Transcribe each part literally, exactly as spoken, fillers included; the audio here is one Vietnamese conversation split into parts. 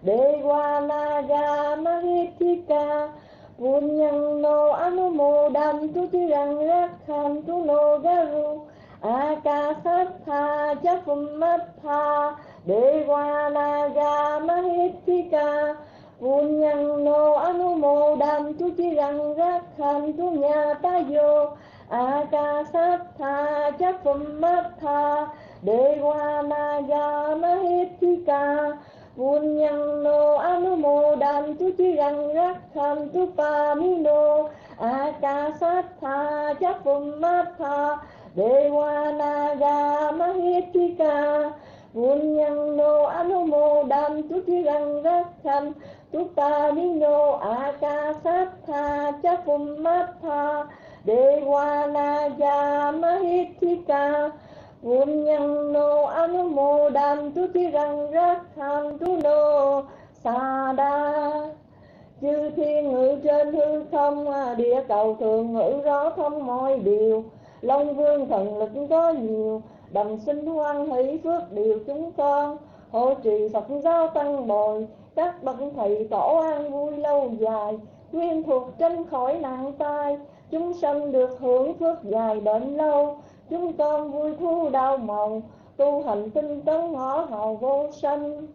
Devanaga Mahitika Punyano Anumodam Tutirang Rakhantu No Garu Akasatha Japumatha Devanaga Mahitika Punyano Anumodam Tutirang Rakhantu Nyatayo Akasatha Japumatha Devanaga Mahitika Punyano Anumodam Tutirang Rakhantu Pamino Akasatha Japumatha Devanaga Mahitika Punyano Anumodam Tutirang Rakhantu Pamino Akasatha Japumatha Devanaga Mahitika Punyano Anumodam Tutirang Rakhantu No Sada. Chư thiên ngự trên hư không, địa cầu thường ngự rõ thông mọi điều. Long vương thần lực có nhiều, đồng sinh hoan hỷ phước điều chúng con. Hộ trì Phật giáo tăng bồi, các bậc thầy tổ an vui lâu dài. Nguyên thuộc tranh khỏi nạn tai, chúng sanh được hưởng phước dài bệnh lâu. Chúng con vui thu đau màu, tu hành tinh tấn ngõ hầu vô sanh.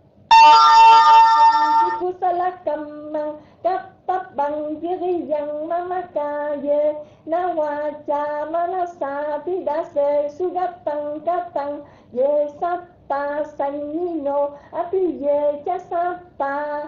Kusalakamang Kappang Viriyang Mamakaye Nawacha Manasa Tidase Sugatang Katang Ye Satta Sanyino Apiye Chasatta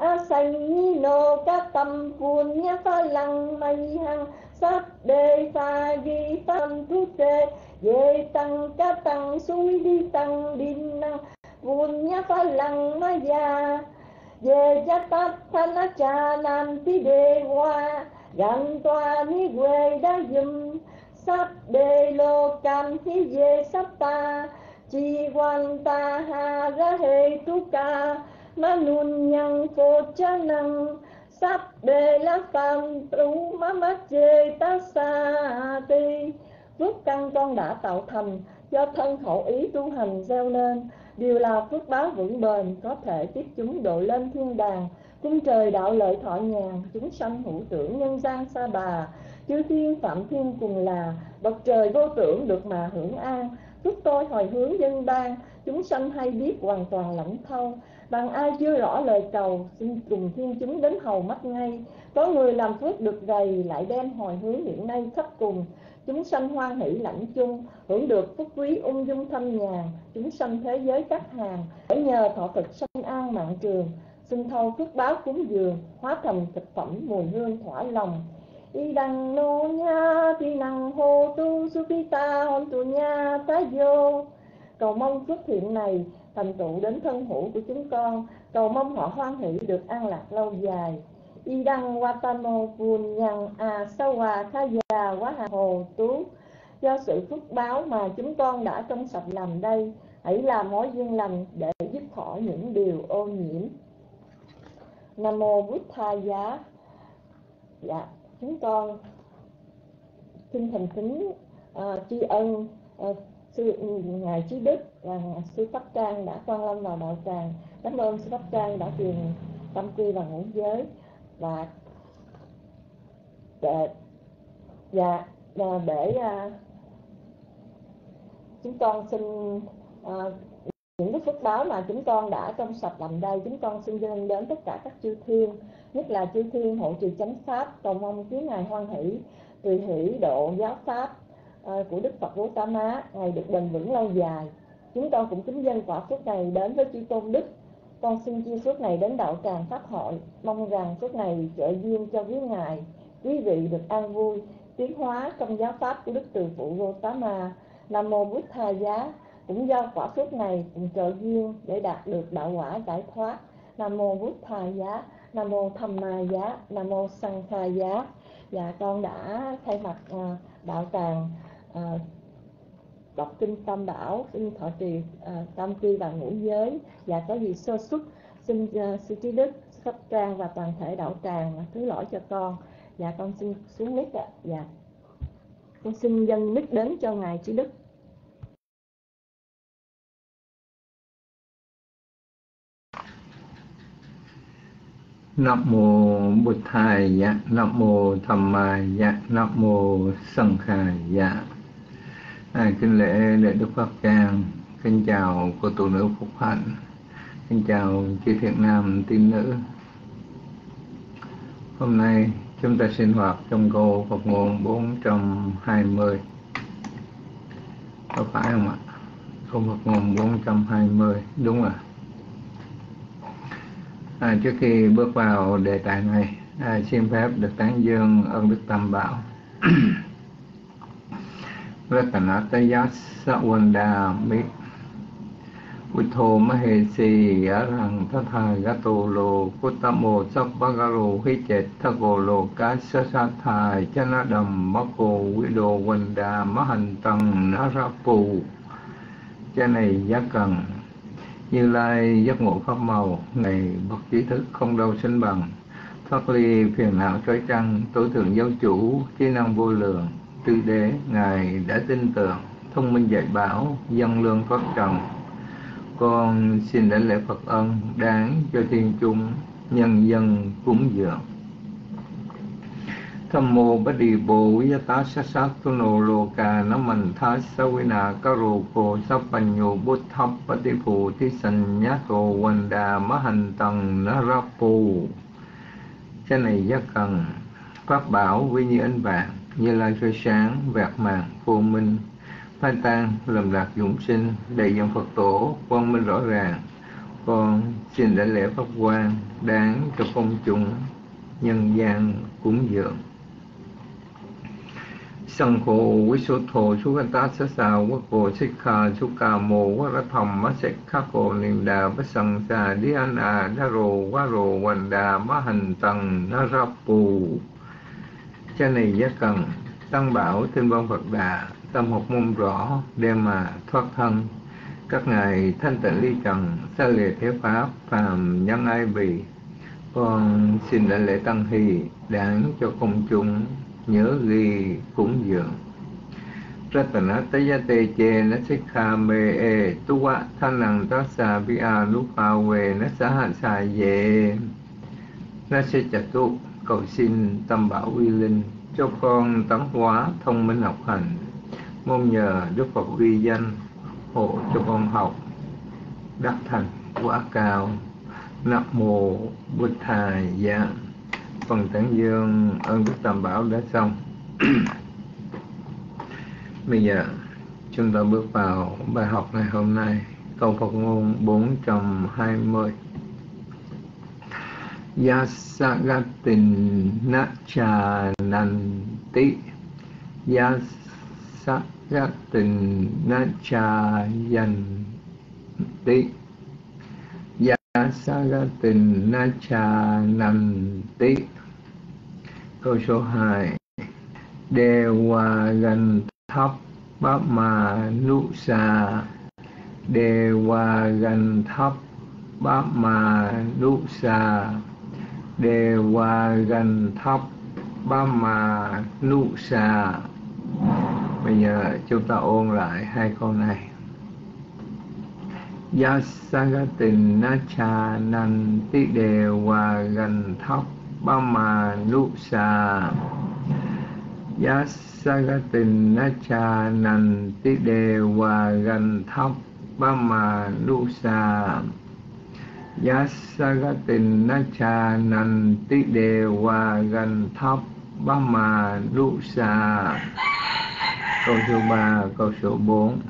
Asanyino Katam Punya Phalang Mayhang Sắp đề pha ghi tâm thu tê Ye tăng ca tăng suy đi tăng đinh năng Vun nhá phá lăng ma già Ye giá tát thanh á trà nam tí đề hoa Gặn tòa ní quê đá dùm Sắp đề lô cam thí ye sắp ta Chi quan ta ha ra hê tu ca Ma nun nhang phô cha năng Sắp đề lá phàm trú má má chê tá xa ti. Phước căn con đã tạo thành do thân khẩu ý tu hành gieo lên, đều là phước báo vững bền, có thể tiếp chúng độ lên thiên đàng. Cung trời đạo lợi thọ nhàn, chúng sanh hữu tưởng nhân gian sa bà. Chư thiên phạm thiên cùng là, bậc trời vô tưởng được mà hưởng an. Phước tôi hồi hướng dân ban, chúng sanh hay biết hoàn toàn lãnh thâu. Bằng ai chưa rõ lời cầu, xin cùng thiên chúng đến hầu mắt ngay. Có người làm phước được gầy, lại đem hồi hướng hiện nay khắp cùng. Chúng sanh hoan hỷ lãnh chung, hưởng được phúc quý ung dung thanh nhàn. Chúng sanh thế giới các hàng, để nhờ thọ thực sanh an mạng trường. Xin thâu phước báo cúng dường, hóa thành thực phẩm mùi hương thỏa lòng. Y đăng nô nha, ti năng hô tu supita hôn tu nha tá vô. Cầu mong phước thiện này thành tựu đến thân hữu của chúng con, cầu mong họ hoan hỷ được an lạc lâu dài. Y đăng watano vun nhằng à sao hòa kha già quá hà hồ tú. Do sự phước báo mà chúng con đã trong sạch làm đây, hãy làm mối duyên lành để dứt khỏi những điều ô nhiễm. Nam mô Bụt Tha Giá. Dạ, chúng con xin thành kính uh, tri ân uh, sư ngài Trí Đức và sư Pháp Trang đã quan lâm vào đạo tràng. Cảm ơn sư Pháp Trang đã truyền tâm quy và ngũ giới. Và để, và, và để uh, chúng con xin uh, những cái phước báo mà chúng con đã trong sạch làm đây, chúng con xin dâng đến tất cả các chư thiên, nhất là chư thiên hộ trì chánh pháp, cầu mong quý ngài hoan hỷ tùy hỷ độ giáo pháp uh, của Đức Phật Gautama ngài được bền vững lâu dài. Chúng con cũng kính dâng quả phước này đến với chư tôn đức. Con xin chia phước này đến đạo tràng pháp hội, mong rằng phước này trợ duyên cho quý ngài, quý vị được an vui, tiến hóa trong giáo pháp của Đức Từ Phụ Gautama. Nam mô Bụt Tha Giá. Cũng do quả phước này cùng trợ duyên để đạt được đạo quả giải thoát. Nam mô Bụt Tha Giá. Nam mô Tham Ma Giá. Nam mô Sang Kha Giá. Và con đã thay mặt uh, đạo tràng uh, đọc kinh Tam Bảo, xin thọ trì uh, tam quy và ngũ giới, và có gì sơ xuất xin uh, sư Trí Đức, Pháp Trang và toàn thể đạo tràng thứ lỗi cho con. Và con xin xuống mic ạ. Dạ, con xin dâng mic đến cho ngài Trí Đức. Nam mô Bụt Thầy dạ, Nam mô Tham Mai dạ, Nam mô Sanh Khai dạ. À, kính lễ lễ Đức Pháp Trang, kính chào cô tu nữ Phúc Hạnh, kính chào chị thiện nam tín nữ. Hôm nay chúng ta sinh hoạt trong câu Phật ngôn bốn trăm hai mươi, có phải không ạ? Câu Phật ngôn bốn trăm hai mươi, đúng rồi. À, trước khi bước vào đề tài này, à, xin phép được tán dương ơn Đức Tam Bảo. Ratanataya Wanda Mít Vito Mahesi Arang Tatha Gato Lo Kutamo Sapagaro Hichet Thago Lo Kasasathai Chanadam Mako Wido Wanda Mahantang Narapu. Cha này giá cần Như Lai giác ngộ pháp màu, ngày bậc trí thức không đâu sánh bằng, thoát ly phiền não trói trăng, tối thượng giáo chủ trí năng vô lượng, tư đế ngài đã tin tưởng, thông minh dạy bảo, dân lương thoát trần. Con xin đảnh lễ Phật ân đáng cho thiên chúng nhân dân cúng dường. Tham mô bát đi bồ yata sát sát tu nô lô ca nam man tha savina karo ko sapanyo bút thắp bát đi phù thi sanh nhát cô wanda mahan tăng narapu. Cha này giác cần pháp bảo vi như ánh vàng, như lai soi sáng vẹt màng vô minh, phai tan lầm lạc dũng sinh, đầy dòng Phật tổ quang minh rõ ràng. Con xin đảnh lễ pháp quang đáng cho công chúng nhân gian cúng dường. Sanh khổ quý số thổ chú gân tá sát xào quốc cổ xích khà chú cà mồ quốc ra thầm má xích khá cổ niềm đà bá sẵn xà đi an à đá rồ quá rồ hoành đà má hành tầng nó ra phù. Cha này giá cần tăng bảo tinh văn Phật đà, tâm học môn rõ đem mà thoát thân. Các ngài thanh tịnh ly trần, xa lìa thế pháp phàm nhân ai bì. Con xin đảnh lễ tăng hỷ đáng cho công chúng nhớ ghi cúng dường. Ratanataya te che na sikha me e tuwa thanang tassa vi a nupa we na saha sa ye na se chatu. Cầu xin Tam Bảo uy linh cho con tấn hóa thông minh học hành, mong nhờ Đức Phật uy danh hộ cho con học đắc thành quả cao. Nam mô Bụt Thầy dạ. Phần tán dương ơn Đức Tam Bảo đã xong. Bây giờ chúng ta bước vào bài học ngày hôm nay, câu Phật ngôn bốn trăm hai mươi. Yasagatin nachananti Yasagatin nachayanti Yasagatin nachananti. Câu số hai. Dewa gan thấp bát ma nu sa Dewa gan thấp bát ma nu sa Dewa gan thấp bát ma nu sa. Bây giờ chúng ta ôn lại hai câu này. Yasagatin nachananti Dewa gan thấp bát ma nu sa Yasagatin nachananti Dewa gan thấp bát ma nu sa Yasagatin nachananti Dewa gan thấp bát ma nu sa. Câu số ba, câu số bốn.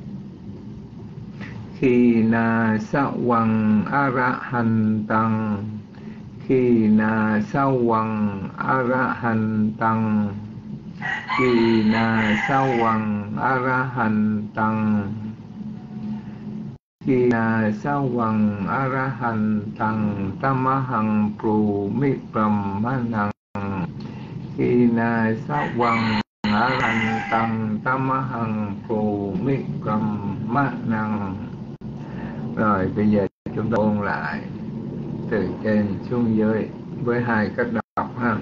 Khi na sa quăng arahan tăng Khi na sa quăng arahan tăng Khi na sa quăng arahan tăng Khi na sa quăng arahan tăng Tamahang pru mi brahmanang Khi na sa quăng arahan tăng Tamahang pru mi brahmanang. Rồi bây giờ chúng ta ôn lại từ trên xuống dưới với hai cách đọc ha.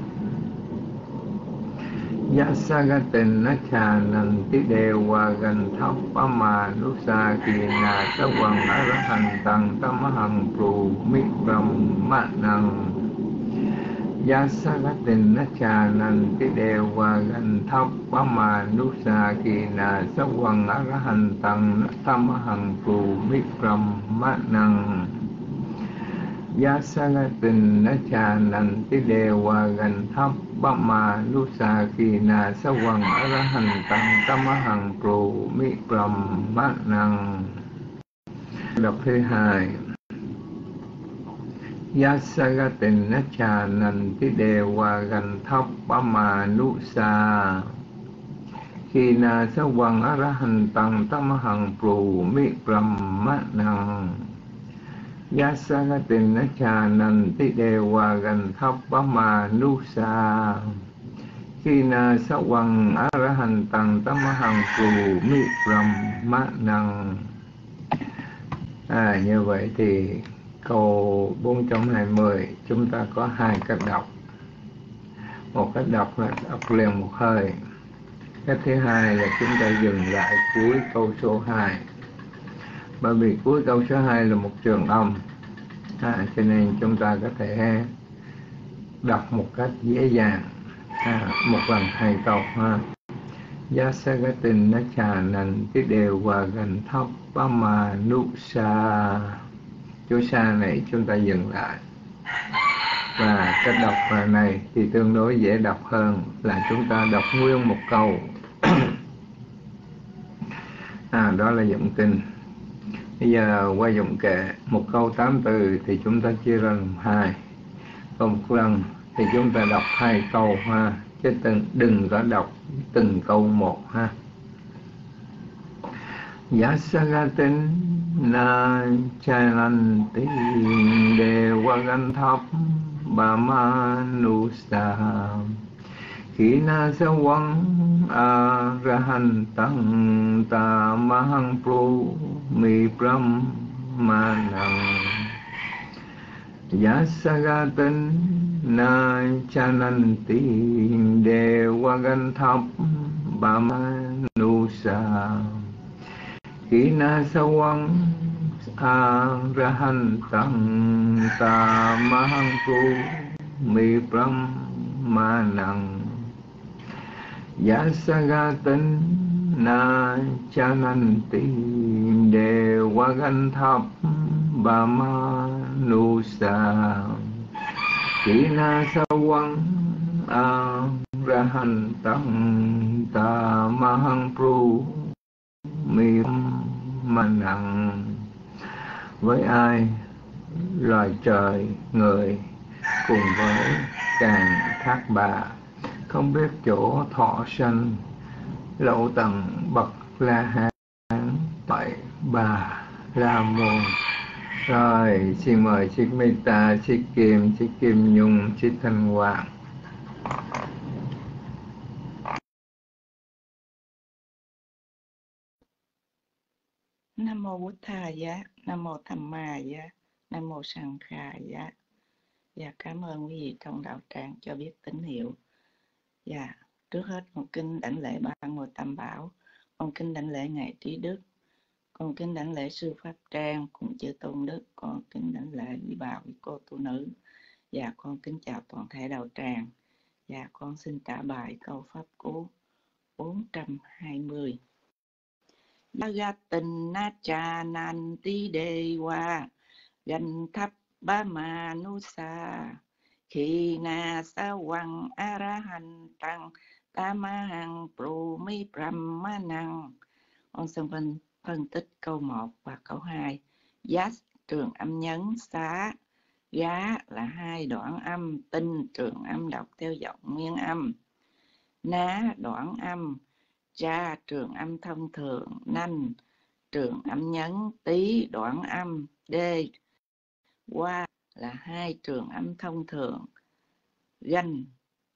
Yasagatin nachananti Dewa gan thấp bát ma nu sa Khi na sa quăng arahan tăng Tamahang pru mi brahmanang. Yasagatin Nachananti Dewa Ganthap Pamanusa Kina Sawang Arahantang Tamahang Pumikram Manang Yasagatin Nachananti Dewa Ganthap Pamanusa Kina Sawang Arahantang Tamahang Pumikram Manang. Đọc thứ hai. Yasagatin Nachananti Dewa Ganthap Pamanusa Kina Sawang Arahantang Tamahang Prumi Brahmanang Yasagatin Nachananti Dewa Ganthap Pamanusa Kina Sawang Arahantang Tamahang Prumi Brahmanang. À, như vậy thì câu bốn trăm hai mươi chúng ta có hai cách đọc. Một cách đọc là đọc liền một hơi. Cách thứ hai là chúng ta dừng lại cuối câu số hai. Bởi vì cuối câu số hai là một trường âm, à, cho nên chúng ta có thể đọc một cách dễ dàng. À, một lần hai câu ha. Yasagatin Nachananti Dewa Ganthap Pamanusa. Chỗ xa này chúng ta dừng lại. Và cách đọc này thì tương đối dễ đọc hơn là chúng ta đọc nguyên một câu. À, đó là giọng kinh. Bây giờ qua giọng kệ. Một câu tám từ thì chúng ta chia ra làm hai. Còn một lần thì chúng ta đọc hai câu ha, chứ từng, đừng có đọc từng câu một ha. Yasagatin Nachananti Dewa Ganthap Pamanusa Kina Sawang Arahantang Tamahang Prumi Brahmanang Yasagatin Nachananti Dewa Ganthap Pamanusa Kina Sawang Arahantang Tamahang Prumi Brahmanang Yasagatin Nachananti Dewa Ganthap Pamanusa Kina Sawang Arahantang Tamahang Prumi Brahmanang. Với ai loài trời, người cùng với càng thác bà không biết chỗ thọ sanh, lậu tầng bậc La Hán tại Bà La Môn. Rồi xin mời Chiếc Meta, Chiếc Kim, Chiếc Kim Nhung, Chiếc Thanh Hoàng. Nam mô Bụt Thà Giá, Nam mô Tham Ma Giá, Nam mô Sang Kha Giá. Và cảm ơn quý vị trong đạo tràng cho biết tín hiệu. Và trước hết con kính đảnh lễ ba ngôi Tam Bảo, con kính đảnh lễ ngài Trí Đức, con kính đảnh lễ sư Pháp Trang cùng chư Tôn Đức, con kính đảnh lễ quý bà quý cô tu nữ. Và con kính chào toàn thể đạo tràng. Và con xin trả bài câu pháp cú bốn trăm hai mươi. Yasagatin Nachananti Dewa Ganthap Pamanusa Kina Sawang Arahantang Tamahang Prumi Brahmanang. Con xin phân, phân tích câu một và câu hai. Yas trường âm nhấn, xá gá là hai đoạn âm, tinh trường âm đọc theo giọng nguyên âm, ná đoạn âm, cha trường âm thông thường, nanh trường âm nhấn, tí đoạn âm, đê qua là hai trường âm thông thường, ganh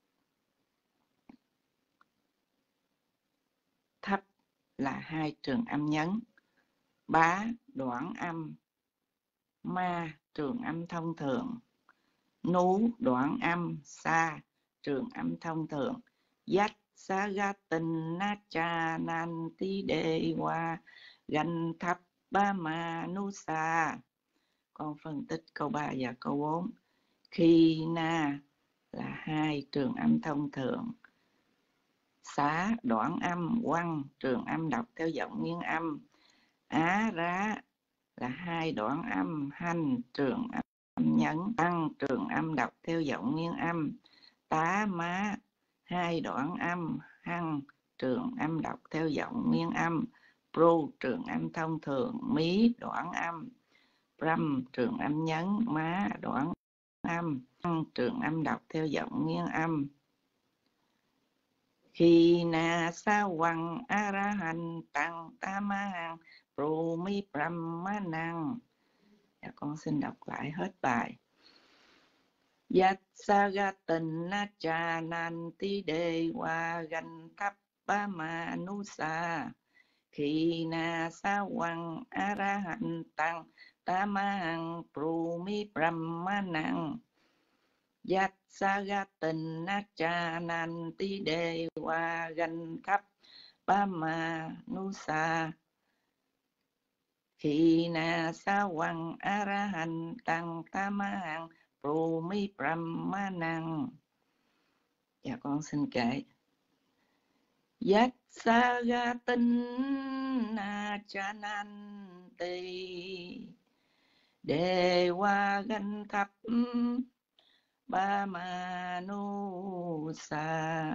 thấp là hai trường âm nhấn, bá đoạn âm, ma trường âm thông thường, nú đoạn âm, sa trường âm thông thường. Yasagatin Nachananti Dewa Ganthap Pamanusa. Con phân tích câu ba và câu bốn. Khi na là hai trường âm thông thường. Xá đoạn âm, quăng trường âm đọc theo giọng nguyên âm. Á rá là hai đoạn âm, hành trường âm nhấn, tăng trường âm đọc theo giọng nguyên âm. Tá má hai đoạn âm, hăng trường âm đọc theo giọng nguyên âm. Pro trường âm thông thường, mí đoạn âm, Ram trường âm nhấn, má đoạn âm, hăng trường âm đọc theo giọng nguyên âm. Khi na sa quăng a ra hành tăng tam hằng pro mi brahma năng. Dạ, con xin đọc lại hết bài. Yat sagatin na cha nan ti de wa gan thap ba ma nu sa. Khi na sa quăng a ra hành tăng tam hằng pro mi brahma năng. Yat sagatin na cha nan ti de wa gan thap ba ma nu sa. Khi na sa quăng a ra hành tăng tam hằng pro mi brahma năng. Dạ con xin kể. Yat sagatin na cha nan ti de wa gan thap ba ma nu sa.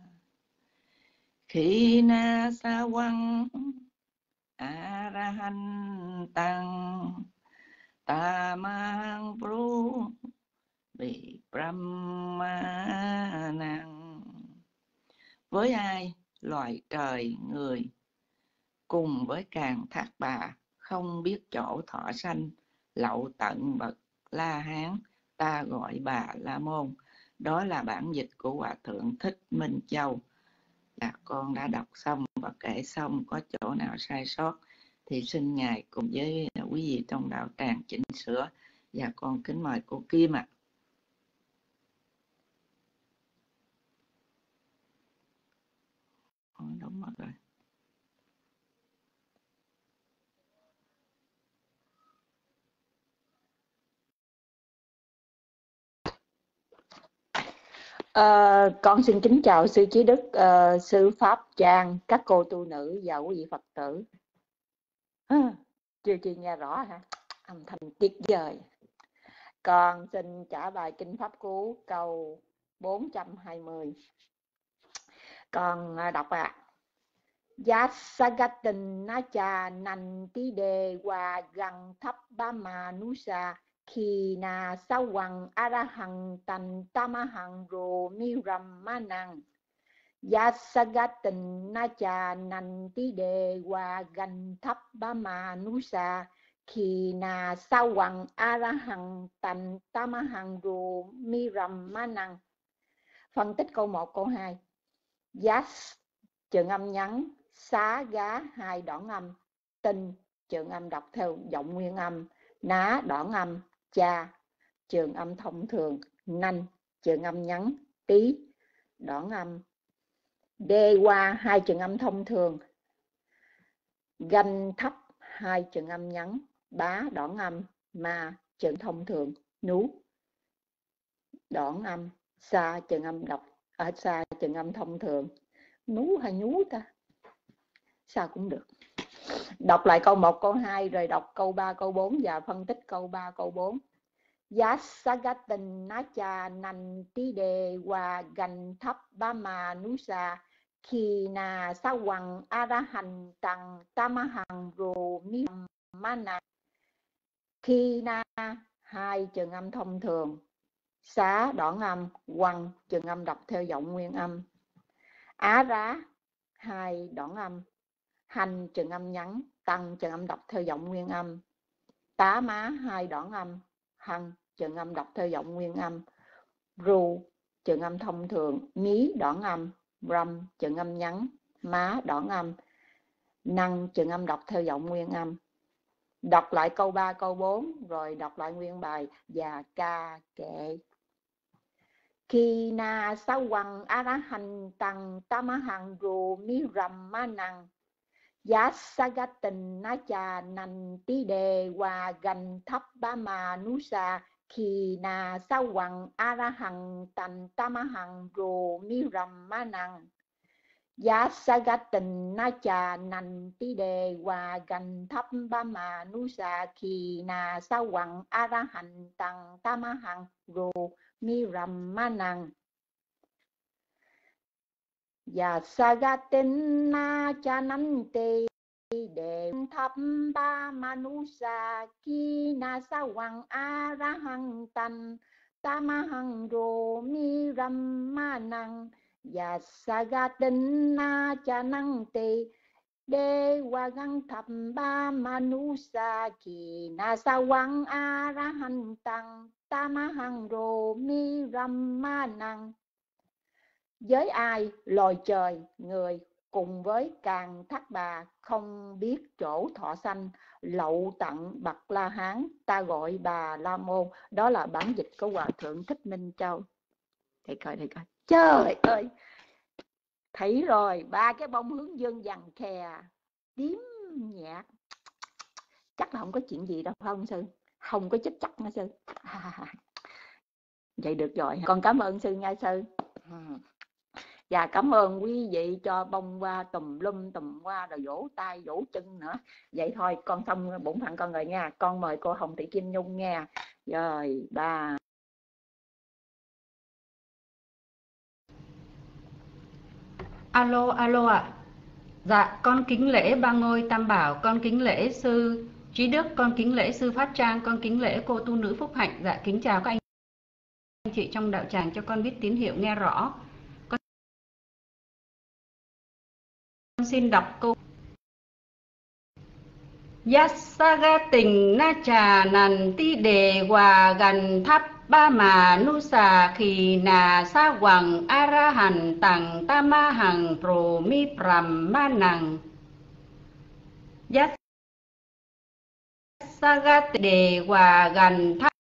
Khi na sa quăng a ra hành tăng tam hằng pro mi brahma năng. Với ai loài trời người cùng với càng thác bà không biết chỗ thọ sanh lậu tận bậc La Hán, ta gọi bà La Môn. Đó là bản dịch của Hòa Thượng Thích Minh Châu. Là con đã đọc xong và kể xong, có chỗ nào sai sót thì xin Ngài cùng với quý vị trong đạo tràng chỉnh sửa. Và con kính mời cô Kim ạ. À. Đúng rồi. À, con xin kính chào sư Trí Đức, uh, sư Pháp Trang, các cô tu nữ và quý vị Phật tử. À, chưa chưa nghe rõ hả? Âm thanh tuyệt vời. Con xin trả bài kinh Pháp Cú câu bốn trăm hai mươi. Con đọc ạ. À. Yasagatin nacha nanti de wa gang thap ba ma nusa khi na sa quăng arahang tan tamahang ro mi rammanang. Yasagatin nacha nanti de wa gan thap ba ma nusa khi na sa quăng arahang tan tamahang ro mi rammanang. Phân tích câu một, câu hai. Yas trường âm nhấn, xá gá hai đoạn âm, tinh trường âm đọc theo giọng nguyên âm, ná đoạn âm, cha trường âm thông thường, nanh trường âm nhấn, tí đoạn âm, đê qua hai trường âm thông thường, ganh thấp hai trường âm nhấn, bá đoạn âm, ma trường thông thường, nú đoạn âm, xa trường âm đọc ở xa trường âm thông thường. Nú hay nhú ta? Sao cũng được. Đọc lại câu một, câu hai rồi đọc câu ba, câu bốn và phân tích câu ba, câu bốn. Yasagatin nacha nanti de wa gan thap ba ma nusa khi na sa quăng arahan tăng tamahang ro mi mana. Khi na hai trường âm thông thường, xá đoạn âm, quăng trường âm đọc theo giọng nguyên âm, á rá hai đoạn âm, hành trường âm nhấn, tăng trường âm đọc theo giọng nguyên âm, tá má hai đoạn âm, hăng trường âm đọc theo giọng nguyên âm, ru trường âm thông thường, mí đoạn âm, ram trường âm nhấn, má đoạn âm, năng trường âm đọc theo giọng nguyên âm. Đọc lại câu ba, câu bốn rồi đọc lại nguyên bài và ca kệ. Khi na sa quăng arahan tăng tamahang ro mi rammanang. Yasagatin nacha nanti de wa gan thap ba ma nusa Khi na sa hoàng a ra hằng tành ta ma hằng rồ mi rầm ma năng. Giá sa ga tình na trà nành tí đề hòa gần thấp ba mà nu sa khi na sa hoàng a ra hành tầng ta ma hằng rồ mi rầm ma năng. Giá sa ga tình na trà nành tí đề thấp ba mà nu sa khi na sa hoàng a ra hành tầng ta ma hằng rồ mi rầm ma năng. Và sa ga tinh na cha năng tì đê qua găng thập ba manu sa kỳ na sa quang a ra hành tăng ta ma hằng rồ mi ram ma năng. Với ai loài trời người cùng với Càn Thác Bà không biết chỗ thọ sanh lậu tận Bậc La Hán, ta gọi Bà La Môn. Đó là bản dịch của Hòa Thượng Thích Minh Châu. Để coi, để coi. Trời ơi, thấy rồi, ba cái bông hướng dương dằn khè tím nhạt, chắc là không có chuyện gì đâu không sư, không có chết chắc nha sư. À, vậy được rồi, con cảm ơn sư nha sư. Và cảm ơn quý vị cho bông hoa tùm lum tùm hoa rồi vỗ tay vỗ chân nữa. Vậy thôi, con xong bổn phận con rồi nha. Con mời cô Hồng Thị Kim Nhung nha. Rồi, ba. Alo, alo ạ. À. Dạ, con kính lễ Ba Ngôi Tam Bảo, con kính lễ sư Trí Đức, con kính lễ sư Phát Trang, con kính lễ cô tu nữ Phúc Hạnh. Dạ, kính chào các anh chị trong đạo tràng, cho con biết tín hiệu nghe rõ. Con xin đọc câu Yasaga tình na trà nàn ti đề hòa gần thắp ba mà nu xà khi nà sa hoàng a ra hàn tằng ta ma hằng pro mi pram ma năng. Yasaga đề hòa gần thắp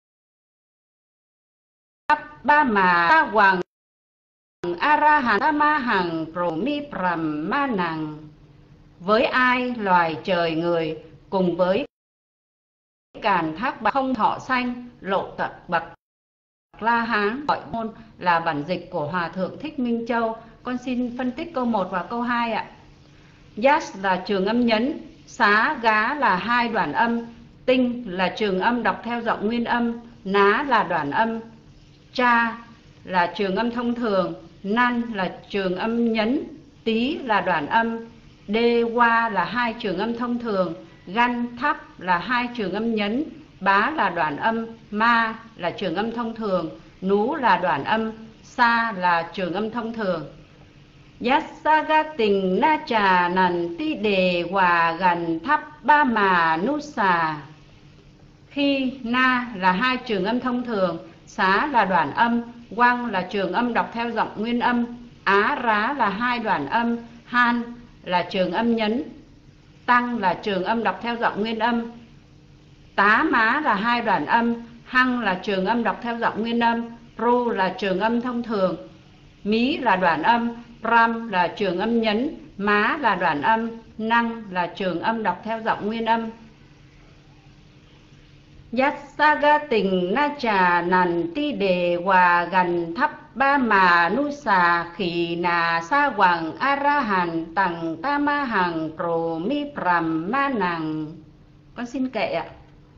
ba mà ta hoàng a ra hàn ta ma hằng pro mi pram ma năng. Với ai loài trời người cùng với Càn Thác Bà không thọ sanh lộ tận Bậc La Hán, gọi môn là bản dịch của Hòa Thượng Thích Minh Châu. Con xin phân tích câu một và câu hai ạ. Yas là trường âm nhấn, xá gá là hai đoạn âm, tinh là trường âm đọc theo giọng nguyên âm, ná là đoạn âm, cha là trường âm thông thường, nan là trường âm nhấn, tí là đoạn âm, đê qua là hai trường âm thông thường, gan thắp là hai trường âm nhấn, bá là đoạn âm, ma là trường âm thông thường, nú là đoạn âm, sa là trường âm thông thường. Yasaga tình na trà nàn ti đề hòa gần thắp ba mà nu xà. Khi na là hai trường âm thông thường, xá là đoạn âm, quang là trường âm đọc theo giọng nguyên âm, á rá là hai đoạn âm, han là trường âm nhấn, tăng là trường âm đọc theo giọng nguyên âm, tá má là hai đoạn âm, hăng là trường âm đọc theo giọng nguyên âm, pro là trường âm thông thường, mí là đoạn âm, pram là trường âm nhấn, má là đoạn âm, năng là trường âm đọc theo giọng nguyên âm. Yasaga tình na trà nàn ti đề hòa gần thắp ba mà nu xà khi nà sa hoàng a ra hàn tằng ta ma hằng pro mi pram ma năng. Con xin kệ ạ.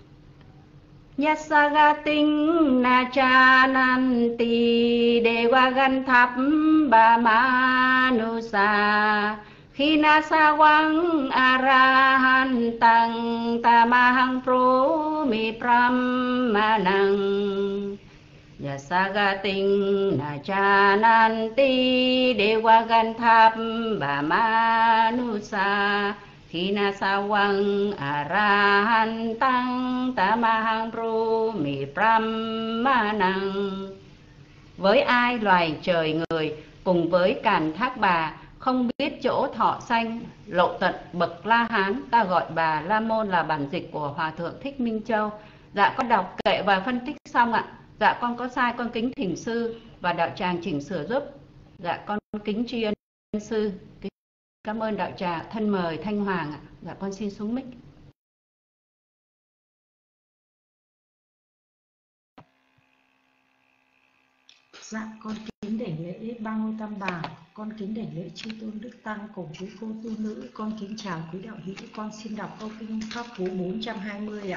Yasaga tình na trà nàn ti đề hòa gần thắp ba mà nu xà khi na sa hoàng a ra hàn tằng ta ma hằng pro mi pram ma năng. Yasaga tình na cha nan ti đề hòa gần tháp bà ma nu sa khi na sa hoàng a ra hàn tăng ta ma hằng pro mi pram ma năng. Với ai loài trời người cùng với Càn Thác Bà không biết chỗ thọ sanh lộ tận Bậc La Hán, ta gọi Bà La Môn là bản dịch của Hòa Thượng Thích Minh Châu. Dạ con đọc kệ và phân tích xong ạ. Dạ con có sai con kính thỉnh sư và đạo tràng chỉnh sửa giúp. Dạ con kính tri ân sư. Cảm ơn đạo tràng. Thân mời Thanh Hoàng ạ. Dạ con xin xuống mic. Dạ, con kính đảnh lễ Ba Ngôi Tam Bảo, con kính đảnh lễ chư tôn đức tăng cùng quý cô tu nữ, con kính chào quý đạo hữu. Con xin đọc câu kinh Pháp Cú bốn trăm hai mươi ạ.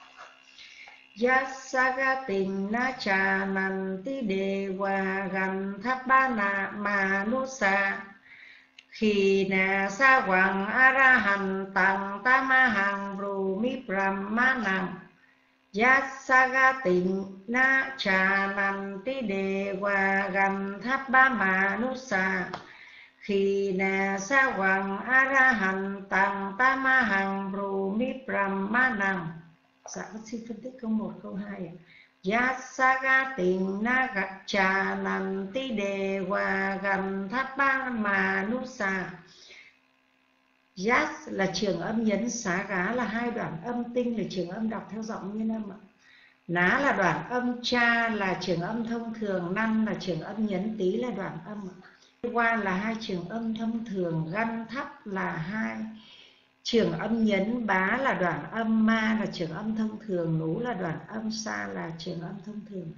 Yasaga tình na cha nan ti đề wa gan tháp ba na ma nu sa khi na sa hoàng a ra hành tăng ta ma hằng ru mi brahma năng Yasaga tình na cha nan ti đề wa gan tháp ba ma nu sa khi na sa hoàng a ra hành tăng ta ma hằng ru mi brahma năng. Dạ, con xin phân tích câu một, câu hai ạ. Yasaga tình na gạch trà nằm ti đề và gần tháp ba mà nu xà. Yas là trường âm nhấn, xá gá là hai đoạn âm, tinh là trường âm đọc theo giọng nguyên âm ạ. Ná là đoạn âm, cha là trường âm thông thường, năm là trường âm nhấn, tí là đoạn âm ạ. Qua là hai trường âm thông thường, găn thắp là hai trường âm nhấn, bá là đoạn âm, ma là trường âm thông thường, nú là đoạn âm, sa là trường âm thông thường.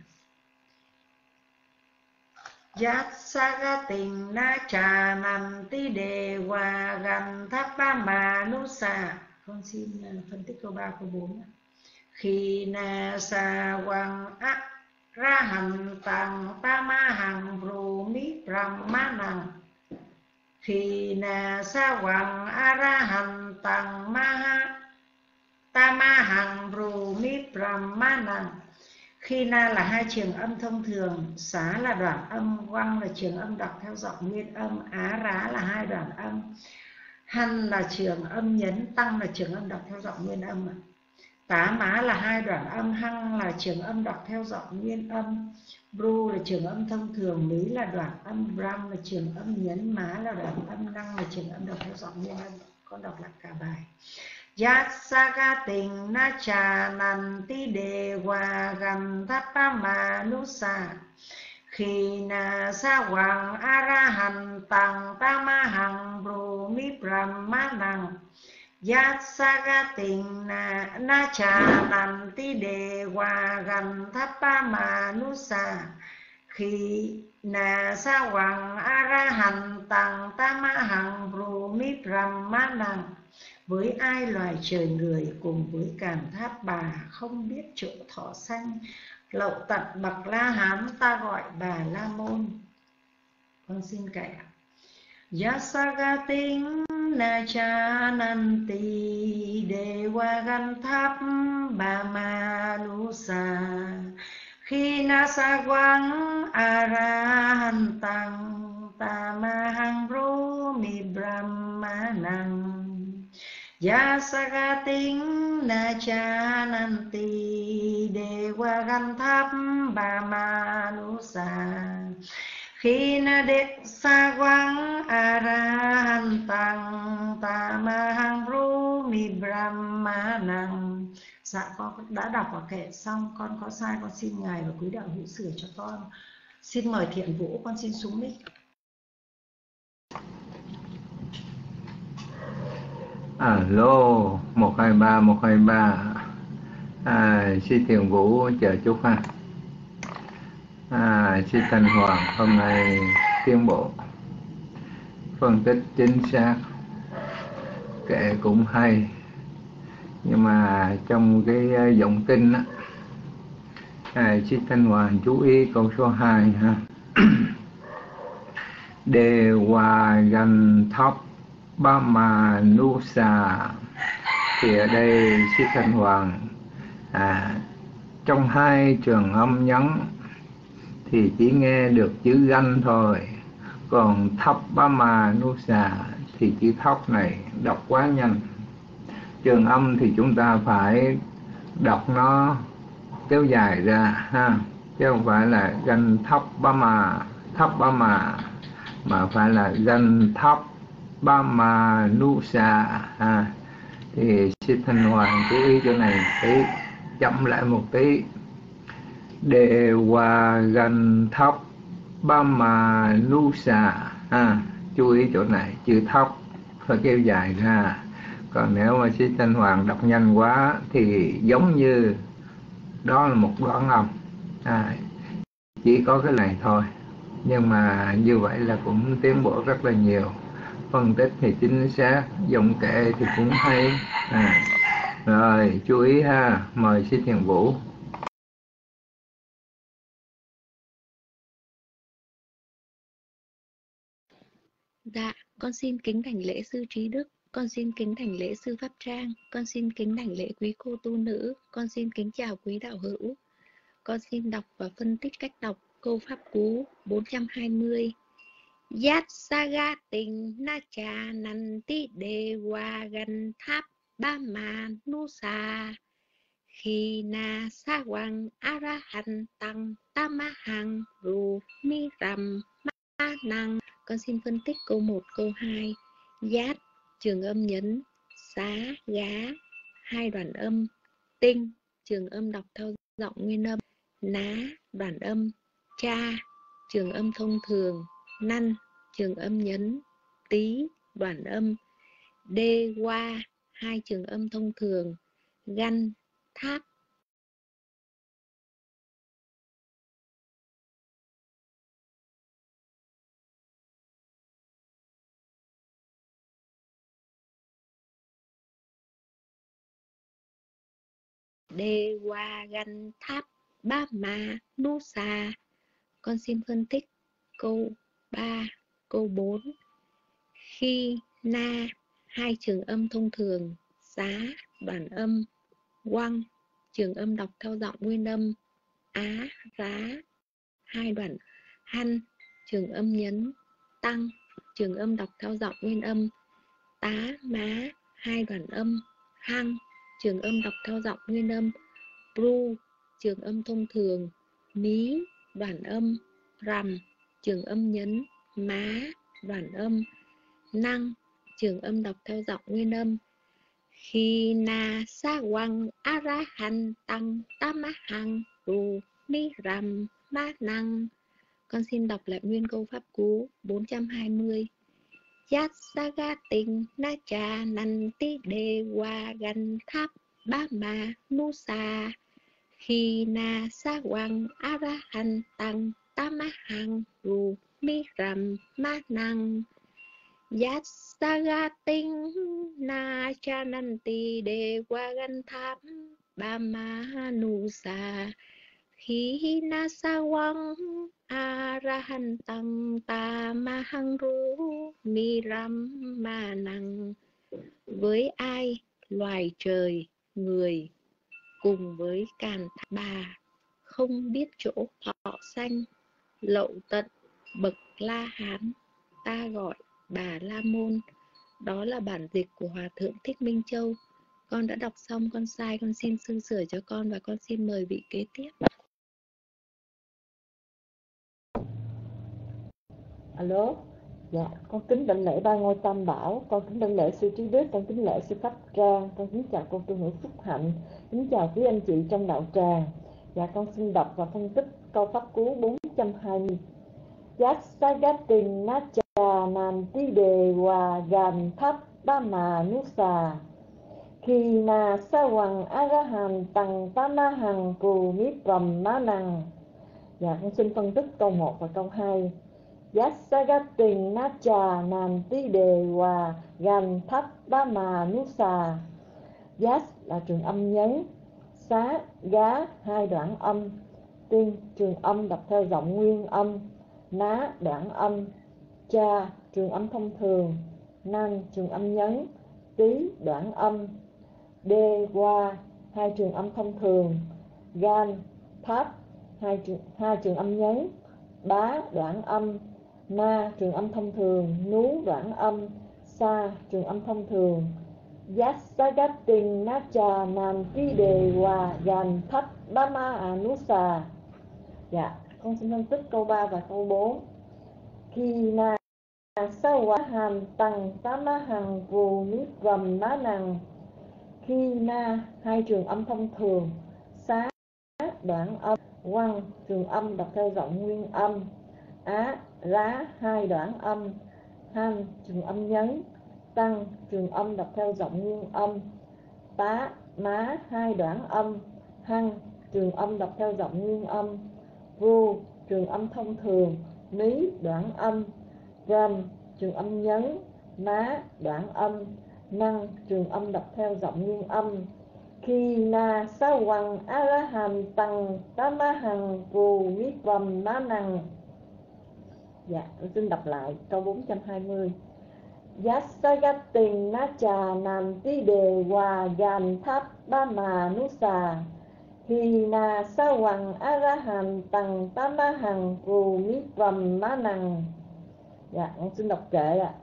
Yasaga tình na trà nằm ti đề hòa gần tháp ba mà nu sa. Con xin phân tích câu ba, câu bốn. Khi na sa hoàng á ra hành tàng ta ma hằng rù mi brahma năng. Khi na sa hoàng a ra hành tàng ma ha ta ma hằng rù mi brahma năng. Khi na là hai trường âm thông thường, xá là đoạn âm, quăng là trường âm đọc theo giọng nguyên âm, á rá là hai đoạn âm, hăn là trường âm nhấn, tăng là trường âm đọc theo giọng nguyên âm. Tá má là hai đoạn âm, hăng là trường âm đọc theo giọng nguyên âm, bru là trường âm thông thường, lý là đoạn âm, bram là trường âm nhấn, má là đoạn âm, năng là trường âm đọc theo giọng nguyên âm. Con đọc lại cả bài. Yasaga tình na trà nằm ti đề hòa gần tháp ba mà nu sa. Khi na sa hoàng a ra hành tàng ta ma hằng bru mi brahma năng. Yasaga tình na na trà nằm ti đề hòa gần tháp ba mà nu sa. Khi na sa hoàng a ra hành tàng ta ma hằng bru mi brahma năng. Với ai loài trời người cùng với Càn Tháp Bà không biết chỗ thọ sanh, lậu tận bậc La Hán ta gọi Bà La Môn. Con xin kể. Yasaga tính na cha nan ti đề wa gan tháp bà ma nu sa. Khi na sa quang a ra han tăng ta ma hằng ru mi brahma năng. Yasaga tính na cha nan ti đề wa gan tháp bà ma nu sa. Khi na đệ sa quang a ra han tăng ta ma hằng ru mi brahma năng. Dạ, con đã đọc và kể xong, con có sai con xin ngài và quý đạo hữu sửa cho con. Xin mời Thiện Vũ, con xin xuống mic. Alo, một hai ba, một hai ba. À, xin Thiện Vũ chờ chút ha. À, xin Thành Hoàng hôm nay tiến bộ, phân tích chính xác, kệ cũng hay. Nhưng mà trong cái giọng kinh á, à, xin Thanh Hoàng chú ý câu số hai ha. Đề hòa gần thấp ba mà nu sa. Thì ở đây sư Thanh Hoàng à, trong hai trường âm nhấn thì chỉ nghe được chữ ganh thôi, còn thấp ba mà nu sa thì chữ thấp này đọc quá nhanh. Trường âm thì chúng ta phải đọc nó kéo dài ra ha, chứ không phải là ganh thấp ba mà thấp ba mà mà phải là ganh thấp ba mà nu sa ha. Thì xin Thanh Hoàng chú ý chỗ này tí, chậm lại một tí. Đề hòa gần thấp ba mà nu sa ha, chú ý chỗ này, chữ thấp phải kéo dài ra. Còn nếu mà xin Thanh Hoàng đọc nhanh quá thì giống như đó là một đoạn âm à, chỉ có cái này thôi, nhưng mà như vậy là cũng tiến bộ rất là nhiều. Phân tích thì chính xác, giọng kệ thì cũng hay. À, rồi chú ý ha, mời Sư Thiền Vũ. Dạ, con xin kính đảnh lễ sư Trí Đức, con xin kính đảnh lễ sư Pháp Trang, con xin kính đảnh lễ quý cô tu nữ, con xin kính chào quý đạo hữu. Con xin đọc và phân tích cách đọc câu pháp cú bốn trăm hai mươi. Yat saga tình na cha nan ti đề wa gan tháp ba ma nu sa khi na sa wang arahan tăng tamahang ru mi ram ma năng. Con xin phân tích câu một, câu hai. Yát, trường âm nhấn, xá, gá, hai đoạn âm. Tinh, trường âm đọc theo giọng nguyên âm. Ná, đoạn âm. Cha, trường âm thông thường. Năn, trường âm nhấn. Tí, đoạn âm. Đê, qua, hai trường âm thông thường. Găn, tháp. Đê qua gan tháp ba ma nu sa. Con xin phân tích câu ba, câu bốn. Khi na, hai trường âm thông thường. Xá, đoạn âm. Quăng, trường âm đọc theo giọng nguyên âm. Á, rá, hai đoạn. Hăn, trường âm nhấn. Tăng, trường âm đọc theo giọng nguyên âm. Tá, má, hai đoạn âm. Hăng, trường âm đọc theo giọng nguyên âm. Pru, trường âm thông thường. Mí, đoạn âm. Rằm, trường âm nhấn. Má, đoạn âm. Năng, trường âm đọc theo giọng nguyên âm. Khi na sa quang arahan tăng tamahang ru mi ram ma năng. Con xin đọc lại nguyên câu pháp cú bốn trăm hai mươi. Yat saga tình na cha nan ti đề wa gan tháp ba ma nu sa khi na sa quang arahan tăng tamahang ru mi ram ma năng. Yat saga tình na cha nan ti đề wa gan tháp ba ma nu sa khi na sa quang arahan tăng tamahang ru mi ram ma năng. Với ai, loài trời, người, cùng với càn bà, không biết chỗ thọ sanh, lậu tận, bậc La Hán, ta gọi Bà La Môn. Đó là bản dịch của Hòa Thượng Thích Minh Châu. Con đã đọc xong, con sai, con xin sư sửa cho con và con xin mời vị kế tiếp. Alo, dạ, con kính đảnh lễ ba ngôi tam bảo, con kính đảnh lễ sư Trí Đức, con kính lễ sư Pháp Trang, con kính chào cô tu nữ Phúc Hạnh, kính chào quý anh chị trong đạo tràng. Dạ, con xin đọc và phân tích câu pháp cú bốn trăm hai mươi. Yat sagatin nacha nam ti đề wa gan tháp ba ma nu sa khi na sa hoàng arahan tăng tamahang pu mi ram ma năng. Dạ, con xin phân tích câu một và câu hai. Yat sagatin nacha nam ti đề wa gan tháp ba ma nu sa. Yat là trường âm nhấn, xá, gá, hai đoạn âm. Tinh, trường âm đọc theo giọng nguyên âm. Ná, đoạn âm. Cha, trường âm thông thường. Nan, trường âm nhấn. Tí, đoạn âm. Đê, qua, hai trường âm thông thường. Gan, tháp, hai trường, hai trường âm nhấn. Bá, đoạn âm. Na, trường âm thông thường. Nú, đoạn âm. Sa, trường âm thông thường. Yat sagatin nacha nam ti đề wa gan tháp ba ma anusa. Dạ, con xin phân tích câu ba và câu bốn. Khi na sa wa hàm tăng tamahang vô nít vầm má năng. Khi na, hai trường âm thông thường. Xá, đoạn âm. Quăng, trường âm đọc theo giọng nguyên âm. Á, rá, hai đoạn âm. Han, trường âm nhấn. Tăng, trường âm đọc theo giọng nguyên âm. Tá, má, hai đoạn âm. Hăng, trường âm đọc theo giọng nguyên âm. Vu trường âm thông thường, Mí đoạn âm, Ram trường âm nhấn, Má đoạn âm, Năng trường âm đọc theo giọng nguyên âm. Khi na sa hoàng a la hàm tăng tama hằng vù mí vầm má năng. Dạ, xin đọc lại câu bốn trăm hai mươi. Yassagating na cha nam ti đề hòa gan tháp ba mà nu xà. Hi na sa hoàng a la hàm tăng tama hằng vù mí vầm má năng. Dạ, con xin đọc kệ ạ.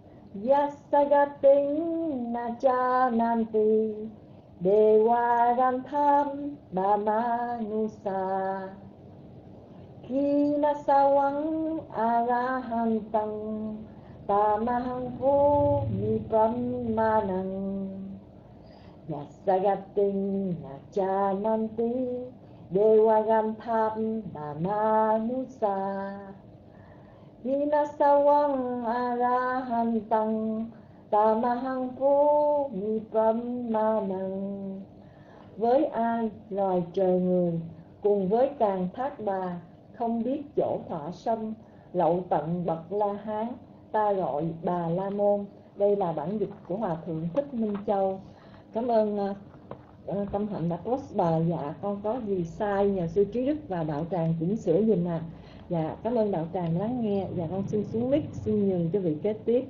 Yassagating na cha nam ti Dewa Rantham Bamanusa Kina Sawang Arahantang Tamahang Vu Mipramanang Yasagating Nacha Nanti Dewa Rantham Bamanusa Kina Sawang Arahantang Tamahang Vu Mipramanang. Với ai loài trời người cùng với càn thác bà không biết chỗ thọ sanh lậu tận bậc La Hán, ta gọi Bà La Môn. Đây là bản dịch của Hòa Thượng Thích Minh Châu. Cảm ơn uh, Tâm Hạnh đã post bài. Dạ, con có gì sai nhờ sư Trí Đức và đạo tràng chỉnh sửa giùm à. Dạ, cảm ơn đạo tràng lắng nghe. Dạ, con xin xuống mic, xin nhường cho vị kế tiếp.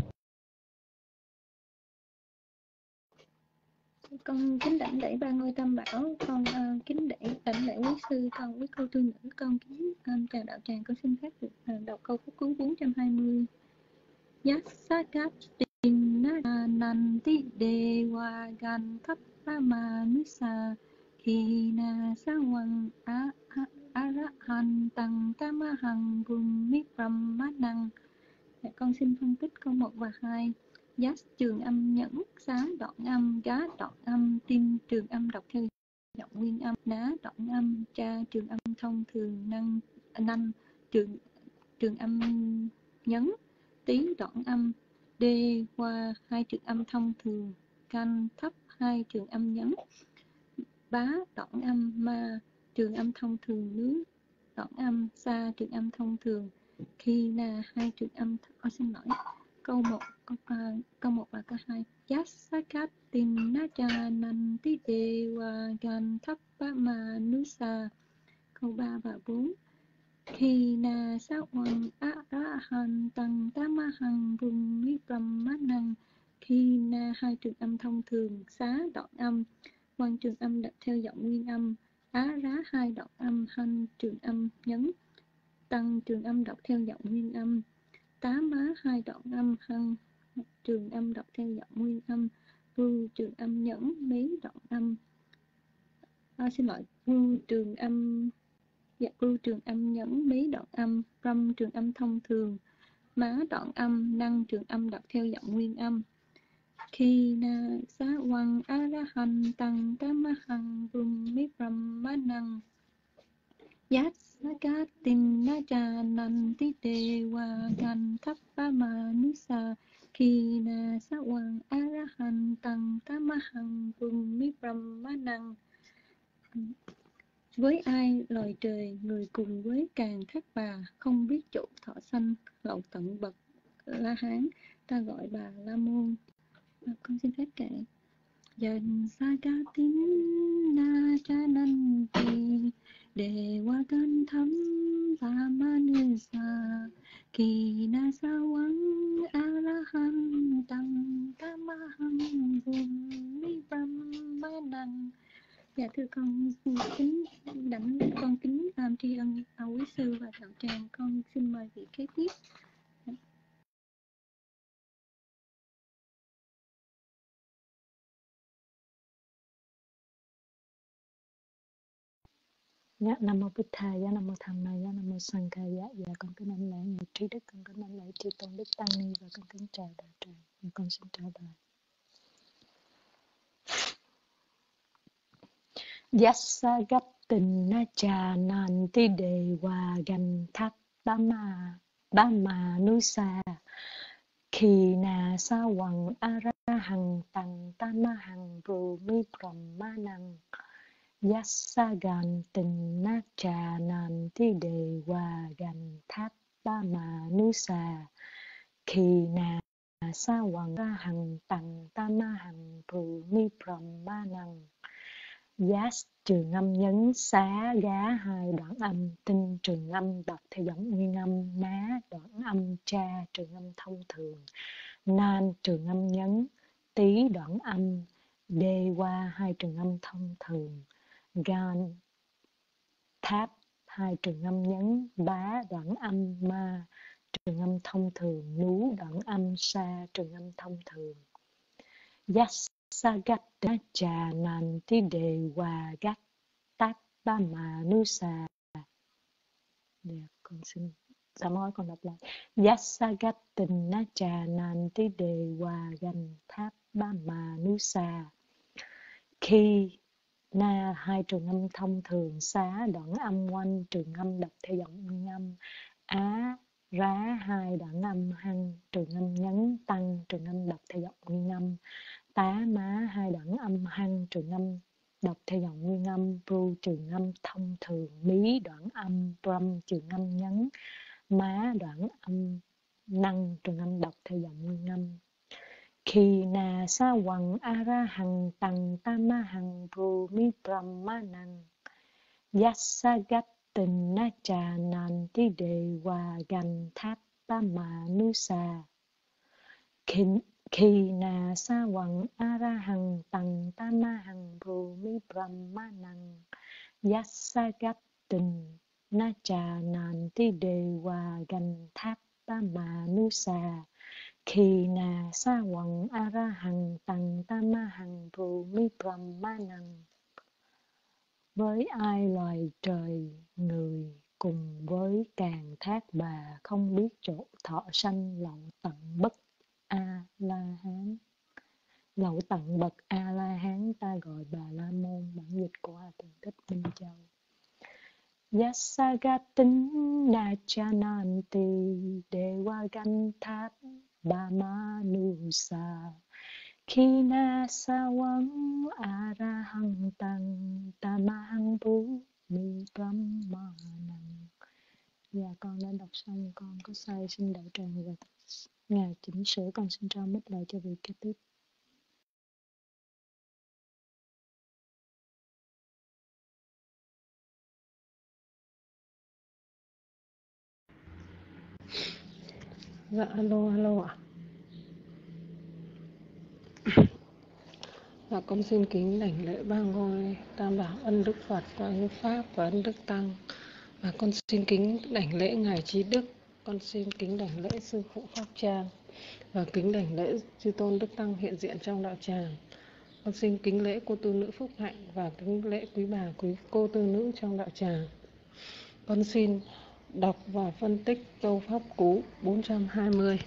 Con kính đảnh lễ ba ngôi tam bảo, con uh, kính đảnh đảnh lễ quý sư, con quý cô tu nữ, con kính uh, chào đạo tràng. Con xin phép được uh, đọc câu phúc cứu bốn trăm hai mươi. Yasagat tình na nanti dewa gan thấp ba ma nusa khi na sa hoàng a arahan tăng tamahang vùng mi brahmanang. Con xin phân tích câu một và hai. Yas trường âm nhẫn, xá đoạn âm, gá đoạn âm, tim trường âm đọc theo giọng nguyên âm, ná đoạn âm, cha trường âm thông thường, năng năng trường trường âm nhấn, tí đoạn âm, đê qua hai trường âm thông thường, can thấp hai trường âm nhấn, bá đoạn âm, ma trường âm thông thường, nước đoạn âm, sa trường âm thông thường, khi na hai trường âm. Tôi xin lỗi. Câu một, câu, à, câu một và câu hai. Yasagat tin na cha nan ti dewa gan thấp ba ma nusa. Câu ba và bốn. Khi na sa hoàng a ra han tăng tamahang vùng mi brahmanang. Khi na hai trường âm thông thường, xá đoạn âm, quan trường âm đặt theo giọng nguyên âm, á rá hai đoạn âm, han trường âm nhấn, tăng trường âm đọc theo giọng nguyên âm, tá má hai đoạn âm, hăng trường âm đọc theo giọng nguyên âm, vu trường âm nhẫn, mí đoạn âm, à, xin lỗi, vu trường âm, dạ, vu trường âm nhẫn, mí đoạn âm, râm trường âm thông thường, má đoạn âm, năng trường âm đọc theo giọng nguyên âm. Khi na xá hoàng a ra hành tăng tamahang vùng mi brahmanang. Yassagatin na cha nan ti dewa gan thấp ba ma nusa. Khi na sa hoàng a ra hành tăng tamahang vùng mi brahmanang. Với ai loài trời người cùng với càn thác bà không biết chỗ thọ sanh lậu tận bậc La Hán, ta gọi bà La Môn. À, con xin phép kệ. Yassagatin na cha nan ti dewa gan tham tamanusa kỳ na sa wang arahan tăng tamahang vùng mi brahmanang. Dạ thưa con kính đảnh con kính um, tri ân uh, quý sư và đạo tràng. Con xin mời vị kế tiếp. Dạ, Nam Mô Bụt Thầy, dạ, Nam Mô Tham Mày, dạ, Nam Mô Sang Ca, dạ, dạ, con kính anh lễ người trí đức, con kính anh lễ chư tôn đức tăng ni và con kính chào đạo tràng. Con xin trả lời. Yassagatin na cha nan ti dewa gan thap bama bama nusa khi na sa hoàng arahang tăng tamahang vu mi brahmanang. Yasagan tình na cha nan Nanti Dewa Ganthappa Manusa Khina Sawang Hằng Tằng Tamahằng Prumi Brahmanang. Yas trường âm nhấn, xá gá hai đoạn âm, tinh trường âm đọc theo giọng nguyên âm, ná đoạn âm, cha trường âm thông thường, nan trường âm nhấn, tí đoạn âm, đê qua hai trường âm thông thường, gan tháp hai trường âm nhấn, bá đoạn âm, ma trường âm thông thường, nú đoạn âm, sa trường âm thông thường. Yes. Sagatcha Nanti Dewa Gattappa Manusa. Dạ, con xin sám hối con đọc lại. Yassagattinacha Nanti Dewa Ganthappa Manusa. Khi na hai trường âm thông thường, xá đoạn âm, oanh trường âm đọc theo giọng nguyên âm, á rá hai đoạn âm, hăng trường âm nhấn, tăng trường âm đọc theo giọng nguyên âm, tá má hai đoạn âm, hăng trường âm đọc theo giọng nguyên âm, pru trường âm thông thường, mí đoạn âm, pram trường âm nhấn, má đoạn âm, năng trường âm đọc theo giọng nguyên âm. Khi na sa quằng ara hằng tằng tama hằng pru mi brahmanang yasagat tình na cha nanti dewa ganthappa manusa. Khi na sa quằng ara hằng tằng tama hằng pru mi brahmanang yasagat tình na cha nanti dewa ganthappa manusa. Khi na sa quằng ara hằng tằng tama hằng pru mi brahmanang. Với ai loài trời người cùng với càn thác bà, không biết chỗ thọ sanh lậu tận bất a la hán. Lậu tận bậc a la hán ta gọi bà la môn. Bản dịch của Hòa Thượng Thích Minh Châu. Yassagatin nachananti dewa ganthappa manusa. Khina sawang arahang tang tamahang pru mi brahmanang. Dạ con đã đọc xong, con có sai xin đạo tràng và ngài chỉnh sửa, con xin trao mic lại cho vị kế tiếp. Dạ alo alo ạ. Dạ con xin kính đảnh lễ ba ngôi Tam Bảo Ân Đức Phật và Ân Đức Pháp và Ân Đức Tăng. Và con xin kính đảnh lễ ngài Trí Đức. Con xin kính đảnh lễ sư phụ Pháp Trang và kính đảnh lễ chư tôn Đức Tăng hiện diện trong đạo tràng. Con xin kính lễ cô tu nữ Phúc Hạnh và kính lễ quý bà quý cô tu nữ trong đạo tràng. Con xin đọc và phân tích câu pháp cú bốn trăm hai mươi.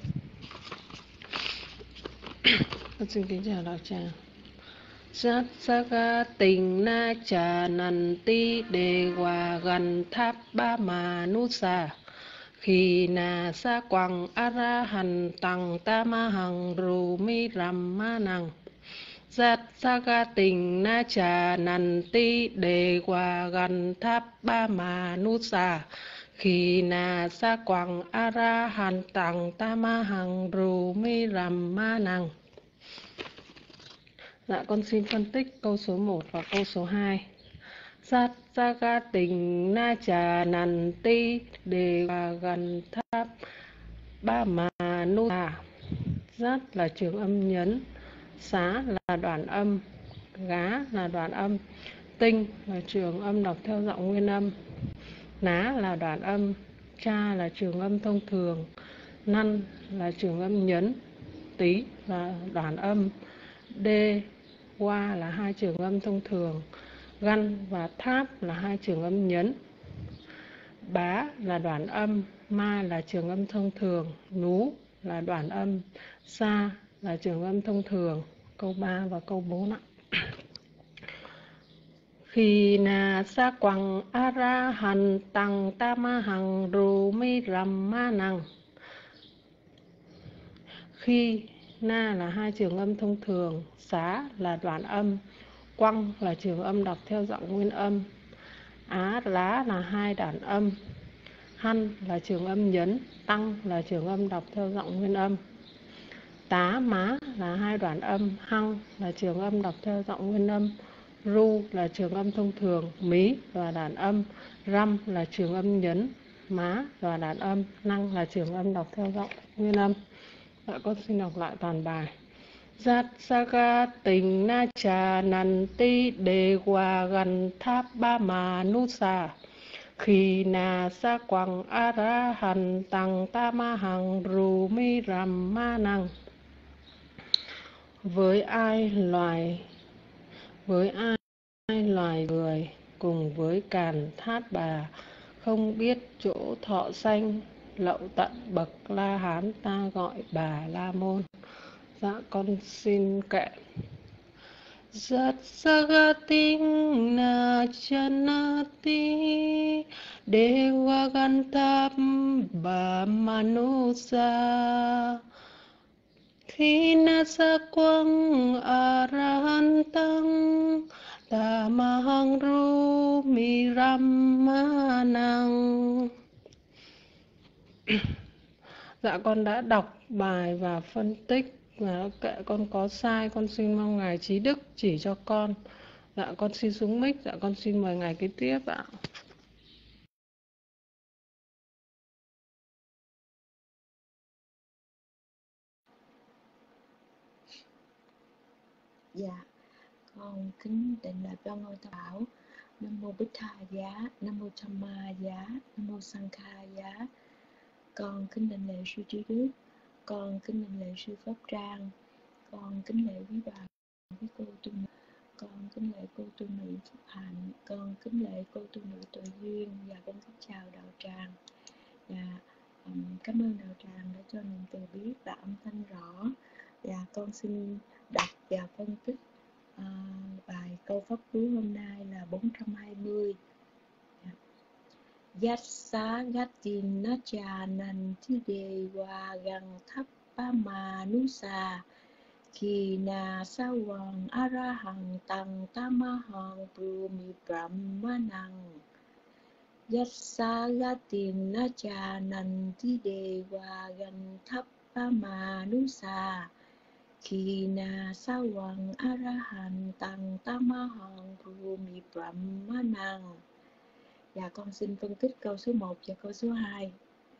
Con xin kính chào đạo tràng. Sát Saga tình na cha nanti dewa ganthappa manusa. Khi na sa quằng ara hằng tằng tamahang rumi brahmanang. Sát Saga tình na cha nanti dewa ganthappa manusa. Khi na sa quằng ara hằng tằng tamahang rumi brahmanang. Dạ con xin phân tích câu số một và câu số hai. Sát Saga tình na cha nanti dewa ganthappa manusa. Sát là trường âm nhấn, xá là đoạn âm, gá là đoạn âm, tinh là trường âm đọc theo giọng nguyên âm, ná là đoạn âm, cha là trường âm thông thường, năn là trường âm nhấn, tí là đoạn âm, đê qua là hai trường âm thông thường, găn và tháp là hai trường âm nhấn, bá là đoạn âm, ma là trường âm thông thường, nú là đoạn âm, sa là trường âm thông thường. Câu ba và câu bốn ạ. Khi na sa quằng ara hằng tằng tamahang rumi brahmanang. Khi na là hai trường âm thông thường, xá là đoạn âm, quăng là trường âm đọc theo giọng nguyên âm, Á lá là hai đoạn âm, hăn là trường âm nhấn, tăng là trường âm đọc theo giọng nguyên âm. Tá má là hai đoạn âm, hăng là trường âm đọc theo giọng nguyên âm, ru là trường âm thông thường, mí là đoạn âm, răm là trường âm nhấn, má là đoạn âm, năng là trường âm đọc theo giọng nguyên âm. Dạ, con xin đọc lại toàn bài. Zat saga tình na cha nan ti đề hòa gần tháp ba ma nu sa khi na sa quang a ra hành tăng ta ma hằng ru mi ram ma năng. Với ai loài với ai loài người cùng với càn thát bà không biết chỗ thọ sanh, lậu tận bậc La Hán ta gọi bà La Môn. Dạ, con xin kệ. Zat sagating na chanati dewa gantam ba manusa khi na sa quang arahantang tamahang ru mi ramanang. Dạ, con đã đọc bài và phân tích, và kệ con có sai con xin mong Ngài Trí Đức chỉ cho con. Dạ, con xin xuống mic. Dạ, con xin mời Ngài kế tiếp ạ. Dạ, con kính định lại ba ngôi tam bảo. Nam mô Bích Tha Giá, Nam mô Tham Ma Giá, Nam mô Sankha Giá. Con kính định lễ sư Trí Đức, con kính định lễ sư Pháp Trang, con kính lễ quý bà, quý cô tu nữ, con kính lễ cô tu nữ Phúc Hạnh, con kính lễ cô tu nữ Tuệ Duyên, và con kính chào đạo tràng. Và um, cảm ơn đạo tràng đã cho niềm từ biết và âm thanh rõ. Và con xin đọc và phân tích uh, bài câu pháp cú hôm nay là bốn trăm hai mươi. Yassa gatin nacha nanti dewa gang thappa manusa kina sawang arahang tang tamahang brumi brahmanang. Yassa gatin nacha nanti dewa gang thappa manusa kina sawang arahang tang tamahang brumi brahmanang. Và con xin phân tích câu số một và câu số hai.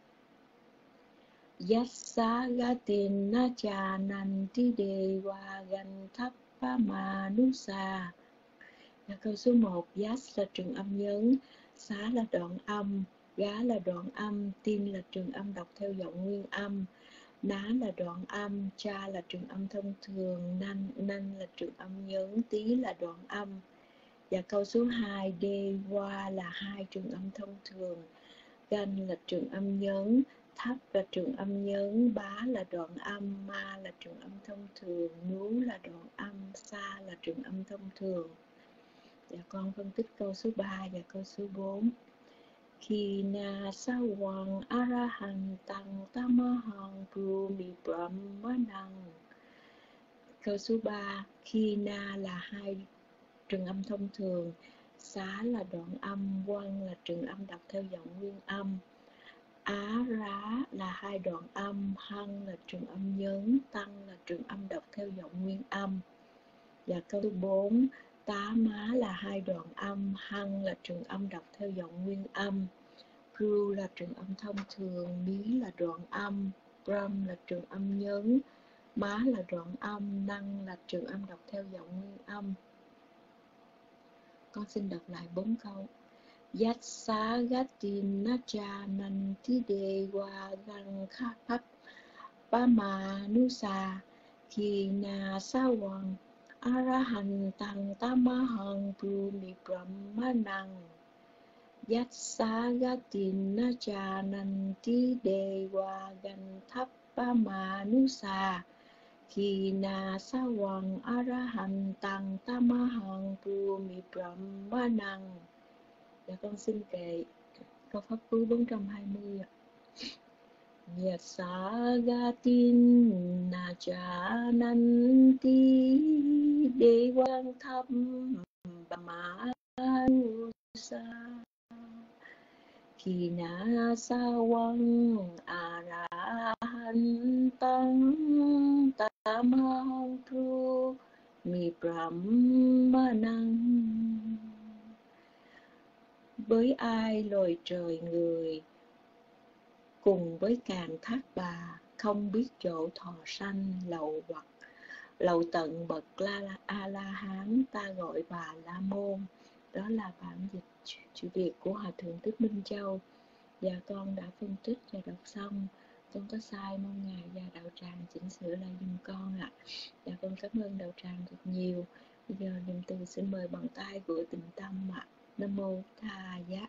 Yassa gatin nacha nanti dewa gan thappa manusa. Và câu số một, Yas là trường âm nhấn, Xá là đoạn âm, Gá là đoạn âm, Tin là trường âm đọc theo giọng nguyên âm, Ná là đoạn âm, Cha là trường âm thông thường, Nanh, nanh là trường âm nhấn, Tí là đoạn âm. Và câu số hai, Dewa là hai trường âm thông thường, Gan là trường âm nhấn, Thấp là trường âm nhấn, Bá là đoạn âm, Ma là trường âm thông thường, Nú là đoạn âm, Sa là trường âm thông thường. Và con phân tích câu số ba và câu số bốn. Kina sawang arahang tang tamahang brumi brahmanang. Câu số ba, Kina là hai trường âm thông thường, Xá là đoạn âm, Quang là trường âm đọc theo giọng nguyên âm, Á rá là hai đoạn âm, Hăng là trường âm nhấn, Tăng là trường âm đọc theo giọng nguyên âm. Và câu số bốn, Tá má là hai đoạn âm, Hăng là trường âm đọc theo giọng nguyên âm, Ru là trường âm thông thường, Mí là đoạn âm, Brahm là trường âm nhấn, Má là đoạn âm, Năng là trường âm đọc theo giọng nguyên âm. Con xin đọc lại bốn câu. Yassa gatin nacha nanti dewa gang khapap pamanusa kina sawang arahan tang tamahang brumi brahmanang. Yassa gatin nacha nanti dewa gang thapamanusa kina sawang arahant tang tamahang brumi brahmanang. Và con xin kệ câu pháp cú bốn trăm hai mươi. Yassa gatin nacha nanti devang tham bamanusa sa khi na sa quang a ra han tăng tam hang thu mi brahmanang. Với ai loài trời người cùng với càn thác bà không biết chỗ thọ sanh lậu hoặc lậu tận bậc la a la hán ta gọi bà la môn. Đó là bản dịch chữ Việt của Hòa thượng Thích Minh Châu. Và con đã phân tích và đọc xong. Con có sai mong ngài và đạo tràng chỉnh sửa lại giùm con ạ. À. Và con cảm ơn đạo tràng rất nhiều. Bây giờ niệm từ xin mời bằng tay của Tịnh Tâm ạ. À. Nam mô Tha Giá.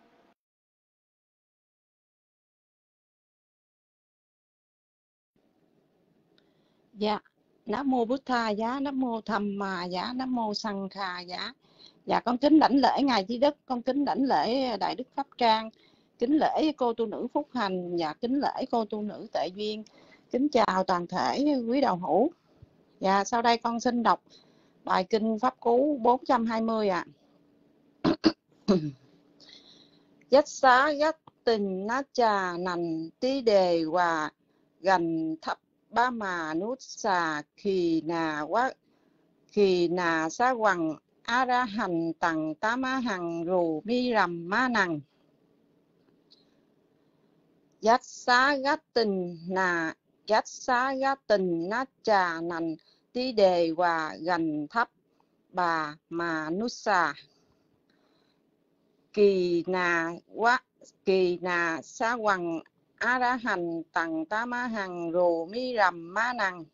Dạ, Nam mô Bụt Tha Giá, Nam mô Tham Ma Giá, Nam mô Sang Kha Giá. Dạ, con kính đảnh lễ ngài Trí Đức, con kính đảnh lễ Đại Đức Pháp Trang, kính lễ cô tu nữ Phúc Hành và kính lễ cô tu nữ Tệ Duyên. Kính chào toàn thể quý đạo hữu. Và sau đây con xin đọc bài kinh Pháp Cú bốn trăm hai mươi ạ. À. Dách xá gách tình ná trà nành tí đề hòa gần thấp ba mà nút xà khi nà quá khi nà xá hoàng a ra hành tầng tá má hằng rù mi rầm má nằng. Dách xá gách tình nà dách xá gách tình ná trà nành tí đề hòa gần thấp bà mà nút xà kỳ nà quá kỳ nà xá hoàng a ra hành tầng tá má hằng rù mi rầm má nằng.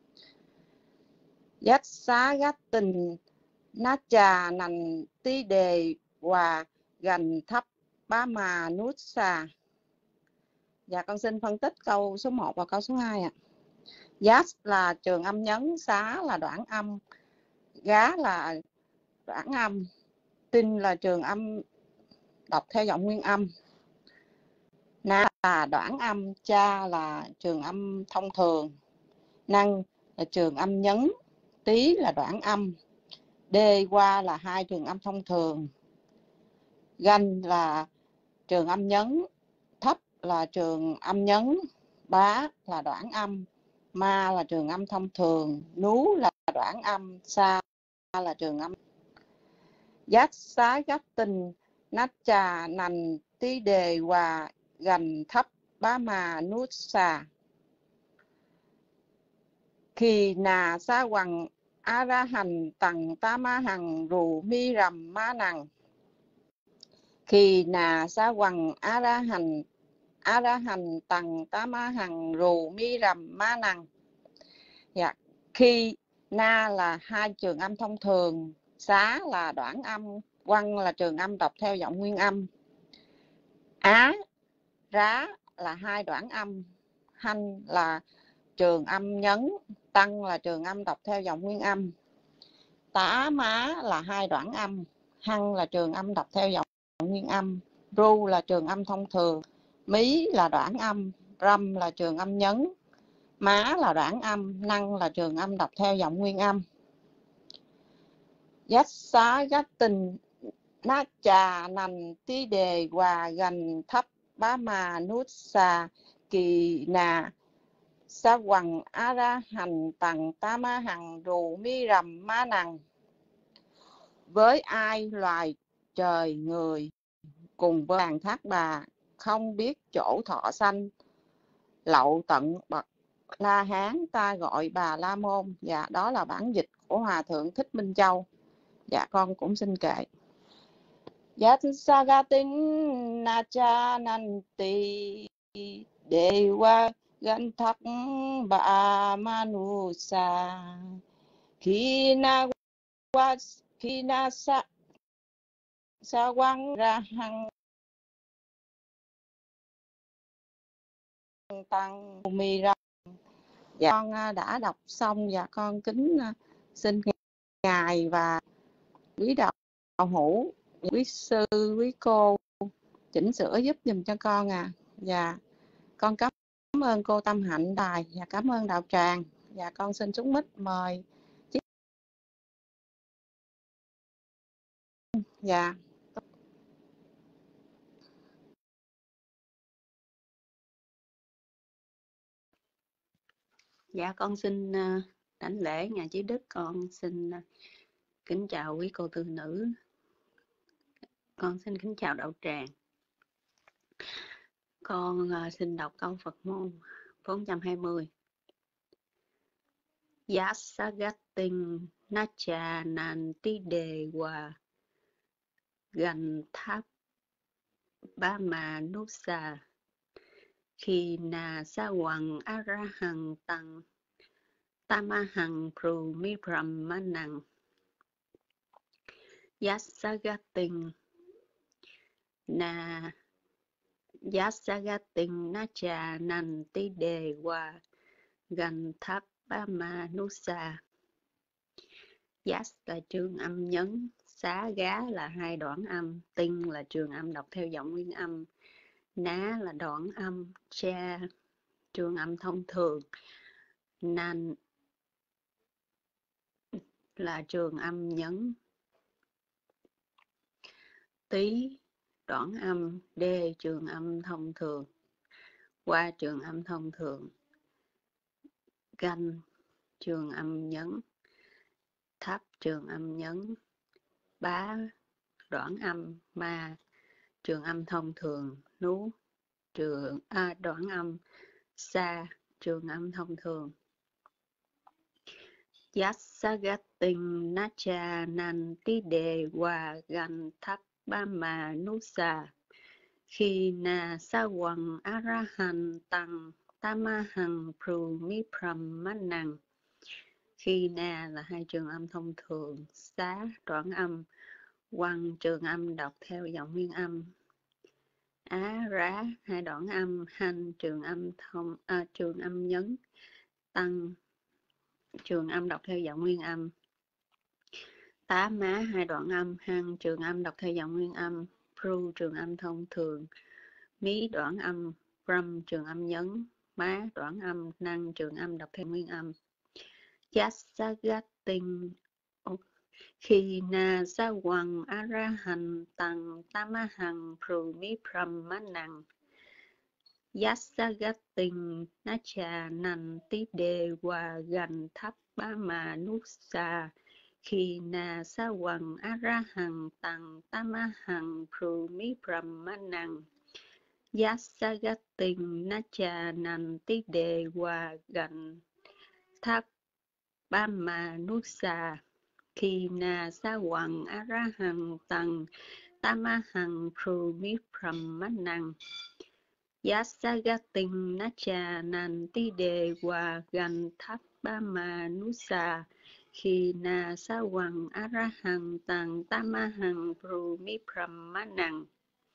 Dách xá gách tình ná trà nành tí đề hòa gần thấp bá mà nút xà. Dạ con xin phân tích câu số một và câu số hai ạ. À. Dách là trường âm nhấn, xá là đoạn âm, gá là đoạn âm, tinh là trường âm đọc theo giọng nguyên âm, na là đoạn âm, cha là trường âm thông thường, năng là trường âm nhấn, tí là đoạn âm, đê qua là hai trường âm thông thường, ganh là trường âm nhấn, thấp là trường âm nhấn, bá là đoạn âm, ma là trường âm thông thường, nú là đoạn âm, sa là trường âm. Giác xá gách tình nát trà nành tí đề hòa gần thấp bá mà nút xà. Khi nà xá hoàng a ra hành tầng tá má hằng rù mi rầm má nằng. Khi nà xá hoàng a ra hành a ra hành tầng tá má hằng rù mi rầm má nằng. Dạ. Khi na là hai trường âm thông thường, xá là đoạn âm, quăng là trường âm đọc theo giọng nguyên âm, á rá là hai đoạn âm, hanh là trường âm nhấn, tăng là trường âm đọc theo giọng nguyên âm, tá má là hai đoạn âm, hăng là trường âm đọc theo giọng nguyên âm, ru là trường âm thông thường, mí là đoạn âm, râm là trường âm nhấn, má là đoạn âm, năng là trường âm đọc theo giọng nguyên âm. Dách xá gách tình nát trà nành tí đề hòa gần thấp bá mà nút xà kỳ nà xá hoàng a ra hành tầng tá má hằng rù mi rầm má nằng. Với ai loài trời người cùng với bàn thác bà không biết chỗ thọ sanh lậu tận bậc La Hán ta gọi bà La Môn. Dạ đó là bản dịch của Hòa thượng Thích Minh Châu. Dạ con cũng xin kệ. Yat sagatin nacha nanti dewa ganthak ba manusa kina was kina sa sa quang ra hằng tăng mi ra. Dạ con đã đọc xong và con kính xin ngài và quý đạo hữu, quý sư, quý cô chỉnh sửa giúp dùm cho con à. Và con cảm ơn cô Tâm Hạnh Đài và cảm ơn đạo tràng. Và con xin xuống mic mời. Dạ. Dạ con xin uh, đảnh lễ Ngài Trí Đức, con xin uh, kính chào quý cô tư nữ, con xin kính chào đạo tràng. Con uh, xin đọc câu Phật môn bốn trăm hai mươi. Yasagating nacha nanti dewa ganthap bamanusa khi na sa hoàng arahang tăng tamahang prumi brahmanang. Yasagating na Yasagating nacha nanti dewa ganthap bamanusa. Yas là trường âm nhấn, xá gá là hai đoạn âm, tinh là trường âm đọc theo giọng nguyên âm, ná là đoạn âm, cha trường âm thông thường, nan là trường âm nhấn, tí đoạn âm, đê trường âm thông thường, qua trường âm thông thường, ganh trường âm nhấn, thấp trường âm nhấn, bá đoạn âm, ma trường âm thông thường, nú trường à, đoạn âm, sa trường âm thông thường. Yasagating nacha nanti dewa ganthapama nusa khi na sa hoàng arahan tăng tamahang prumi brahmanang. Khi na là hai trường âm thông thường, xá đoạn âm, quăng trường âm đọc theo giọng nguyên âm, á rá hai đoạn âm, hành trường âm thông à, trường âm nhấn, tăng trường âm đọc theo giọng nguyên âm, tá má hai đoạn âm, hăng trường âm đọc theo giọng nguyên âm, pru trường âm thông thường, mí đoạn âm, ram trường âm nhấn, má đoạn âm, năng trường âm đọc theo nguyên âm. Yasagating khi na sa hoàng arahan tăng tamahang prumi brahmanang. Yasagating nacha nanti dewa ganthapama nusa khi na sa hoàng arahan tăng tamahang prumi brahmanang. Yasagating nacha nanti dewa ganthapama nusa khi na sa hoàng arahan tăng tamahang prumi brahmanang. Yasagating nacha nanti dewa ganthapama nusa khi na sa hoàng arahan tăng tamahang prumi brahmanang.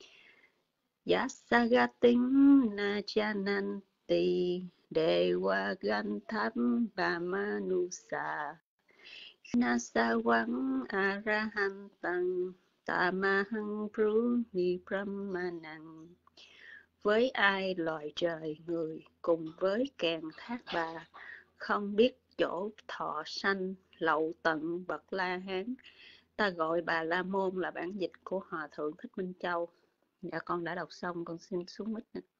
Yasagating nacha nanti dewa ganthapama nusa na sa hoàng arahan tăng tamahang prumi brahmanang. Với ai loài trời người cùng với kèn thác bà, không biết chỗ thọ sanh lậu tận bậc La Hán, ta gọi Bà La Môn là bản dịch của Hòa Thượng Thích Minh Châu. Dạ con đã đọc xong, con xin xuống mic nữa.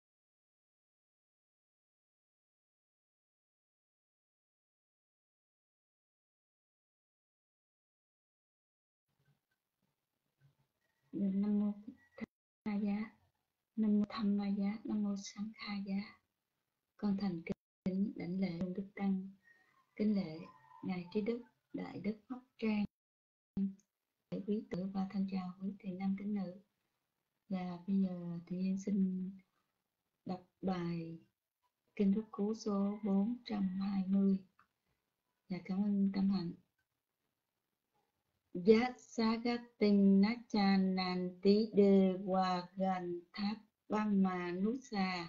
Nam mô Tha Giá, Nam mô Tham Ma Giá, Nam mô Sang Kha Giá. Con thành kính đảnh lễ Đức Tăng, kính lễ Ngài Trí Đức, Đại Đức Pháp Trang, quý tử và thân chào quý thiện nam tín nữ. Và bây giờ thì em xin đọc bài Kinh Pháp Cú số bốn trăm hai mươi. Và cảm ơn Tâm Hạnh. Yasagating nacha nanti dewa ganthapama nusa.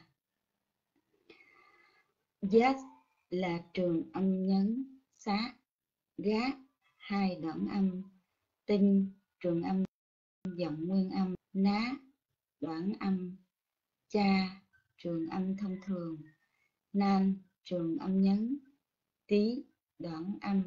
Yas là trường âm nhấn, xá, gá, hai đoạn âm, tinh, trường âm giọng nguyên âm, ná, đoạn âm, cha, trường âm thông thường, nan, trường âm nhấn, tí, đoạn âm.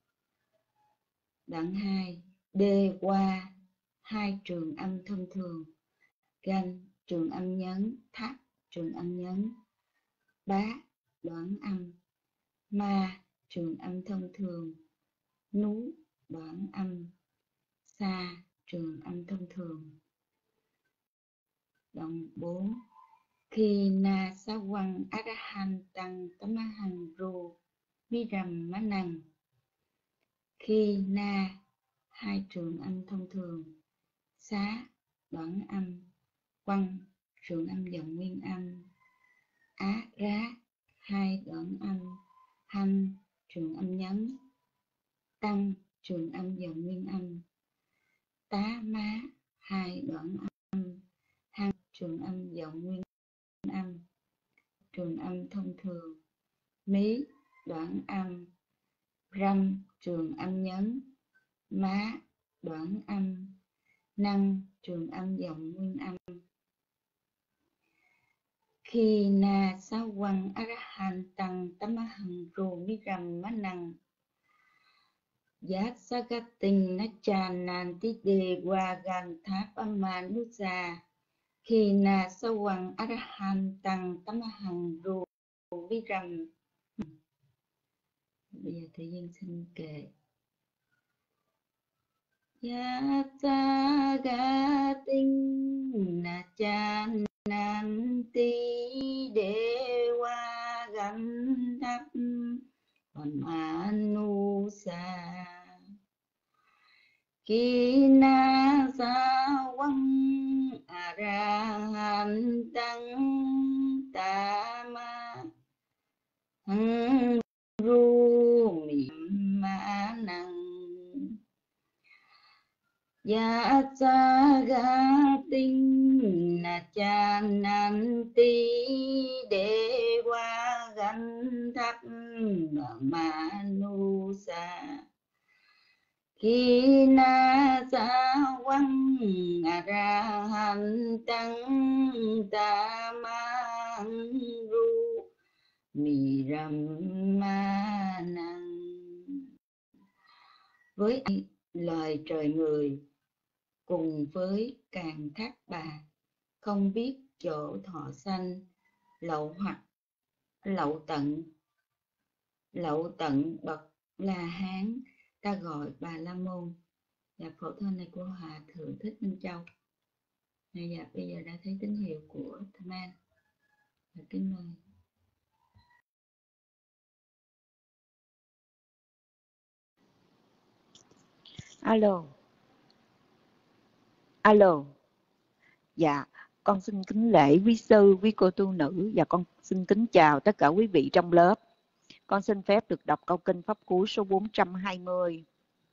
Đoạn hai, đê qua, hai trường âm thông thường, gan, trường âm nhấn, thác, trường âm nhấn, bá, đoạn âm, Ma trường âm thông thường, Nú đoạn âm, Sa trường âm thông thường. Đoạn bốn. Khi na sa quăng arahan tăng tamahang ru miram manang. Khi na hai trường âm thông thường, Xá đoạn âm, Quăng trường âm dòng nguyên âm, Á rá hai đoạn âm, Hanh trường âm nhấn, Tăng trường âm dòng nguyên âm, Tá má hai đoạn âm, Hăng trường âm dòng nguyên âm, trường âm thông thường, Mí đoạn âm, Râm trường âm nhấn, Má đoạn âm, Năng trường âm dòng nguyên âm. Khi na sa quăng arahan tăng tamahang ru miram manang. Yat sagatin nachanan tide wagan thapamanusa. Khi na sa quăng arahan tăng tamahang ru miram. Bây giờ Thầy Duyên xin kệ. Yat sagatin nachanan Nanti dewa gandhap manusa kina sawang arahan tăng tama hang rumi manang ya sagatin na cha nan ti dewa gandhap manusa kina sawang arahan tăng tamang ru miram manang. Với lời trời người cùng với Càn Thác Bà, không biết chỗ thọ sanh, lậu hoặc lậu tận lậu tận bậc La Hán, ta gọi Bà La Môn. Dạ phổ thơ này của Hòa Thượng Thích Minh Châu. Dạ bây giờ đã thấy tín hiệu của Tham An. Dạ kính mời. Alo. Alo. Dạ, con xin kính lễ quý sư, quý cô tu nữ và con xin kính chào tất cả quý vị trong lớp. Con xin phép được đọc câu kinh pháp cú số bốn trăm hai mươi.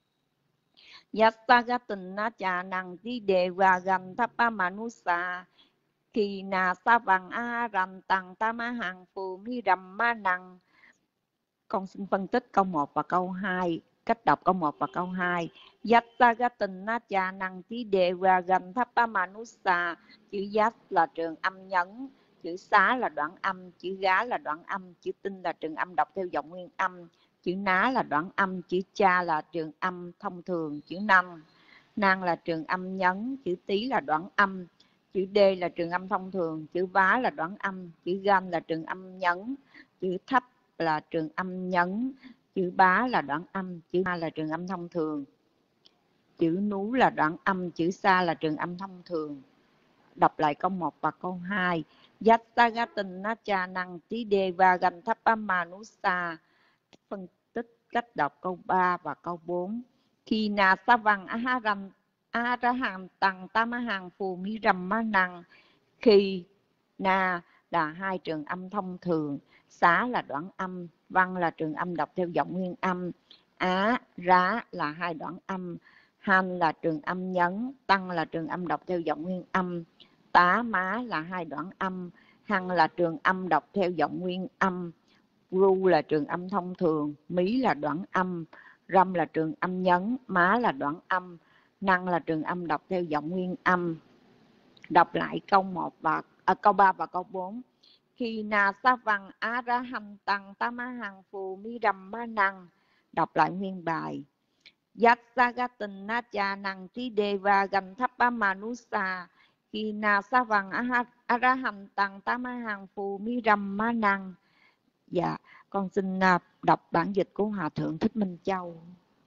Yasagatin cha năng ti dewa gan thapa manusa kỳ na sa vàng a rành tăng tamahang phù mi rầm ma năng. Con xin phân tích câu một và câu hai. Cách đọc câu một và câu hai. Yasagatin cha năng ti dewa gan thapa manusa. Chữ yat là trường âm nhấn, chữ xá là đoạn âm, chữ gá là đoạn âm, chữ tinh là trường âm đọc theo giọng nguyên âm, chữ ná là đoạn âm, chữ cha là trường âm thông thường, chữ năng năng là trường âm nhấn, chữ tí là đoạn âm, chữ d là trường âm thông thường, chữ vá là đoạn âm, chữ gan là trường âm nhấn, chữ thấp là trường âm nhấn, chữ bá là đoạn âm, chữ ma là trường âm thông thường, chữ nú là đoạn âm, chữ sa là trường âm thông thường. Đọc lại câu một và câu hai. Yasagatin cha năng tí deva gan thapa manusa. Phân tích cách đọc câu ba và câu bốn. Khi na sa vang aharam araham tăng tamahang phù mi ram ma năng. Khi na là hai trường âm thông thường, xá là đoạn âm, văn là trường âm đọc theo giọng nguyên âm, á rá là hai đoạn âm, han là trường âm nhấn, tăng là trường âm đọc theo giọng nguyên âm, tá má là hai đoạn âm, hăng là trường âm đọc theo giọng nguyên âm, ru là trường âm thông thường, mí là đoạn âm, râm là trường âm nhấn, má là đoạn âm, năng là trường âm đọc theo giọng nguyên âm. Đọc lại câu một và à, câu ba và câu bốn. Khi na sa văn á ra hành tăng tamahang phù mi rầm ma năng. Đọc lại nguyên bài. Yat sagatin na cha năng ti deva gan thapa manusa. Khi na sa văn á ra hành tăng tamahang phù mi rầm ma năng. Dạ, con xin uh, đọc bản dịch của Hòa Thượng Thích Minh Châu.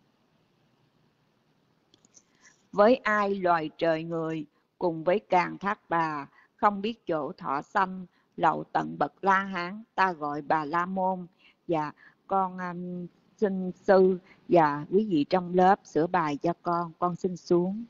Với ai loài trời người, cùng với Càn Thác Bà, không biết chỗ thọ sanh, lậu tận bậc La Hán, ta gọi Bà La Môn. Dạ, con um, xin sư và quý vị trong lớp sửa bài cho con, con xin xuống.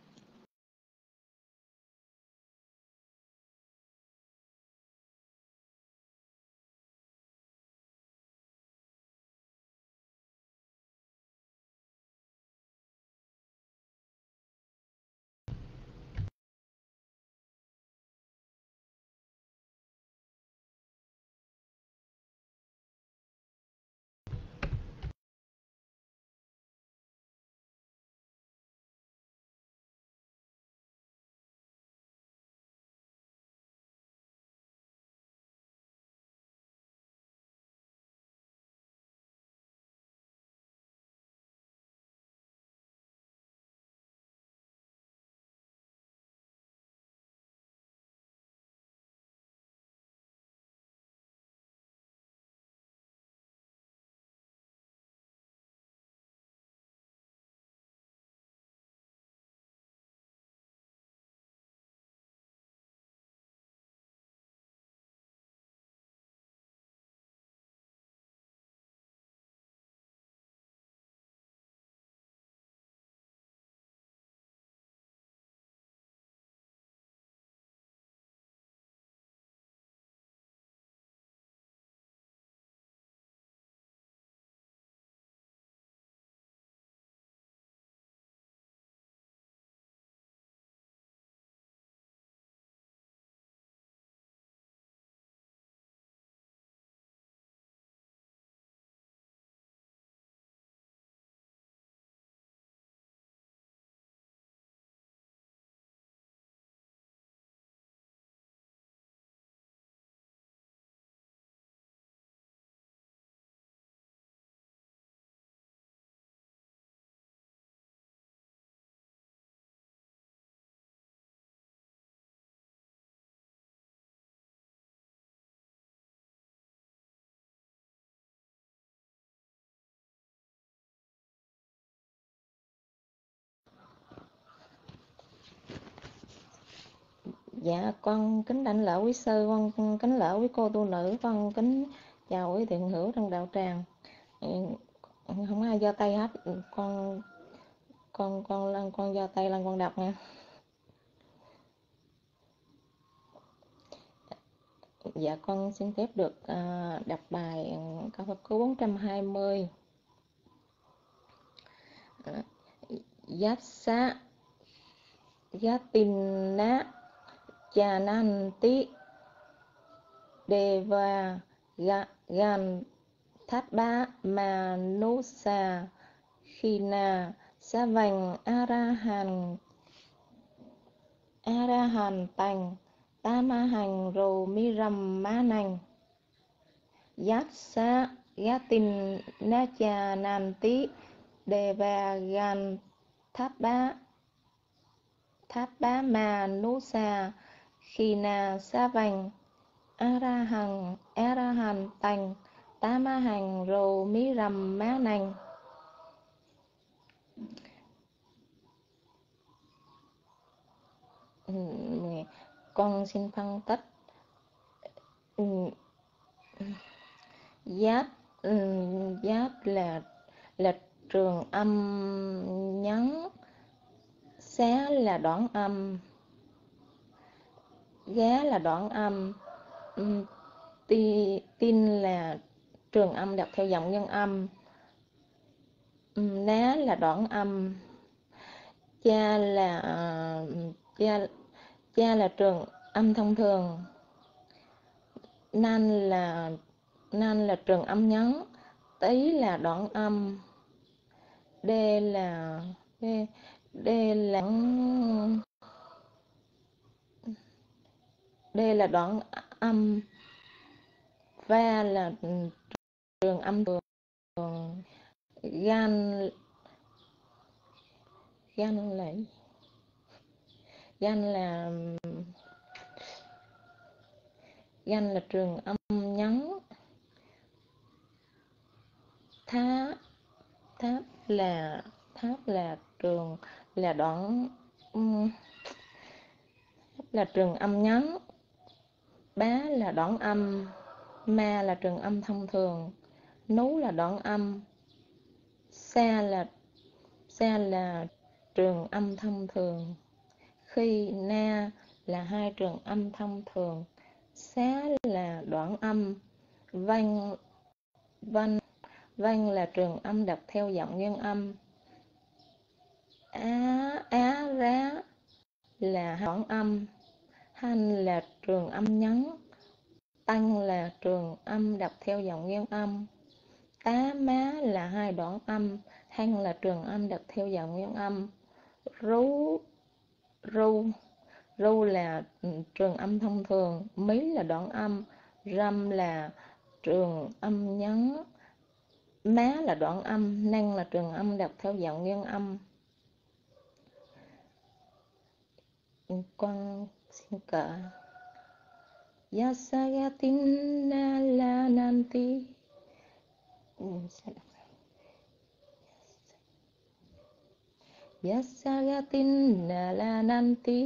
Dạ, con kính đảnh lễ quý sư, con kính lễ quý cô tu nữ, con kính chào quý thiện hữu trong đạo tràng. Không ai giơ tay hết, con con con lần con giơ tay lần con đọc nha. Dạ, con xin phép được uh, đọc bài câu Pháp Cú bốn trăm hai mươi. Yassa Yatinna Chananti Deva Gan Thát Ba Manusa Khina Savang Arahan Arahan Tành Tamahang Rô Miram Manang Yassa Yatin Nacha Nanti Deva Gan Thát Ba Thát Ba Manusa Khina Savang Arahan Arahan Tành Tamahang Rô Miram Manang. Con xin phân tích. Giáp giáp là là trường âm nhấn, xá là đoạn âm, giá là đoạn âm, ti, tin là trường âm đặt theo dòng nhân âm, ná là đoạn âm, cha là cha cha là trường âm thông thường, nan là nan là trường âm nhấn, tí là đoạn âm, d là d, d là d là đoạn âm, va là trường âm thường, gan gan là gan là gan là trường âm nhấn, tháp tháp là tháp là trường là đoạn um, là trường âm nhấn, bá là đoạn âm, ma là trường âm thông thường, nú là đoạn âm, sa là sa là trường âm thông thường, khi na là hai trường âm thông thường, xá là đoạn âm, văn văn văn là trường âm đặt theo giọng nguyên âm, á á rá là đoạn âm, hanh là trường âm nhấn, tăng là trường âm đặt theo giọng nguyên âm, tá má là hai đoạn âm, hăng là trường âm đặt theo giọng nguyên âm, rú ru ru là trường âm thông thường, mí là đoạn âm, râm là trường âm nhấn, má là đoạn âm, năng là trường âm đặt theo giọng nguyên âm. Con xin cỡ Yasagatina la nanti Yasagatina la nanti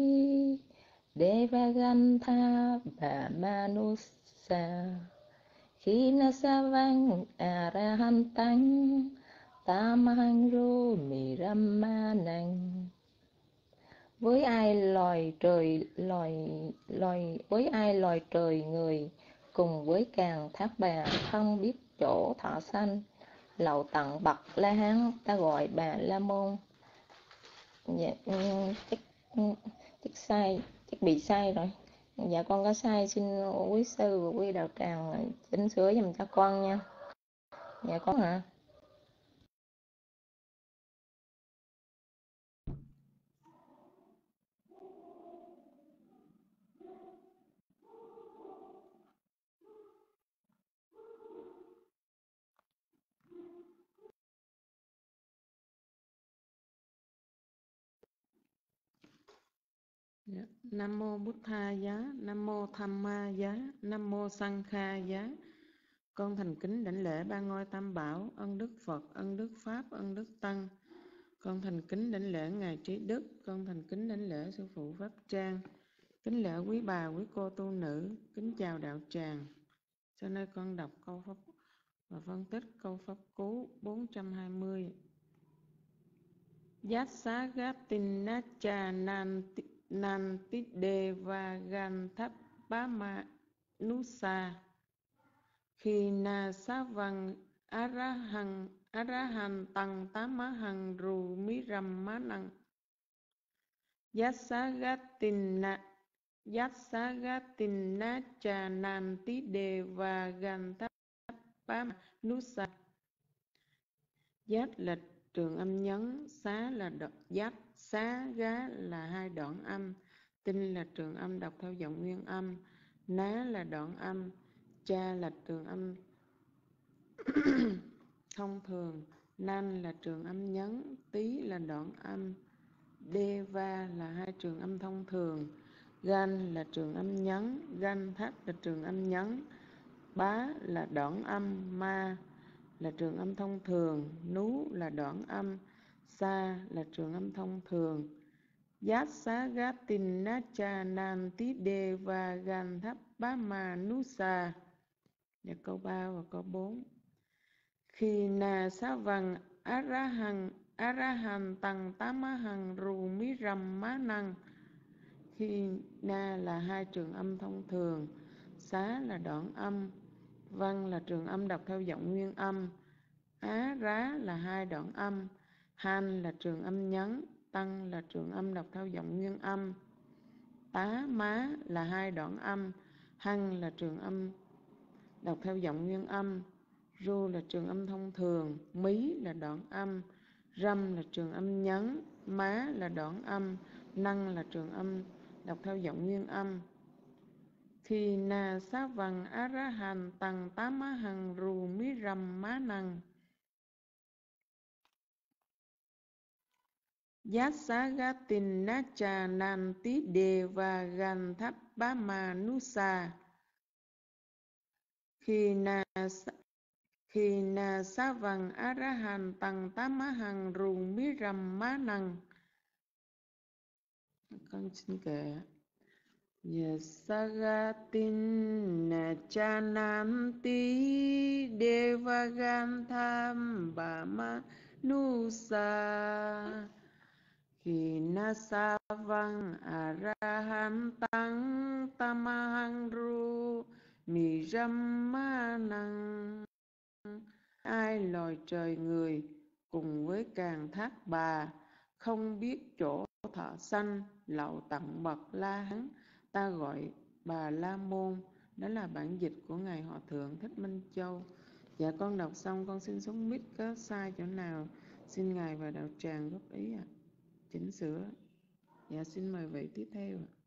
Devagantha Bhamanusa Khinasavang Arahantang Tamahangro Miramanang. Với ai loài trời loài loài với ai loài trời người cùng với càng thác bà không biết chỗ thọ sanh, lậu tận bậc La Hán ta gọi bà La Môn. Dạ, chắc, chắc sai, chắc bị sai rồi. Dạ con có sai, xin quý sư và quý đạo tràng chỉnh sửa giùm cho con nha. Dạ con hả? Nam mô Bụt Tha Giá, Nam mô Tham Ma Giá, Nam mô Sang Kha Giá. Con thành kính đảnh lễ ba ngôi tam bảo, ân đức Phật, ân đức Pháp, ân đức Tăng. Con thành kính đảnh lễ ngài Trí Đức, con thành kính đảnh lễ sư phụ Pháp Trang, kính lễ quý bà, quý cô tu nữ, kính chào đạo tràng. Sau đây con đọc câu pháp và phân tích câu pháp cú bốn trăm hai mươi. Yassagatinnacha nantideva ganthapama nusa khina savang arahang arahan tăng tamahang rumirammanang yassagatinna yassagatinnacha nantideva ganthapama nusa. Yát là trường âm nhấn, xá là đoạn dắt, xá gá là hai đoạn âm, tinh là trường âm đọc theo giọng nguyên âm, ná là đoạn âm, cha là trường âm thông thường, nan là trường âm nhấn, tí là đoạn âm, deva là hai trường âm thông thường, gan là trường âm nhấn, gan thắt là trường âm nhấn, bá là đoạn âm, ma là trường âm thông thường, nú là đoạn âm, sa là trường âm thông thường. Yassagatinnacha nantideva ganthapama nusa. Và câu ba và câu bốn. Khi na sa vằng arahang arahan tăng tamahang rumirammanang. Khi na là hai trường âm thông thường, xá là đoạn âm, văn là trường âm đọc theo giọng nguyên âm, á rá là hai đoạn âm, han là trường âm nhấn, tăng là trường âm đọc theo giọng nguyên âm, tá má là hai đoạn âm, hăng là trường âm đọc theo giọng nguyên âm, ru là trường âm thông thường, mí là đoạn âm, râm là trường âm nhấn, má là đoạn âm, năng là trường âm đọc theo giọng nguyên âm. Khi na sa vằng arahan tăng tamahang rumirammanang. Yassagatinnacha nantideva ganthapama nusa. Khi na khi na sa vằng a ra hàn tăng tam hằng rùng mi rầm má năng. Con xin kể. Yasagatin na chananti devagantham bama nusa khi na sa vang arahan tăng tamahang ru mi ramma năng. Ai loài trời người cùng với càng thác bà, không biết chỗ thọ sanh lậu tặng bậc La Hán, ta gọi Bà La Môn. Đó là bản dịch của Ngài Hòa Thượng Thích Minh Châu. Dạ con đọc xong con xin xuống mic, có sai chỗ nào xin Ngài và đạo tràng góp ý ạ, à, chỉnh sửa. Dạ xin mời vị tiếp theo ạ.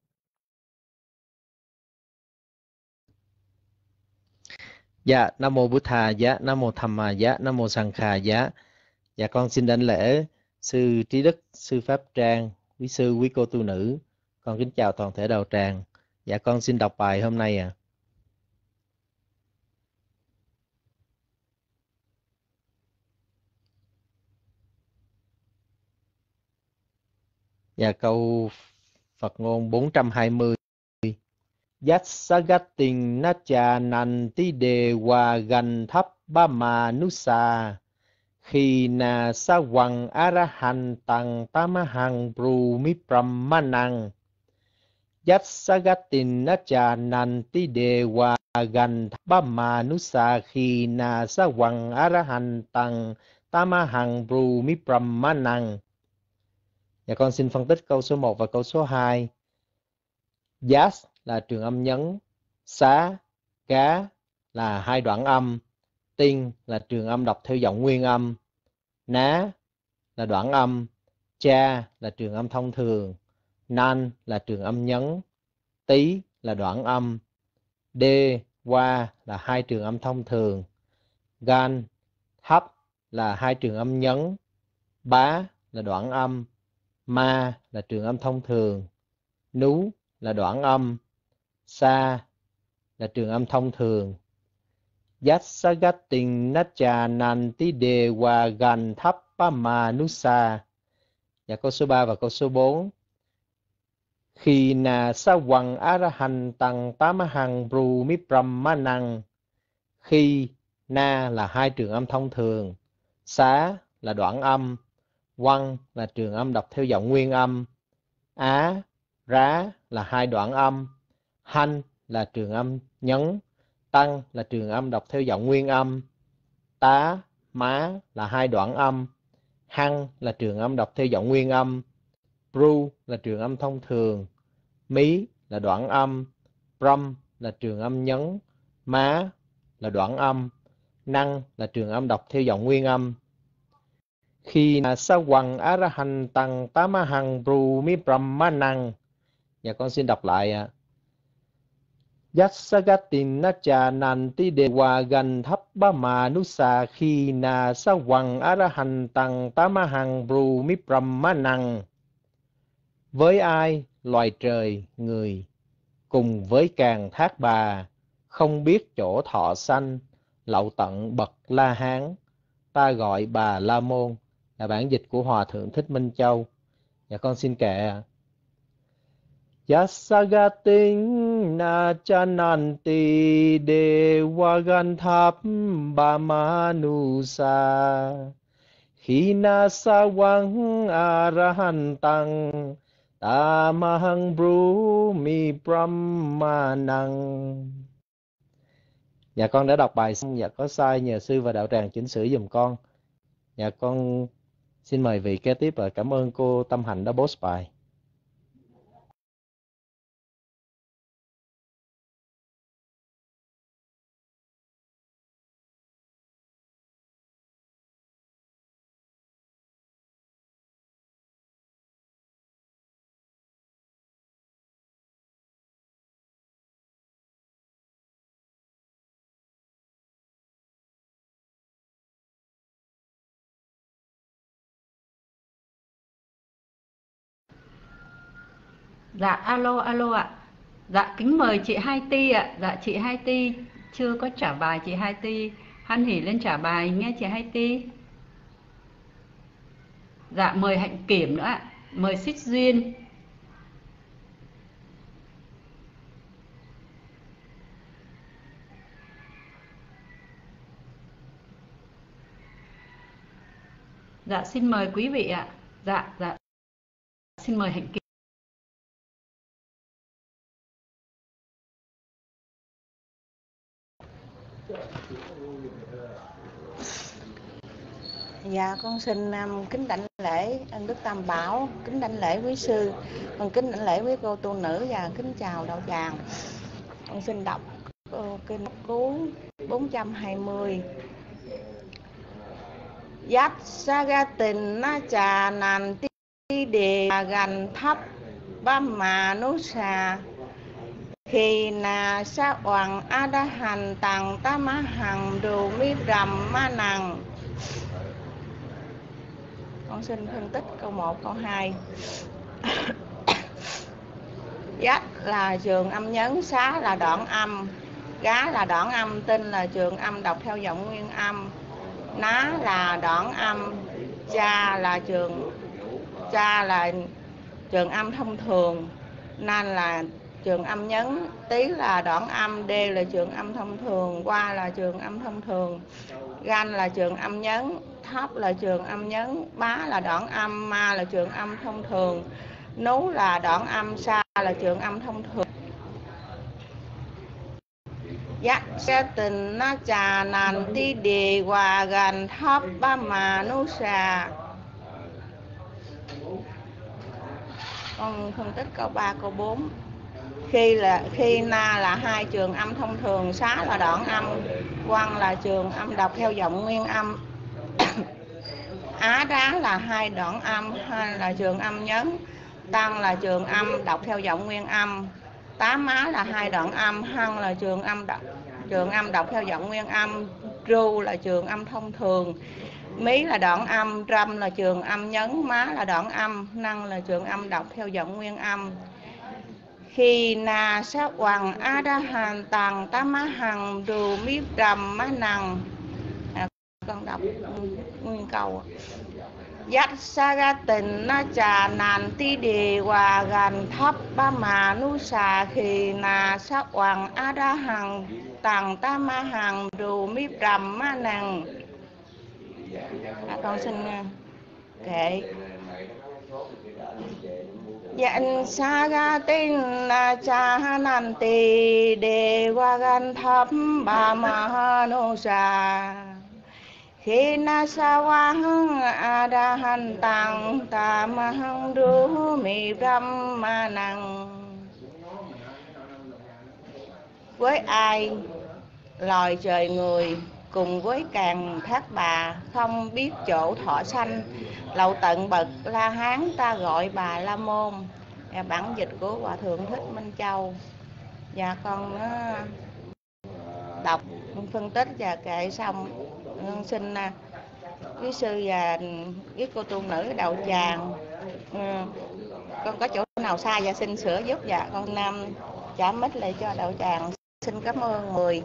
Dạ, Nam Mô Bụt Thà, dạ, Nam Mô Tham Ma, dạ, Nam Mô Sang Khà, dạ. Dạ con xin đảnh lễ Sư Trí Đức, Sư Pháp Trang, quý sư, quý cô tu nữ. Con kính chào toàn thể đạo tràng. Dạ con xin đọc bài hôm nay à. Dạ câu Phật ngôn bốn trăm hai mươi. Yat sagatin nacha nanti dewa gan thap bama nusa khi na sa vằng arahan tăng tamahang brumi brahmanang. Yat sagatin nacha nanti dewa gan thap bama nusa khi na sa vằng arahan tăng tamahang brumi brahmanang. Dạ con xin phân tích câu số một và câu số hai. Yat là trường âm nhấn, xá, cá là hai đoạn âm, tinh là trường âm đọc theo giọng nguyên âm, ná là đoạn âm, cha là trường âm thông thường, nan là trường âm nhấn, tí là đoạn âm, đê, qua là hai trường âm thông thường, gan, thấp là hai trường âm nhấn, bá là đoạn âm, ma là trường âm thông thường, nú là đoạn âm, sa là trường âm thông thường. Yat sagatin nacha nanti dewa gan thap bama nusa. Và câu số ba và câu số bốn. Khi na sa vằng arahan tăng tamahang brumi brahmanang. Khi na là hai trường âm thông thường, xá là đoạn âm, quăng là trường âm đọc theo giọng nguyên âm, á, rá là hai đoạn âm, hanh là trường âm nhấn, tăng là trường âm đọc theo giọng nguyên âm, tá, má là hai đoạn âm, hăng là trường âm đọc theo giọng nguyên âm, pru là trường âm thông thường, mí là đoạn âm, brum là trường âm nhấn, má là đoạn âm, năng là trường âm đọc theo giọng nguyên âm. Khi na sa vằng arahan tăng tamahang brumi brahmanang. Dạ con xin đọc lại ạ. Yat sagatin nacha nanti dewa gan thap bama nusa khi na sa vằng arahan tăng tamahang brumi brahmanang. Với ai loài trời người cùng với càng thác bà, không biết chỗ thọ sanh lậu tận bậc La Hán, ta gọi Bà La Môn. Là bản dịch của Hòa Thượng Thích Minh Châu. Dạ con xin kệ ạ. Yasagatin na chananti dewa gan thap bamanusa khi na sa vang arahan tăng tamahang brumi brahmanang. Dạ con đã đọc bài xong. Dạ có sai nhờ sư và đạo tràng chỉnh sửa giùm con. Dạ con xin mời vị kế tiếp và cảm ơn cô Tâm Hạnh đã post bài. Dạ alo alo ạ. Dạ kính mời chị Hai Ti ạ. Dạ chị Hai Ti chưa có trả bài. Chị Hai Ti Hoan hỉ lên trả bài nghe chị Hai Ti. Dạ mời Hạnh Kiểm nữa ạ. Mời Xích Duyên. Dạ xin mời quý vị ạ. Dạ dạ. Xin mời Hạnh Kiểm. Dạ con xin um, kính đảnh lễ ân Đức Tam Bảo, kính đảnh lễ quý sư, con kính đảnh lễ quý cô tu nữ và kính chào đạo tràng. Con xin đọc uh, kinh cuốn bốn trăm hai mươi. Yat Sagatin Na Cha Nan Ti Đề Gần Thấp Bám Mà Nú Xà Khi Na Sa Hoàng A Đa Hành Tằng Ta Má Hằng Đồ Mi Rầm Ma Nằng. Con xin phân tích câu một, câu hai. Dắt là trường âm nhấn, xá là đoạn âm, gá là đoạn âm, tinh là trường âm đọc theo giọng nguyên âm, ná là đoạn âm, cha là trường cha là trường âm thông thường, nan là trường âm nhấn, tí là đoạn âm, d là trường âm thông thường, qua là trường âm thông thường, gan là trường âm nhấn, thấp là trường âm nhấn, bá là đoạn âm, ma là trường âm thông thường, nú là đoạn âm, sa là trường âm thông thường. Giác sẽ tình nó trà nàn tí đề hòa gần thấp ba mà nú xà. Con phân tích câu ba, câu bốn. Khi là khi na là hai trường âm thông thường, xá là đoạn âm, quan là trường âm đọc theo giọng nguyên âm, á đá là hai đoạn âm, hai là trường âm nhấn, tăng là trường âm đọc theo giọng nguyên âm, tám má là hai đoạn âm, hăng là trường âm đọc trường âm đọc theo giọng nguyên âm, ru là trường âm thông thường, mí là đoạn âm, râm là trường âm nhấn, má là đoạn âm, năng là trường âm đọc theo giọng nguyên âm. Khi na sát hoàng á đa hàn tàng tá má hằng đồ mi rầm má nằng. À, con đọc nguyên câu. Dắt sa ga tình na trà nàn ti đề hòa gần thấp ba mà nu xà khi na sát hoàng á đa hằng tàng tá má hằng đồ mi rầm má nằng. À, con xin kệ. Dặn sa ga tin na cha nan ti đề hòa gần thấp ba mà nu xà khi na sa wang a đa hành tăng ta ma hằng đu mi ram ma năng. Với ai loài trời người cùng với càng thác bà không biết chỗ thọ sanh, lậu tận bậc La Hán ta gọi bà La Môn. Và bản dịch của Hòa Thượng Thích Minh Châu. Và con đọc phân tích và kệ xong, xin quý sư và quý cô tu nữ đạo tràng, con có chỗ nào sai và xin sửa giúp, và con nam trả mít lại cho đạo tràng. Xin cảm ơn người.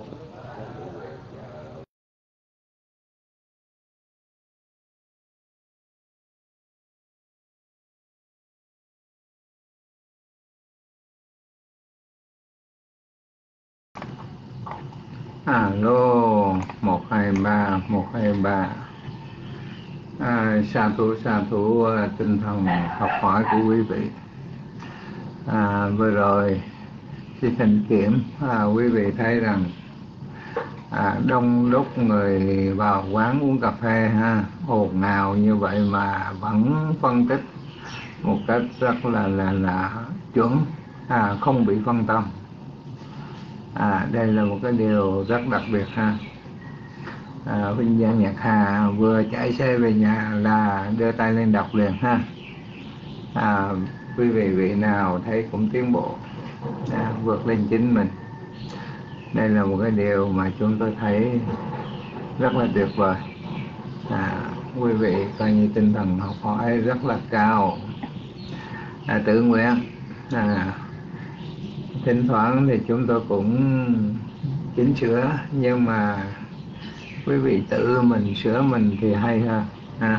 Alo, một hai ba, một hai ba. À, sa thủ sa thủ tinh thần học hỏi của quý vị. À, vừa rồi xin Hạnh Kiểm, à, quý vị thấy rằng à, đông đúc người vào quán uống cà phê ha, ồn ào như vậy mà vẫn phân tích một cách rất là là là chuẩn, à, không bị phân tâm. À, đây là một cái điều rất đặc biệt ha. À, Vinh Giang Nhạc Hà vừa chạy xe về nhà là đưa tay lên đọc liền ha. À, quý vị vị nào thấy cũng tiến bộ, à, vượt lên chính mình. Đây là một cái điều mà chúng tôi thấy rất là tuyệt vời. À, quý vị coi như tinh thần học hỏi rất là cao, à, tự nguyện. À, thỉnh thoảng thì chúng tôi cũng chỉnh sửa, nhưng mà quý vị tự mình sửa mình thì hay hơn ha.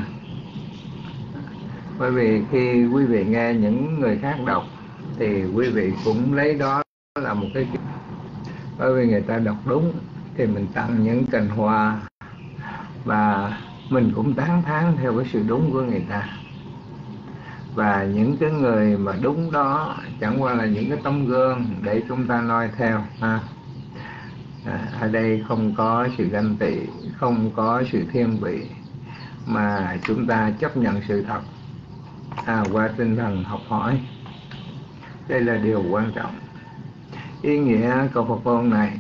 Bởi vì khi quý vị nghe những người khác đọc thì quý vị cũng lấy đó là một cái, bởi vì người ta đọc đúng thì mình tặng những cành hoa, và mình cũng tán thán theo cái sự đúng của người ta. Và những cái người mà đúng đó chẳng qua là những cái tấm gương để chúng ta noi theo ha. À, ở đây không có sự ganh tị, không có sự thiên vị, mà chúng ta chấp nhận sự thật à, qua tinh thần học hỏi. Đây là điều quan trọng. Ý nghĩa câu Phật ngôn này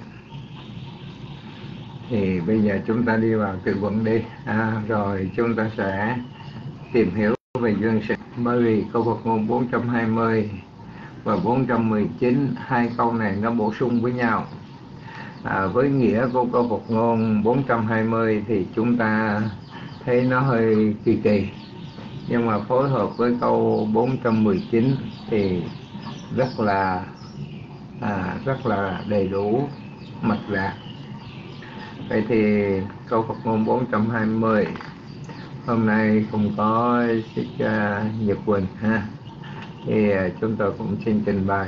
thì bây giờ chúng ta đi vào từ vựng đi, à, rồi chúng ta sẽ tìm hiểu về duyên sự. Bởi vì câu Phật ngôn bốn trăm hai mươi và bốn trăm mười chín, hai câu này nó bổ sung với nhau. À, với nghĩa của câu Phật ngôn bốn trăm hai mươi thì chúng ta thấy nó hơi kỳ kỳ, nhưng mà phối hợp với câu bốn trăm mười chín thì rất là à, rất là đầy đủ, mạch lạc. Vậy thì câu Phật ngôn bốn trăm hai mươi hôm nay cũng có Sư Nhật Quỳnh ha, thì chúng tôi cũng xin trình bày.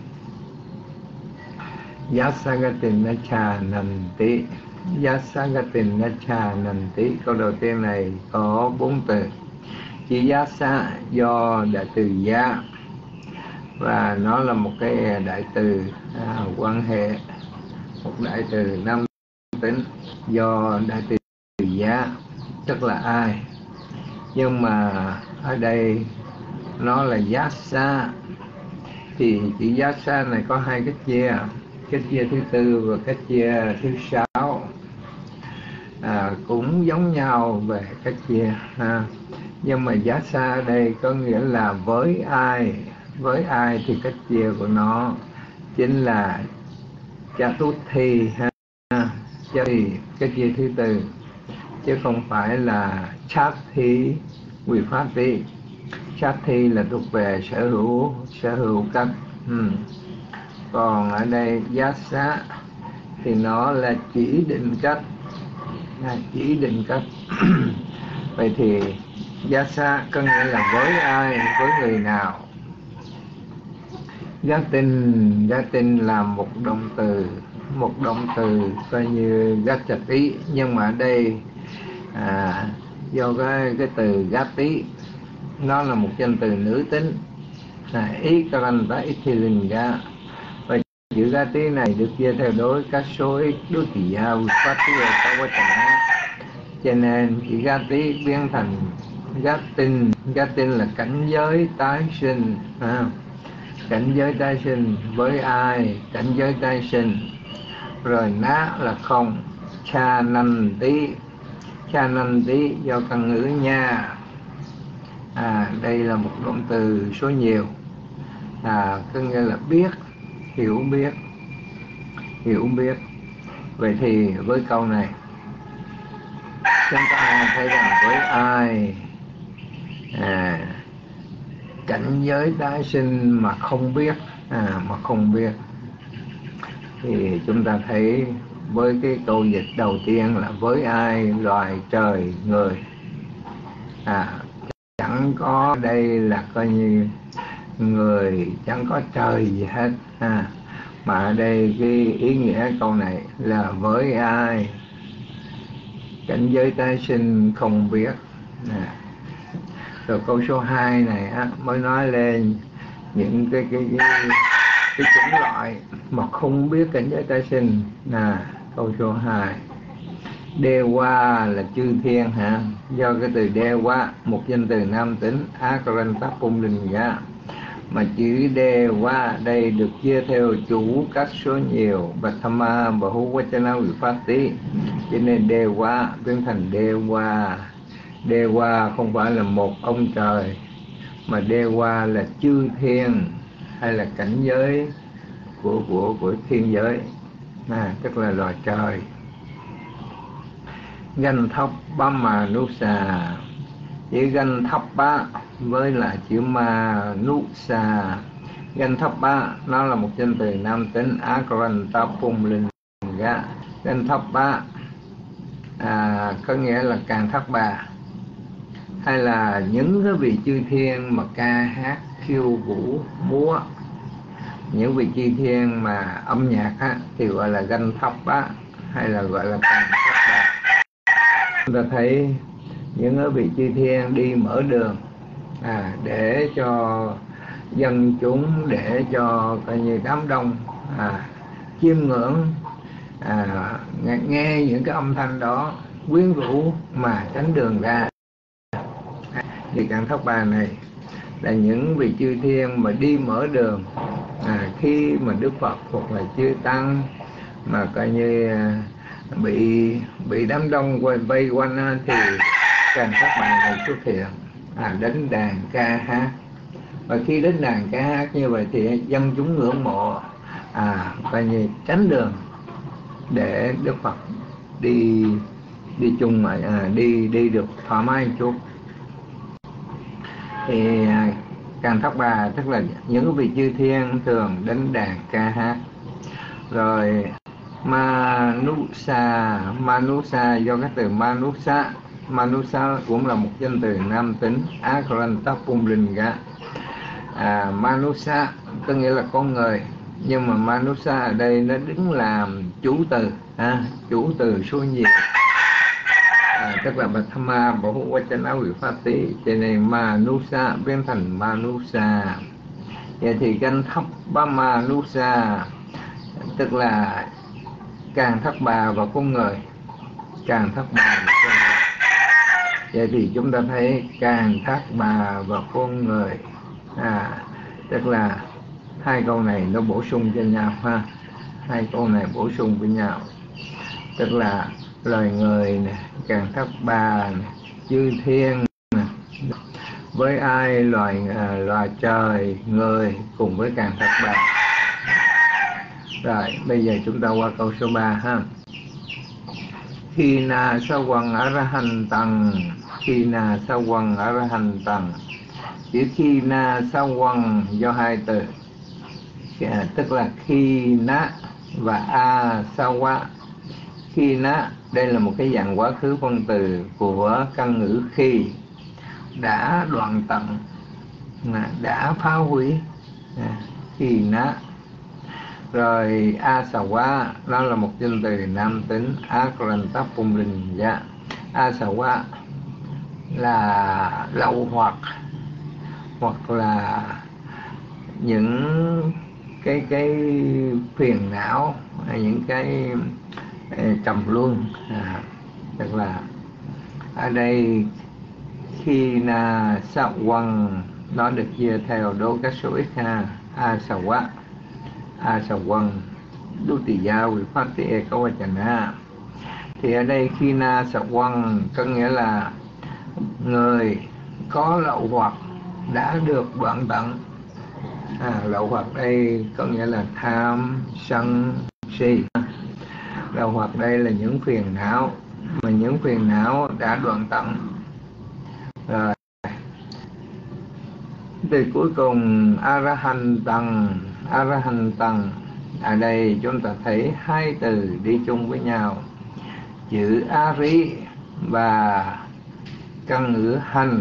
Yasagatin nacha nanti, Yasagatin nacha nanti. Câu đầu tiên này có bốn từ. Chữ Yasa do đại từ giá, và nó là một cái đại từ à, quan hệ, một đại từ nam tính do đại từ giá, tức là ai. Nhưng mà ở đây nó là Yasa, thì chữ Yasa này có hai cách chia, cách chia thứ tư và cách chia thứ sáu, à, cũng giống nhau về cách chia ha. Nhưng mà Yasa ở đây có nghĩa là với ai. Với ai thì cách chia của nó chính là Chatuthi ha, thì cách chia thứ tư, chứ không phải là Chathi Vipatti. Chathi là thuộc về sở hữu, sở hữu cách. Hmm. Còn ở đây Yasa thì nó là chỉ định cách, là chỉ định cách. Vậy thì Yasa có nghĩa là với ai, với người nào. Gatin, Gatin là một động từ, một động từ coi như Gachati, nhưng mà ở đây à, do cái cái từ Gati nó là một danh từ nữ tính, à, Ikaranta Ithilinga, và chữ Gati này được chia theo đối các số ít đối kỳ gia Vipatti ở các quá trình, cho nên chữ Gati biến thành Gatin. Gatin là cảnh giới tái sinh, à, cảnh giới tái sinh với ai, cảnh giới tái sinh. Rồi ná là không, cha nanh tí, cha nanh tí do căn ngữ nha. À, đây là một động từ số nhiều, à, có nghĩa là biết, hiểu biết, hiểu biết. Vậy thì với câu này chúng ta thấy rằng với ai à, cảnh giới tái sinh mà không biết, à, mà không biết, thì chúng ta thấy với cái câu dịch đầu tiên là với ai, loài, trời, người, à, chẳng có đây là coi như người, chẳng có trời gì hết, à, mà ở đây cái ý nghĩa câu này là với ai, cảnh giới tái sinh không biết. À, rồi câu số hai này á, mới nói lên những cái cái cái, cái chủng loại mà không biết cảnh giới tái sinh. À, câu số hai, Dewa là chư thiên hả, do cái từ Dewa, một danh từ nam tính Akaranta Pumlinga, mà chữ Dewa đây được chia theo chủ các số nhiều Bhattama và Huvachana Vipatti, cho nên Dewa biến thành Dewa. Dewa không phải là một ông trời, mà Dewa là chư thiên, hay là cảnh giới của của của thiên giới, à, tức là loài trời. Ganh thấp ba mà nút xà, chữ ganh thấp ba với là chữ ma nút xà. Ganh thấp ba nó là một danh từ nam tính Akaranta Pumlinga. Ganh thấp ba à, có nghĩa là Càng Thác Bà, hay là những cái vị chư thiên mà ca hát khiêu vũ múa, những vị chư thiên mà âm nhạc á, thì gọi là Ganh Thấp á, hay là gọi là Càng Thác Bà. Chúng ta thấy những cái vị chư thiên đi mở đường à, để cho dân chúng, để cho coi như đám đông à, chiêm ngưỡng, à, nghe, nghe những cái âm thanh đó quyến rũ mà tránh đường ra. Thì Càng Thác Bà này là những vị chư thiên mà đi mở đường à, khi mà Đức Phật hoặc là chư tăng mà coi như bị bị đám đông quay vây quanh thì Càng Thác Bà này xuất hiện à, đánh đàn ca hát. Và khi đến đàn ca hát như vậy thì dân chúng ngưỡng mộ à, coi như tránh đường để Đức Phật đi đi chung mà à, đi đi được thoải mái một chút. Thì à, Càng Thác Bà tức là những vị chư thiên thường đánh đàn ca hát. Rồi Manusa, Manusa do cái từ Manusa, Manusa cũng là một danh từ nam tính, Akaranta Pumlinga. À, Manusa có nghĩa là con người, nhưng mà Manusa ở đây nó đứng làm chủ từ, à, chủ từ số nhiều, à, tức là Bhattama Bahu Vachana Vipatti, cho nên Manusa biến thành Manusa. Vậy thì Ganh Thấp Ba Manusa tức là Càng Thác Bà và con người, Càng Thác Bà và con người. Vậy thì chúng ta thấy Càng Thác Bà và con người, à, tức là hai câu này nó bổ sung cho nhau ha, hai câu này bổ sung với nhau, tức là loài người này, Càng Thác Bà này, chư thiên này, với ai loài à, loài trời, người cùng với Càng Thác Bà. Rồi bây giờ chúng ta qua câu số ba ha. Khi na sa quăng arahan tăng, khi na sa quăng arahan tăng. Chữ khi na sa quăng do hai từ, à, tức là khi na và a sa wa. Khi na đây là một cái dạng quá khứ phân từ của căn ngữ khi, đã đoạn tận, đã phá hủy, à, khi na. Rồi asawa nó là một danh từ nam tính, Akaranta Pumlinga. Asawa là lậu hoặc, hoặc là những cái cái phiền não, những cái trầm luân, à, tức là ở đây khi na sa quăng nó được chia theo đố các số ít ha. Asawa, Asawan, Dutiya Vipatti Ekavachana. Thì ở đây khi na sa quăng có nghĩa là người có lậu hoặc đã được đoạn tận. À, lậu hoặc đây có nghĩa là tham, sân, si. Lậu hoặc đây là những phiền não, mà những phiền não đã đoạn tận. Rồi từ cuối cùng Arahan Tăng, Arahan Tăng, ở đây chúng ta thấy hai từ đi chung với nhau, chữ Ari và căn ngữ hành.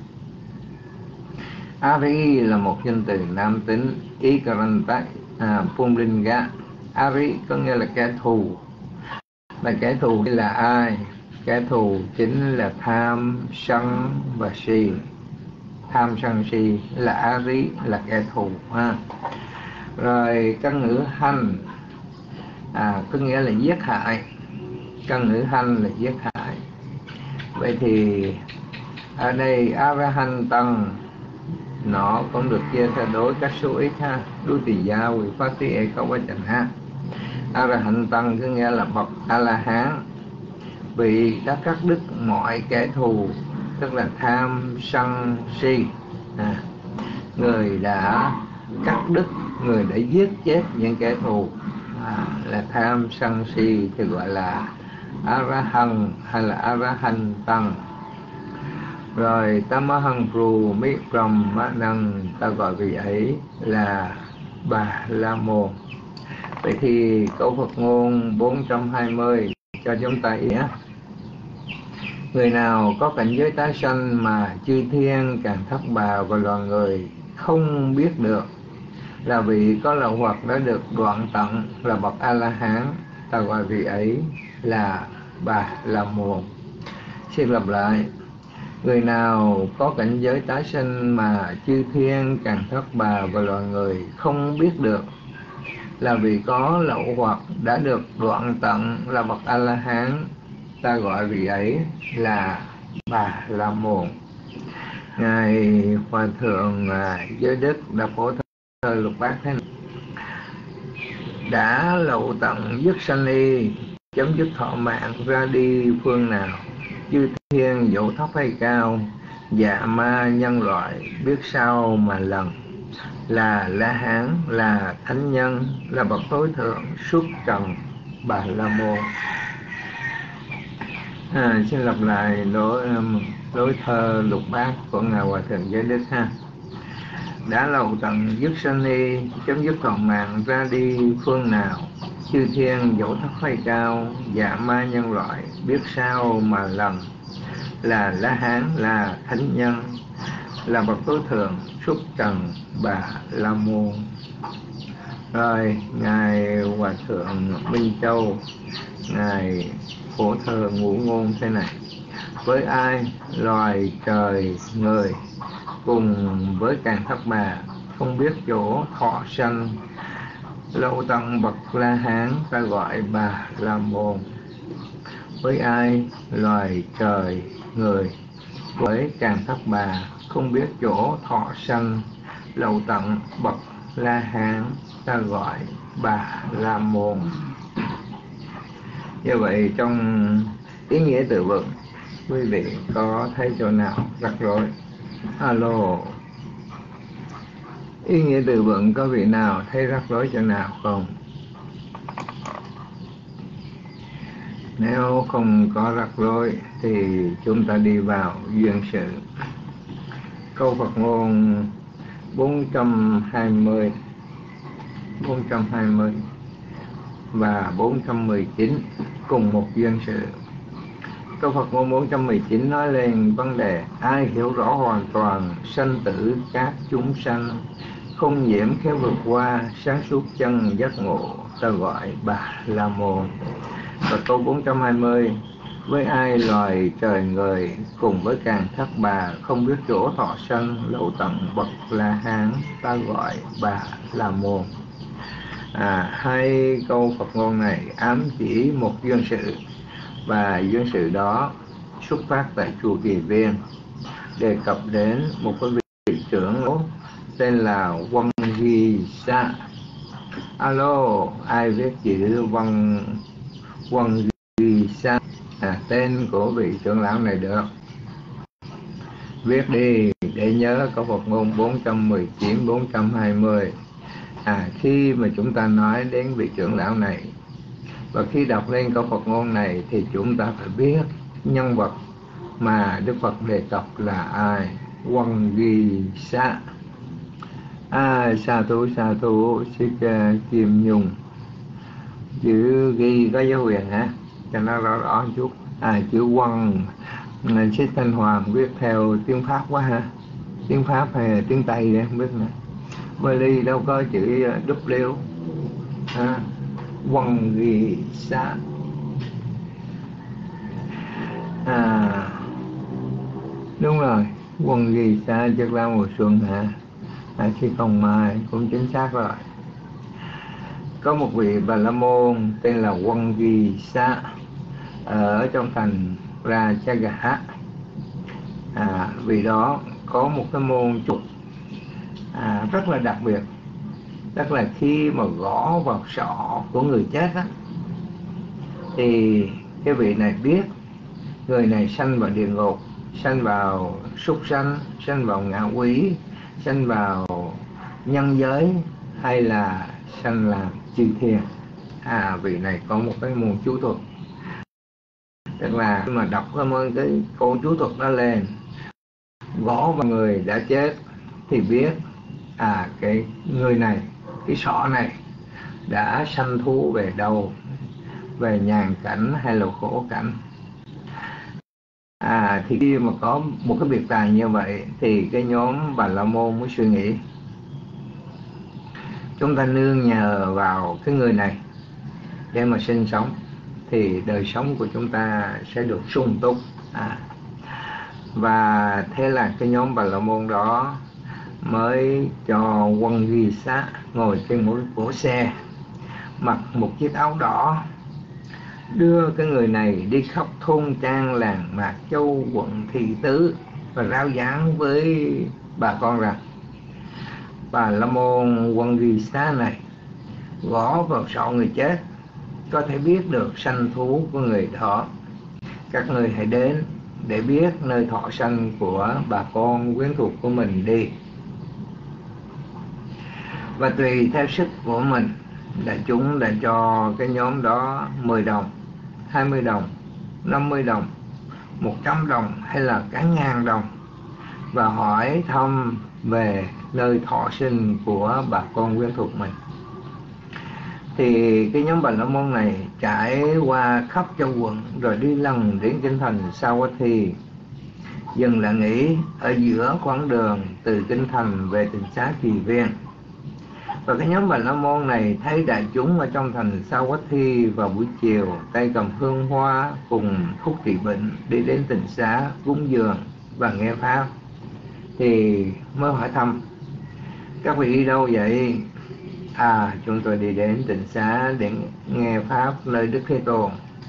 Ari là một danh từ nam tính, Ikaranta à, Pumlinga. Ari có nghĩa là kẻ thù. Mà kẻ thù là ai? Kẻ thù chính là tham, sân và si. Tham, sân, si là Ari, là kẻ thù ha. Rồi căn ngữ hành à, có nghĩa là giết hại. Căn ngữ hành là giết hại. Vậy thì ở đây Arahan Tăng nó cũng được chia theo đối các số ít ha. Dutiya Vipatti Ekavachana. Arahan Tăng có nghĩa là bậc A La Hán, vì đã cắt đứt mọi kẻ thù, tức là tham, sân, si. À, người đã cắt đứt, người đã giết chết những kẻ thù, à, là tham, sân, si thì gọi là Arahan hay là Arahan Tăng. Rồi Tamahang Pru Mi Pram Năng, ta gọi vị ấy là Bà La Môn. Vậy thì câu Phật ngôn bốn trăm hai mươi cho chúng ta ý. Người nào có cảnh giới tái sanh mà chư thiên, càn thất bà và loài người không biết được, là vì có lậu hoặc đã được đoạn tận, là bậc A La Hán. Ta gọi vị ấy là Bà La Môn. Xin lặp lại. Người nào có cảnh giới tái sinh mà chư thiên, càn thất bà và loài người không biết được, là vì có lậu hoặc đã được đoạn tận, là bậc A La Hán. Ta gọi vị ấy là Bà La Môn. Ngài Hòa thượng Giới Đức đã phổ thơ lục bát thế này: đã lậu tận dứt sanh y, chấm dứt thọ mạng ra đi phương nào, chư thiên dẫu thấp hay cao, dạ ma nhân loại biết sao mà lần, là La Hán, là thánh nhân, là bậc tối thượng xuất trần Bà La Môn. À, xin lặp lại lối, lối thơ lục bát của Ngài Hòa thượng Giới Đức ha. Đã lậu tận dứt sanh y, chấm dứt thọ mạng ra đi phương nào, chư thiên dẫu thấp hay cao, dạ ma nhân loại biết sao mà lần, là La Hán, là thánh nhân, là bậc tối thượng xuất trần Bà La Môn. Rồi Ngài Hòa thượng Minh Châu, Ngài phổ thơ ngũ ngôn thế này: với ai loài trời người cùng với càn thất bà không biết chỗ thọ sanh, lậu tận bậc La Hán, ta gọi Bà La Môn. Với ai loài trời người với càn thất bà không biết chỗ thọ sanh, lậu tận bậc La Hán, ta gọi Bà La Môn. Như vậy trong ý nghĩa từ vựng, quý vị có thấy chỗ nào rắc rối? Alo, ý nghĩa từ vựng có vị nào thấy rắc rối chỗ nào không? Nếu không có rắc rối thì chúng ta đi vào duyên sự. Câu Phật ngôn bốn trăm hai mươi, bốn trăm hai mươi và bốn trăm mười chín cùng một duyên sự. Câu Phật ngôn bốn trăm mười chín nói lên vấn đề ai hiểu rõ hoàn toàn sanh tử các chúng sanh, không nhiễm khéo vượt qua, sáng suốt chân giác ngộ, ta gọi Bà La Môn. Và câu bốn trăm hai mươi: với ai loài trời người cùng với càn thất bà không biết chỗ thọ sanh, lậu tận bậc La Hán, ta gọi Bà La Môn. À, hai câu Phật ngôn này ám chỉ một duyên sự, và duyên sự đó xuất phát tại chùa Kỳ Viên, đề cập đến một cái vị trưởng lão tên là Quang Ghi Sa. Alo, ai biết chữ Quang Quang Ghi Sa, à, tên của vị trưởng lão này được? Viết đi để nhớ câu Phật ngôn bốn trăm mười chín, bốn trăm hai mươi. À, khi mà chúng ta nói đến vị trưởng lão này, và khi đọc lên câu Phật ngôn này thì chúng ta phải biết nhân vật mà Đức Phật đề cập là ai. Quang Ghi Sa. À, sa thú, sa thú, Thích Kim Nhung. Chữ ghi có dấu huyền hả? Cho nó rõ rõ chút. À, chữ Quang, Thích Thanh Hoàng viết theo tiếng Pháp quá ha. Tiếng Pháp hay tiếng Tây đấy, không biết nữa. Bali đâu có chữ W. À, Quang Ghi Sa. À, đúng rồi, Quang Ghi Sa chắc là mùa xuân hả? À, khi không mai cũng chính xác rồi. Có một vị Bà La Môn tên là Quang Ghi Sa ở trong thành Rajagaha. À, vì đó có một cái môn trục à, rất là đặc biệt. Tức là khi mà gõ vào sọ của người chết á, thì cái vị này biết người này sanh vào địa ngục, sanh vào súc sanh, sanh vào ngạ quỷ, sanh vào nhân giới, hay là sanh làm chư thiên. À, vị này có một cái môn chú thuật. Tức là khi mà đọc cái câu chú thuật đó lên, gõ vào người đã chết thì biết à cái người này, cái sọ này đã sanh thú về đâu, về nhàn cảnh hay là khổ cảnh. À thì khi mà có một cái biệt tài như vậy thì cái nhóm Bà La Môn mới suy nghĩ, chúng ta nương nhờ vào cái người này để mà sinh sống thì đời sống của chúng ta sẽ được sung túc. À, và thế là cái nhóm Bà La Môn đó mới cho Quân Ghi Xá ngồi trên một cỗ xe, mặc một chiếc áo đỏ, đưa cái người này đi khắp thôn trang làng Mạc Châu, quận thị tứ và rao giảng với bà con rằng Bà La Môn Quân Ghi Xá này gõ vào sọ người chết có thể biết được sanh thú của người đó. Các người hãy đến để biết nơi thọ sanh của bà con quyến thuộc của mình đi. Và tùy theo sức của mình, đại chúng đã cho cái nhóm đó mười đồng, hai mươi đồng, năm mươi đồng, một trăm đồng hay là cả ngàn đồng, và hỏi thăm về nơi thọ sinh của bà con quyến thuộc mình. Thì cái nhóm Bà La Môn này trải qua khắp châu quận rồi đi lần đến kinh thành Savatthi, dừng lại nghỉ ở giữa quãng đường từ kinh thành về tỉnh xá Kỳ Viên. Và cái nhóm Bà La Môn này thấy đại chúng ở trong thành Savatthi vào buổi chiều tay cầm hương hoa cùng thuốc trị bệnh đi đến tỉnh xá cúng dường và nghe pháp, thì mới hỏi thăm: các vị đi đâu vậy? À, chúng tôi đi đến tỉnh xá để nghe pháp nơi Đức Thế Tôn.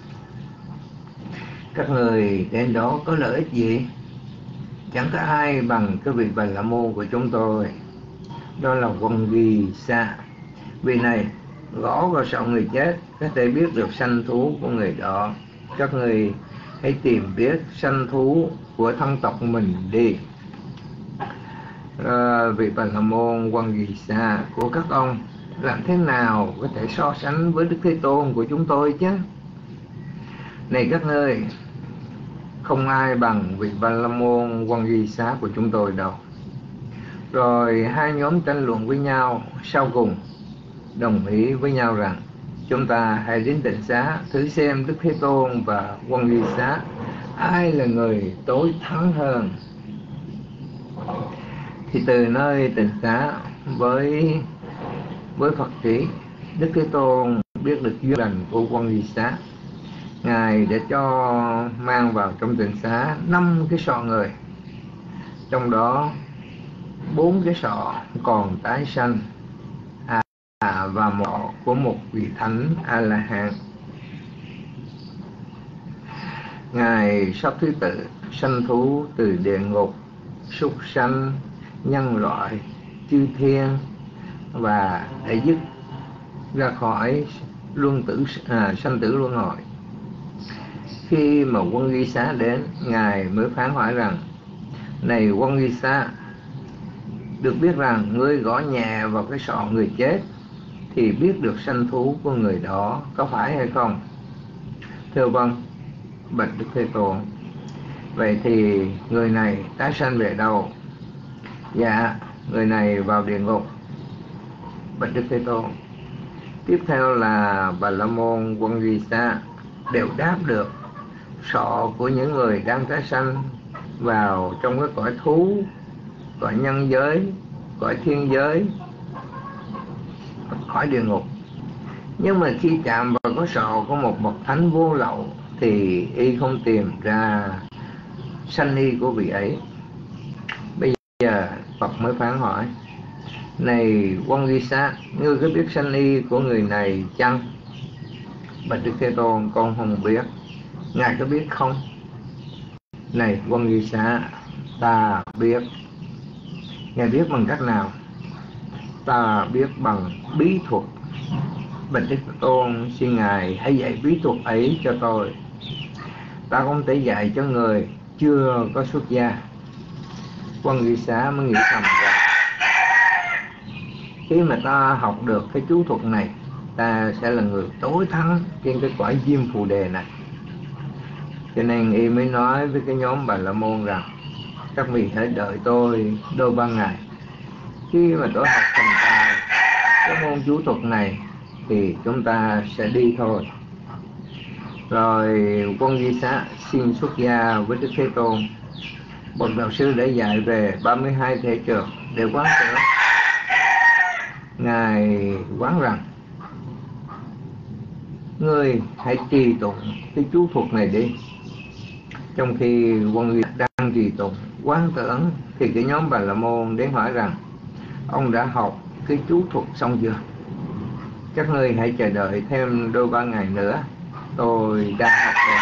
Các người đến đó có lợi ích gì? Chẳng có ai bằng cái vị Bà La Môn của chúng tôi, đó là Quân Ghi Xá. Vị này gõ vào sọ người chết có thể biết được sanh thú của người đó. Các người hãy tìm biết sanh thú của thân tộc mình đi. À, vị Bà La Môn Quân Ghi Xá của các ông làm thế nào có thể so sánh với Đức Thế Tôn của chúng tôi chứ? Này các ngươi, không ai bằng vị Bà La Môn Quân Ghi Xá của chúng tôi đâu. Rồi hai nhóm tranh luận với nhau, sau cùng đồng ý với nhau rằng chúng ta hãy đến tỉnh xá thử xem Đức Thế Tôn và Quân Ghi Xá ai là người tối thắng hơn. Thì từ nơi tỉnh xá với với Phật trí, Đức Thế Tôn biết được duyên lành của Quân Ghi Xá. Ngài đã cho mang vào trong tỉnh xá năm cái sọ người, trong đó bốn cái sọ còn tái sanh, à, và một của một vị thánh A La Hán. Ngài sắp thứ tự sanh thú từ địa ngục, súc sanh, nhân loại, chư thiên, và để dứt ra khỏi luân tử à, sanh tử luân hồi. Khi mà Quân Ghi Xá đến, Ngài mới phán hỏi rằng: này Quân Ghi Xá, được biết rằng ngươi gõ nhẹ vào cái sọ người chết thì biết được sanh thú của người đó, có phải hay không? Thưa vâng, bạch Đức Thế Tôn. Vậy thì người này tái sanh về đâu? Dạ, người này vào địa ngục, bạch Đức Thế Tôn. Tiếp theo là Bà La Môn Quân Ghi Xá đều đáp được sọ của những người đang tái sanh vào trong cái cõi thú, cõi nhân giới, cõi thiên giới, cõi địa ngục. Nhưng mà khi chạm vào cái sọ của một bậc thánh vô lậu thì y không tìm ra sanh y của vị ấy. Bây giờ Phật mới phán hỏi: này Quân Ghi Xá, ngươi có biết sanh y của người này chăng? Bạch Đức Thế Tôn, con không biết. Ngài có biết không? Này Quân Ghi Xá, ta biết. Ngài biết bằng cách nào? Ta biết bằng bí thuật. Bạch Đức Thế Tôn, xin Ngài hãy dạy bí thuật ấy cho tôi. Ta không thể dạy cho người chưa có xuất gia. Quân Ghi Xá mới nghĩ thầm rằng khi mà ta học được cái chú thuật này, ta sẽ là người tối thắng trên cái cõi diêm phù đề này. Cho nên y mới nói với cái nhóm Bà La Môn rằng: các vị hãy đợi tôi đôi ba ngày. Khi mà tôi học thành tài cái môn chú thuật này thì chúng ta sẽ đi thôi. Rồi Quân Di Xá xin xuất gia với Đức Thế Tôn. Bậc đạo sư đã dạy về ba mươi hai thể trượt để quán tưởng. Ngài quán rằng: ngươi hãy trì tụng cái chú thuật này đi. Trong khi Quân Di đang trì tụng quán tưởng thì cái nhóm Bà La Môn đến hỏi rằng: ông đã học cái chú thuật xong chưa? Các ngươi hãy chờ đợi thêm đôi ba ngày nữa, tôi đang học rồi.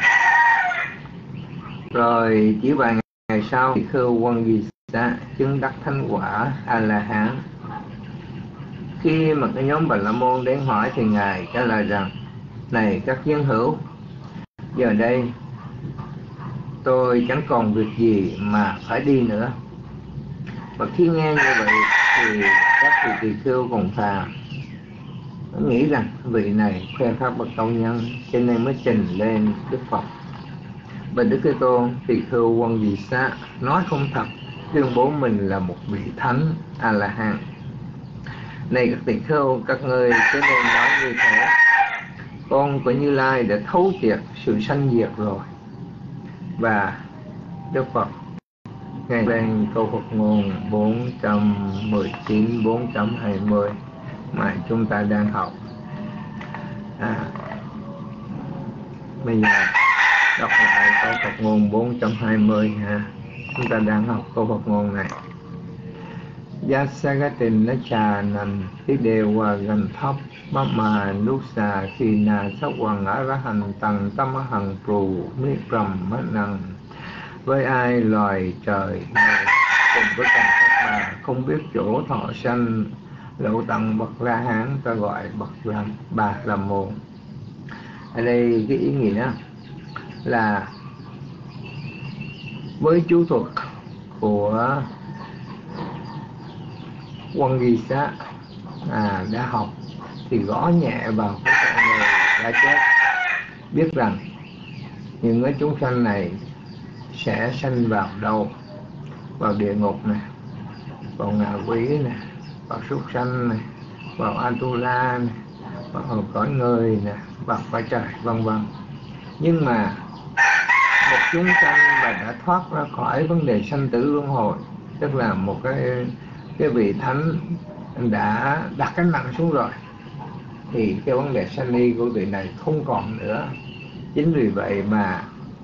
Rồi chỉ vài ngày sau thì khư Quân Di Xá chứng đắc thánh quả A La Hán. Khi mà cái nhóm Bà La Môn đến hỏi thì ngài trả lời rằng: này các dân hữu, giờ đây tôi chẳng còn việc gì mà phải đi nữa. Và khi nghe như vậy thì các vị tỳ khưu cùng phàm nghĩ rằng vị này khoe pháp bậc cao nhân cho nên mới trình lên Đức Phật. Và Đức Thế Tôn tỳ khưu Quân Di Xá nói không thật, tuyên bố mình là một vị thánh A La Hán. Này các tỳ khưu, các ngươi cho nên nói như thế. Con của Như Lai đã thấu triệt sự sanh diệt rồi. Và Đức Phật ngài lên câu Phật ngôn bốn trăm mười chín, bốn trăm hai mươi mà chúng ta đang học. À, bây giờ đọc lại câu Phật ngôn bốn trăm hai mươi ha. Chúng ta đang học câu Phật ngôn này. Yasagatin Nacha Nan Tidewa Ganthap Mama Nusa Khina Sawang Arahan Tăng Tamahang Pru Mi Brahmanang. Với ai loài trời này cùng với cảnh các bà không biết chỗ thọ sanh, lậu tặng bậc La Hán ta gọi bậc làm Bà La Môn. Ở đây cái ý nghĩa là với chú thuật của Quân Di Xá à, đã học thì gõ nhẹ vào cái con người đã chết, biết rằng những cái chúng sanh này sẽ sanh vào đâu? Vào địa ngục này, vào ngạ quỷ này, vào súc sanh này, vào Atula này, vào cõi người này, vào cõi trời, vân vân. Nhưng mà một chúng sanh mà đã thoát ra khỏi vấn đề sanh tử luân hồi, tức là một cái cái vị thánh đã đặt cái nặng xuống rồi, thì cái vấn đề sanh ly của vị này không còn nữa. Chính vì vậy mà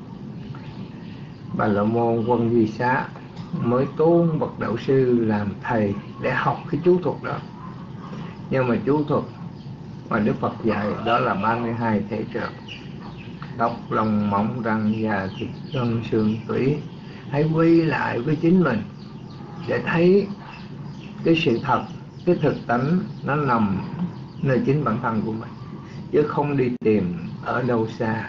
Bà La Môn Quân Di Xá mới tôn bậc đạo sư làm thầy để học cái chú thuật đó. Nhưng mà chú thuật mà Đức Phật dạy đó là ba mươi hai thể trượt: tóc, lông, móng, răng, da, thịt, gân, xương, tủy. Hãy quy lại với chính mình để thấy cái sự thật, cái thực tánh nó nằm nơi chính bản thân của mình, chứ không đi tìm ở đâu xa.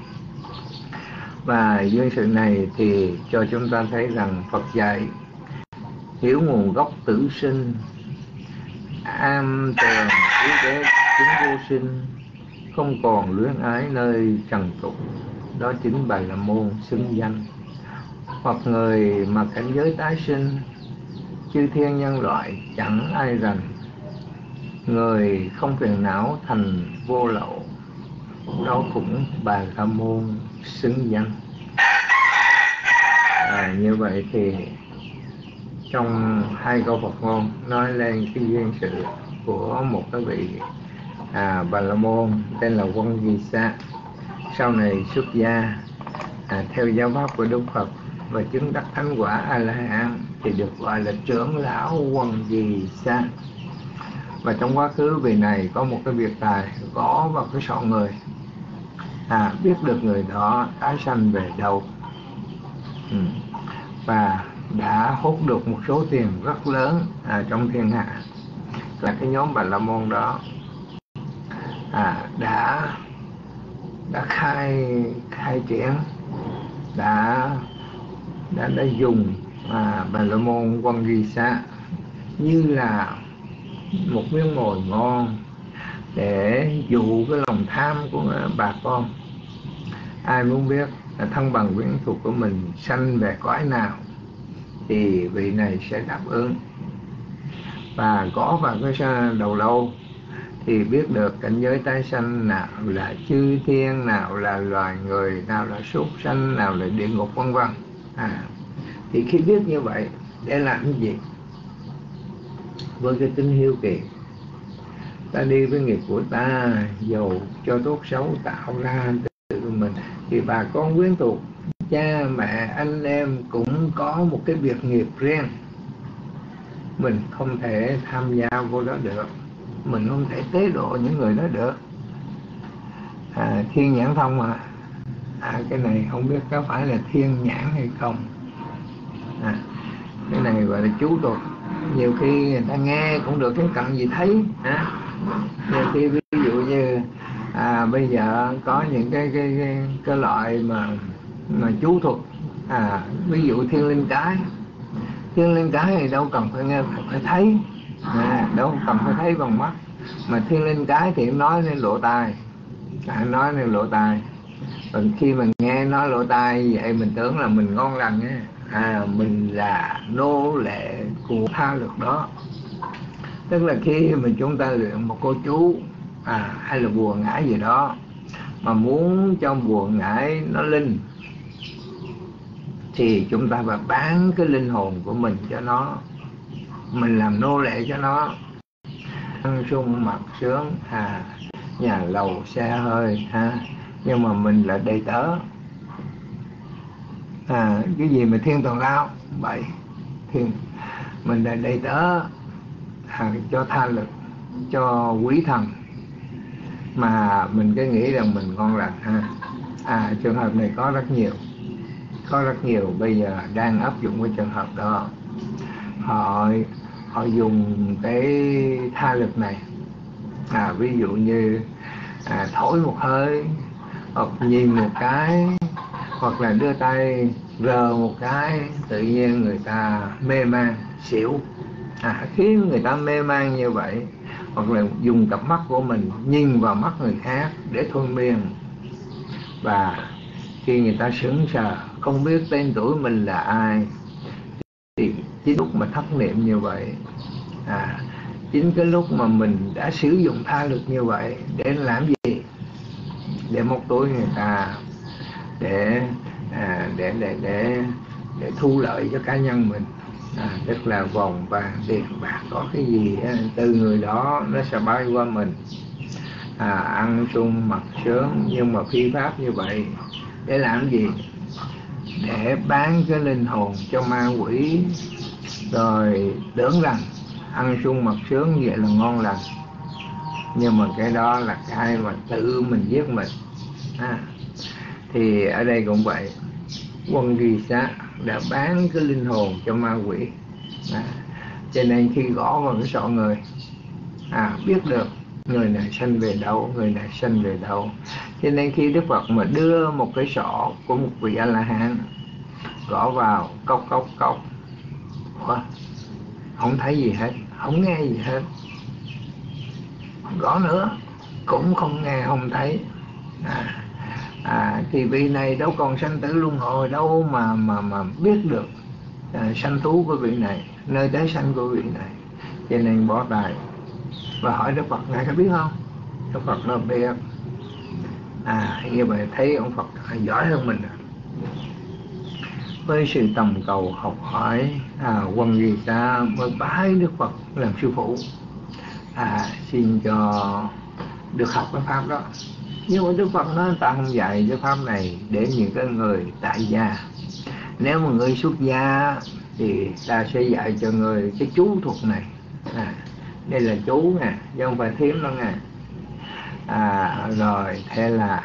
Và duyên sự này thì cho chúng ta thấy rằng Phật dạy hiểu nguồn gốc tử sinh, am tường trí đế chứng vô sinh, không còn luyến ái nơi trần tục. Đó chính Bà La Môn xứng danh. Hoặc người mà cảnh giới tái sinh, chư thiên nhân loại chẳng ai rành. Người không phiền não thành vô lậu, đó cũng Bà La Môn xứng danh. À, như vậy thì trong hai câu Phật ngôn nói lên cái duyên sự của một cái vị à, Bà La Môn tên là Quân Di Xá, sau này xuất gia à, theo giáo pháp của Đức Phật và chứng đắc thánh quả A La Hán thì được gọi là trưởng lão Quân Di Xá. Và trong quá khứ vị này có một cái việc tài gõ vào cái sọ người, à, biết được người đó tái sanh về đâu, ừ. và đã hút được một số tiền rất lớn à, trong thiên hạ. Là cái nhóm Bà La Môn đó à, đã đã khai khai triển, đã đã đã dùng à, Bà La Môn Quân Di Xá như là một miếng mồi ngon để dụ cái lòng tham của bà con. Ai muốn biết là thân bằng quyến thuộc của mình sanh về cõi nào thì vị này sẽ đáp ứng, và gõ vào cái đầu lâu thì biết được cảnh giới tái sanh nào là chư thiên, nào là loài người, nào là súc sanh, nào là địa ngục, vân vân. À, thì khi biết như vậy để làm cái gì? Với cái tính hiếu kỳ, ta đi với nghiệp của ta, dầu cho tốt xấu tạo ra từ mình, thì bà con quyến thuộc, cha mẹ anh em cũng có một cái việc nghiệp riêng, mình không thể tham gia vô đó được, mình không thể tế độ những người đó được. À, thiên nhãn thông à, à cái này không biết có phải là thiên nhãn hay không. À, cái này gọi là chú tục, nhiều khi người ta nghe cũng được, cái cần gì thấy. À, nhiều khi ví dụ như à, bây giờ có những cái cái cái, cái loại mà mà chú thuật, à, ví dụ thiên linh cái, thiên linh cái thì đâu cần phải nghe, phải thấy, à, đâu cần phải thấy bằng mắt, mà thiên linh cái thì nói lên lỗ tai, à, nói lên lỗ tai. Còn khi mà nghe nói lỗ tai vậy mình tưởng là mình ngon lành á, à, mình là nô lệ của tha lực đó. Tức là khi mà chúng ta luyện một cô chú, à, hay là bùa ngải gì đó, mà muốn cho bùa ngải nó linh, thì chúng ta phải bán cái linh hồn của mình cho nó, mình làm nô lệ cho nó, ăn sung mặc sướng, à, nhà lầu xe hơi, ha, nhưng mà mình là đầy tớ. À, cái gì mà thiên tào lao vậy, thiên mình là đầy tớ, à, cho tha lực, cho quý thần, mà mình cứ nghĩ rằng mình ngon lành, ha. À, trường hợp này có rất nhiều, có rất nhiều bây giờ đang áp dụng cái trường hợp đó. Họ họ dùng cái tha lực này, à, ví dụ như à, thổi một hơi, hoặc nhìn một cái, hoặc là đưa tay rờ một cái, tự nhiên người ta mê man xỉu, à, khiến người ta mê man như vậy. Hoặc là dùng cặp mắt của mình nhìn vào mắt người khác để thôi miên, và khi người ta sững sờ không biết tên tuổi mình là ai, thì chính lúc mà thất niệm như vậy, à, chính cái lúc mà mình đã sử dụng tha lực như vậy để làm gì? Để móc túi người ta, để à, để để để để thu lợi cho cá nhân mình, à, tức là vòng vàng tiền bạc có cái gì á, từ người đó nó sẽ bay qua mình, à, ăn sung mặc sướng. Nhưng mà phi pháp như vậy để làm gì? Để bán cái linh hồn cho ma quỷ, rồi tưởng rằng ăn sung mặc sướng vậy là ngon lành, nhưng mà cái đó là cái mà tự mình giết mình. À, thì ở đây cũng vậy, Quân Ghi Xá đã bán cái linh hồn cho ma quỷ. À, cho nên khi gõ vào cái sọ người, à, biết được người này sanh về đâu, người này sanh về đâu. Cho nên khi Đức Phật mà đưa một cái sọ của một vị A-la-hán gõ vào, cốc cốc cốc, không thấy gì hết, không nghe gì hết, gõ nữa cũng không nghe không thấy. À, à, thì vị này đâu còn sanh tử luân hồi đâu mà mà mà biết được à, sanh thú của vị này, nơi tái sanh của vị này. Cho nên bỏ tài và hỏi Đức Phật, ngài có biết không? Đức Phật nó biết. À, như vậy thấy ông Phật giỏi hơn mình. Với sự tầm cầu học hỏi, à, Quân Ghi Xá mới bái Đức Phật làm sư phụ, à, xin cho được học cái pháp đó. Nhưng mà Đức Phật nói ta không dạy cái pháp này để những cái người tại gia. Nếu mà người xuất gia thì ta sẽ dạy cho người cái chú thuật này. À, đây là chú nè, chứ không phải thiếm đâu nè. À, rồi thế là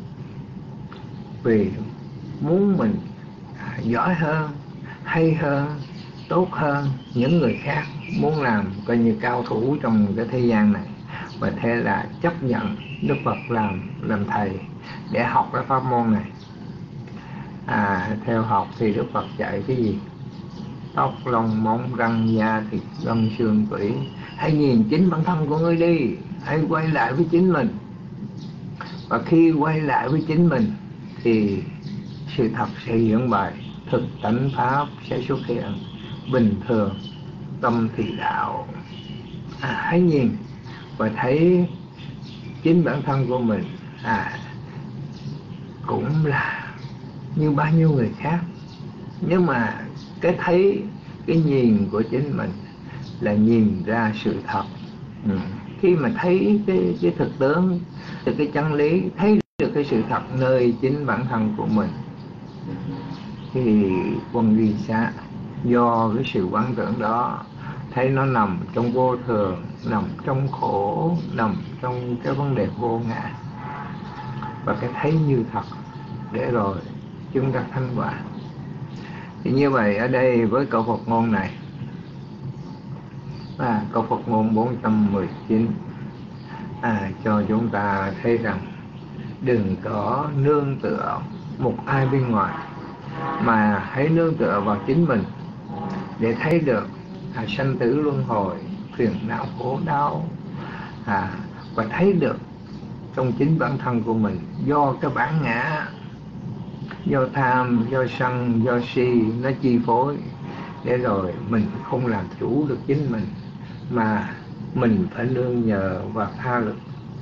vì muốn mình à, giỏi hơn, hay hơn, tốt hơn những người khác, muốn làm coi như cao thủ trong cái thế gian này, và thế là chấp nhận Đức Phật làm làm thầy để học cái pháp môn này. À, theo học thì Đức Phật dạy cái gì? Tóc, lông, móng, răng, da, thịt, gân, xương, tủy. Hãy nhìn chính bản thân của ngươi đi, hãy quay lại với chính mình. Và khi quay lại với chính mình thì sự thật sẽ hiện bày, thực tánh pháp sẽ xuất hiện, bình thường, tâm thì đạo. À, hãy nhìn và thấy chính bản thân của mình à cũng là như bao nhiêu người khác, nhưng mà cái thấy, cái nhìn của chính mình là nhìn ra sự thật. Ừ. Khi mà thấy cái, cái thực tướng, từ cái chân lý, thấy được cái sự thật nơi chính bản thân của mình, thì Quân Ghi Xá do cái sự quán tưởng đó thấy nó nằm trong vô thường, nằm trong khổ, nằm trong cái vấn đề vô ngã, và cái thấy như thật để rồi chúng ta thanh quả. Thì như vậy ở đây với câu Phật ngôn này, à, câu Phật ngôn bốn trăm mười chín à, cho chúng ta thấy rằng đừng có nương tựa một ai bên ngoài, mà hãy nương tựa vào chính mình để thấy được à, sanh tử luân hồi, phiền não khổ đau, à, và thấy được trong chính bản thân của mình do cái bản ngã, do tham, do sân, do si nó chi phối, để rồi mình không làm chủ được chính mình, mà mình phải nương nhờ vào tha lực.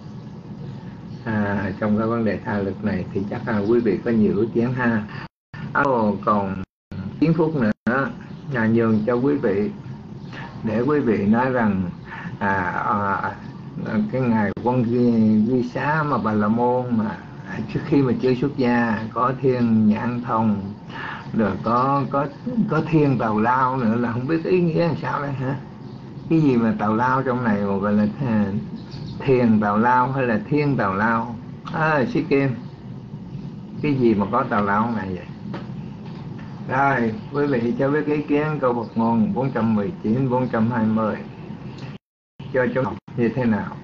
À, trong cái vấn đề tha lực này thì chắc là quý vị có nhiều ý kiến ha. À, còn chín phút nữa là nhường cho quý vị để quý vị nói rằng à, à, cái ngày Quân Ghi, Ghi Xá mà Bà La Môn mà trước khi mà chưa xuất gia có thiên nhãn thông, rồi có có có thiên tào lao nữa, là không biết ý nghĩa làm sao đây hả? Cái gì mà tào lao trong này mà gọi là thiền tào lao hay là thiên tào lao? À, Sĩ Kim, cái gì mà có tào lao này vậy? Rồi, quý vị cho biết ý kiến câu Phật ngôn bốn trăm mười chín, bốn trăm hai mươi cho chúng học như thế nào?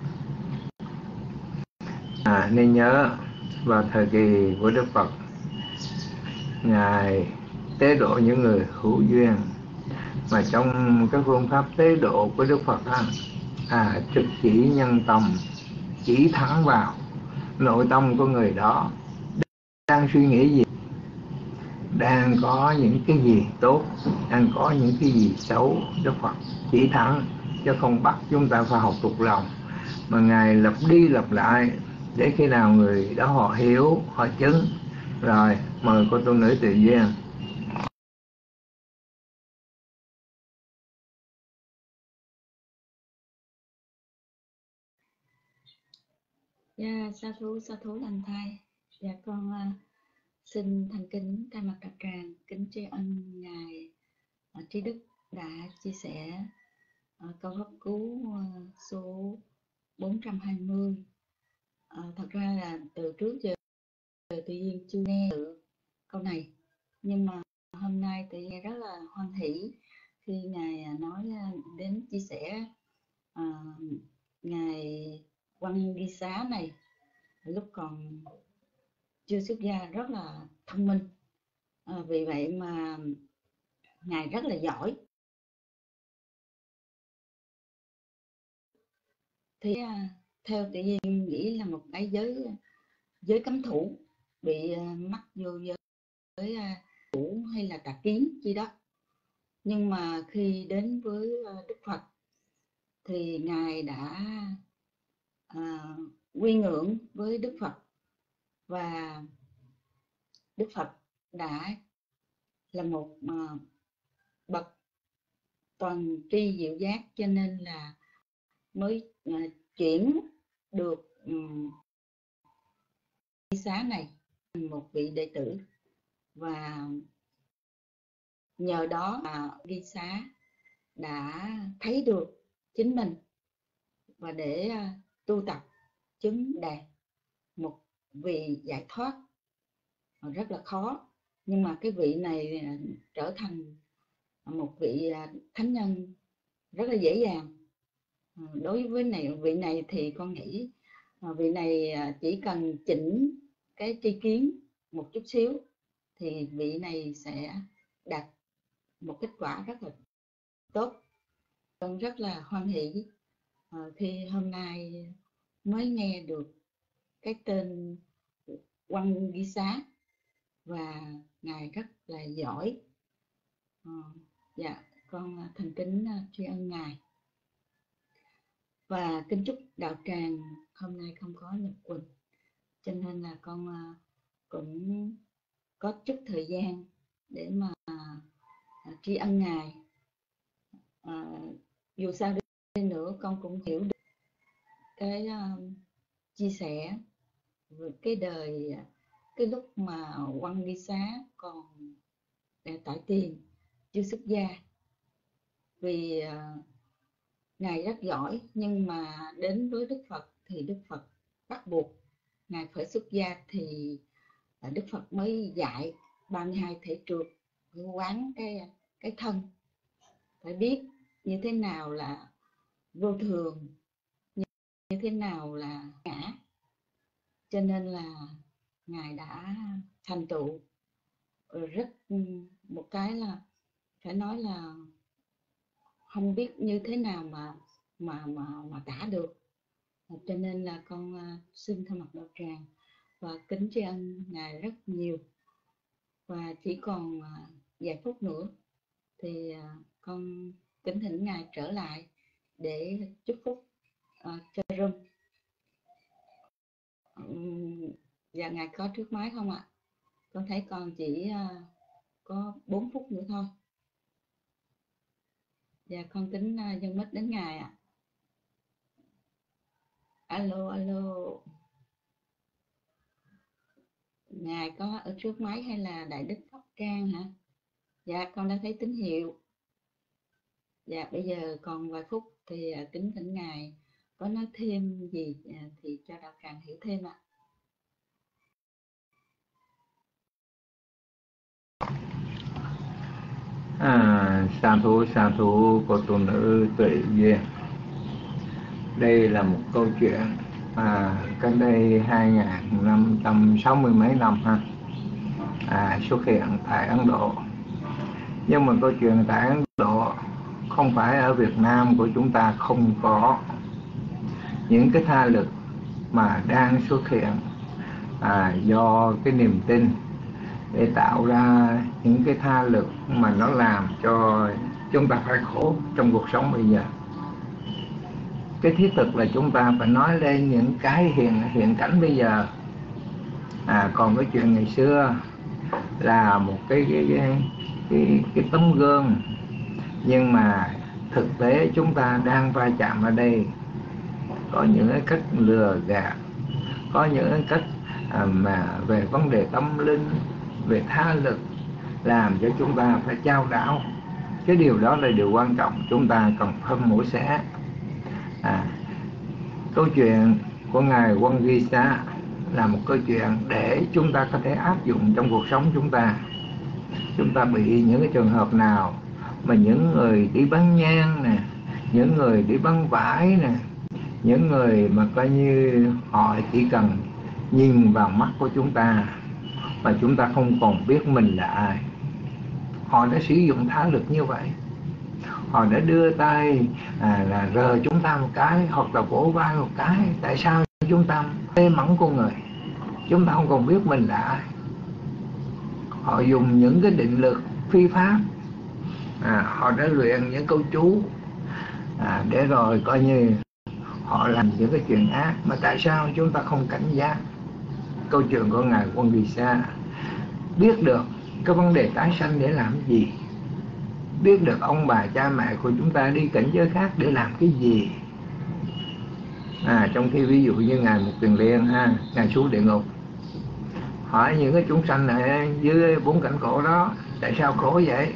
À, nên nhớ vào thời kỳ của Đức Phật, Ngài tế độ những người hữu duyên, mà trong cái phương pháp tế độ của Đức Phật á, à, trực chỉ nhân tâm, chỉ thẳng vào nội tâm của người đó đang suy nghĩ gì, đang có những cái gì tốt, đang có những cái gì xấu. Đức Phật chỉ thẳng, chứ không bắt chúng ta phải học thuộc lòng, mà Ngài lặp đi lặp lại để khi nào người đó họ hiểu, họ chứng. Rồi, mời cô tu nữ Tự Duyên. Dạ, sa thú, sa thú lành thai. Dạ, con uh, xin thành kính thay mặt đạo tràng kính tri ân Ngài uh, Trí Đức đã chia sẻ uh, câu pháp cú uh, số bốn trăm hai mươi. Uh, thật ra là từ trước giờ Tự Duyên chưa nghe được câu này, nhưng mà hôm nay Tự Duyên rất là hoan hỷ khi Ngài nói đến chia sẻ uh, Ngài Quân Ghi Xá này lúc còn chưa xuất gia rất là thông minh, à, vì vậy mà Ngài rất là giỏi. Thì à, theo Tự Nhiên nghĩ là một cái giới giới cấm thủ, bị à, mắc vô giới với à, thủ hay là tà kiến chi đó. Nhưng mà khi đến với à, Đức Phật thì Ngài đã à, quy ngưỡng với Đức Phật, và Đức Phật đã là một uh, bậc toàn tri diệu giác, cho nên là mới uh, chuyển được um, Ghi Xá này thành một vị đệ tử, và nhờ đó mà Ghi Xá đã thấy được chính mình, và để uh, tu tập chứng đạt một vị giải thoát rất là khó. Nhưng mà cái vị này trở thành một vị thánh nhân rất là dễ dàng. Đối với này vị này thì con nghĩ vị này chỉ cần chỉnh cái tri kiến một chút xíu thì vị này sẽ đạt một kết quả rất là tốt. Con rất là hoan hỷ khi hôm nay mới nghe được cái tên Quân Ghi Xá, và Ngài rất là giỏi. À, dạ, con thành kính tri ân Ngài. Và kính chúc đạo tràng hôm nay không có Nhật Quỳnh, cho nên là con uh, cũng có chút thời gian để mà uh, tri ân Ngài. Uh, dù sao đi nữa con cũng hiểu được cái uh, chia sẻ về cái đời, cái lúc mà Quang Đi Xá còn tại tiền chưa xuất gia. Vì uh, Ngài rất giỏi, nhưng mà đến với Đức Phật thì Đức Phật bắt buộc Ngài phải xuất gia, thì Đức Phật mới dạy ba mươi hai thể trượt, phải quán cái, cái thân, phải biết như thế nào là vô thường, như, như thế nào là ngã. Cho nên là Ngài đã thành tựu rất một cái là phải nói là không biết như thế nào mà mà mà mà tả được. Cho nên là con uh, xin thay mặt đạo tràng và kính tri ân Ngài rất nhiều. Và chỉ còn uh, vài phút nữa thì uh, con kính thỉnh Ngài trở lại để chúc phúc uh, cho room. Um, và Ngài có trước máy không ạ? Con thấy con chỉ uh, có bốn phút nữa thôi. Và con kính uh, dâng mic đến Ngài ạ. Alo, alo. Ngài có ở trước máy hay là Đại Đức Pháp Trang hả? Dạ, con đã thấy tín hiệu. Dạ, bây giờ còn vài phút thì uh, kính thỉnh Ngài có nói thêm gì uh, thì cho đạo tràng hiểu thêm ạ. À, sa thú sa thú của tu nữ tuệ duyên. Đây là một câu chuyện à, cách đây hai nghìn năm trăm sáu mươi mấy năm ha, à, xuất hiện tại Ấn Độ. Nhưng mà câu chuyện tại Ấn Độ không phải ở Việt Nam của chúng ta không có. Những cái tha lực mà đang xuất hiện à, do cái niềm tin để tạo ra những cái tha lực mà nó làm cho chúng ta phải khổ trong cuộc sống bây giờ. Cái thiết thực là chúng ta phải nói lên những cái hiện hiện cảnh bây giờ. À, còn cái chuyện ngày xưa là một cái cái cái, cái, cái tấm gương, nhưng mà thực tế chúng ta đang va chạm ở đây. Có những cái cách lừa gạt, có những cái cách à, mà về vấn đề tâm linh, về tha lực, làm cho chúng ta phải chao đảo. Cái điều đó là điều quan trọng, chúng ta cần phải mổ xẻ. À, câu chuyện của Ngài Quang Di Xá là một câu chuyện để chúng ta có thể áp dụng trong cuộc sống chúng ta. Chúng ta bị những cái trường hợp nào mà những người đi bán nhang nè, những người đi bán vải nè, những người mà coi như họ chỉ cần nhìn vào mắt của chúng ta mà chúng ta không còn biết mình là ai. Họ đã sử dụng tha lực như vậy. Họ đã đưa tay à, là rờ chúng ta một cái, hoặc là vỗ vai một cái. Tại sao chúng ta mê mẩn con người, chúng ta không còn biết mình là ai. Họ dùng những cái định lực phi pháp, à, họ đã luyện những câu chú à, để rồi coi như họ làm những cái chuyện ác. Mà tại sao chúng ta không cảnh giác? Câu chuyện của Ngài Quang Di Xá biết được cái vấn đề tái sanh để làm gì, biết được ông bà cha mẹ của chúng ta đi cảnh giới khác để làm cái gì. À, trong khi ví dụ như Ngài Một Kiền Liên ha, Ngài xuống địa ngục hỏi những cái chúng sanh này dưới bốn cảnh khổ đó tại sao khổ vậy,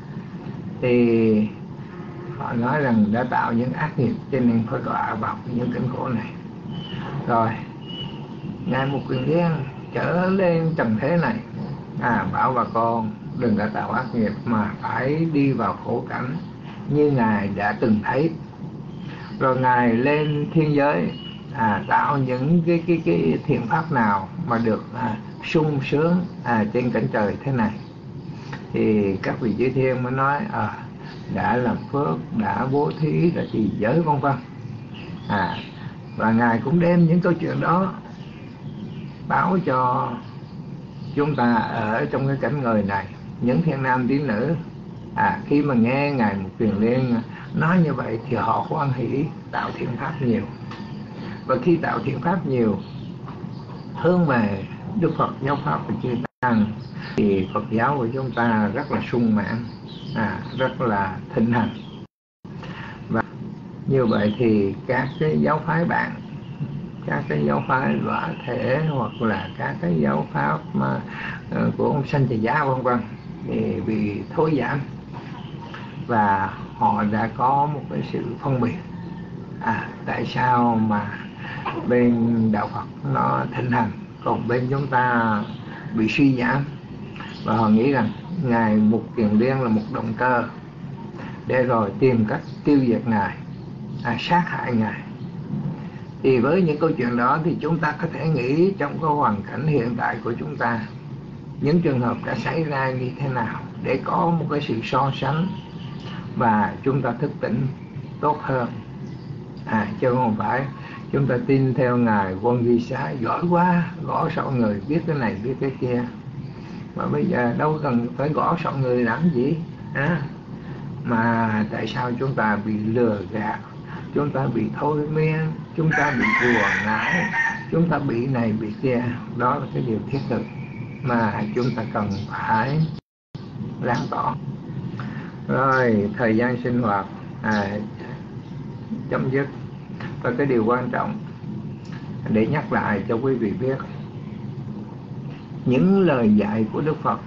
thì họ nói rằng đã tạo những ác nghiệp cho nên phải đọa vào những cảnh khổ này. Rồi Ngài Một Kiền Liên trở lên trần thế này, à, bảo bà con đừng có tạo ác nghiệp mà phải đi vào khổ cảnh như Ngài đã từng thấy. Rồi Ngài lên thiên giới, à, tạo những cái cái cái thiện pháp nào mà được à, sung sướng à, trên cảnh trời thế này. Thì các vị chư thiên mới nói à, đã làm phước, đã bố thí, đã trì giới vân vân. À, và Ngài cũng đem những câu chuyện đó báo cho chúng ta ở trong cái cảnh người này, những thiên nam tín nữ À, khi mà nghe Ngài Mục Kiền Liên nói như vậy thì họ hoan hỷ tạo thiện pháp nhiều. Và khi tạo thiện pháp nhiều hướng về Đức Phật giáo pháp và chư Tăng thì Phật giáo của chúng ta rất là sung mãn, à, rất là thịnh hành. Và như vậy thì các cái giáo phái bạn, các cái giáo phái lõa thể hoặc là các cái giáo pháp mà uh, của ông Sanh Trì Giá vân vân thì bị thối giảm và họ đã có một cái sự phân biệt. À, tại sao mà bên đạo Phật nó thịnh hành còn bên chúng ta bị suy giảm? Và họ nghĩ rằng Ngài Mục Kiền Liên là một động cơ để rồi tìm cách tiêu diệt Ngài, à, sát hại Ngài. Thì với những câu chuyện đó thì chúng ta có thể nghĩ trong cái hoàn cảnh hiện tại của chúng ta, những trường hợp đã xảy ra như thế nào để có một cái sự so sánh và chúng ta thức tỉnh tốt hơn. À, chứ không phải chúng ta tin theo Ngài Quân Duy Xá giỏi quá, gõ sọ người, biết cái này biết cái kia. Mà bây giờ đâu cần phải gõ sọ người làm gì, à, mà tại sao chúng ta bị lừa gạt, chúng ta bị thôi miên, chúng ta bị buồn ngãi, chúng ta bị này bị kia. Đó là cái điều thiết thực mà chúng ta cần phải làm tỏ. Rồi thời gian sinh hoạt à, chấm dứt. Và cái điều quan trọng để nhắc lại cho quý vị biết, những lời dạy của Đức Phật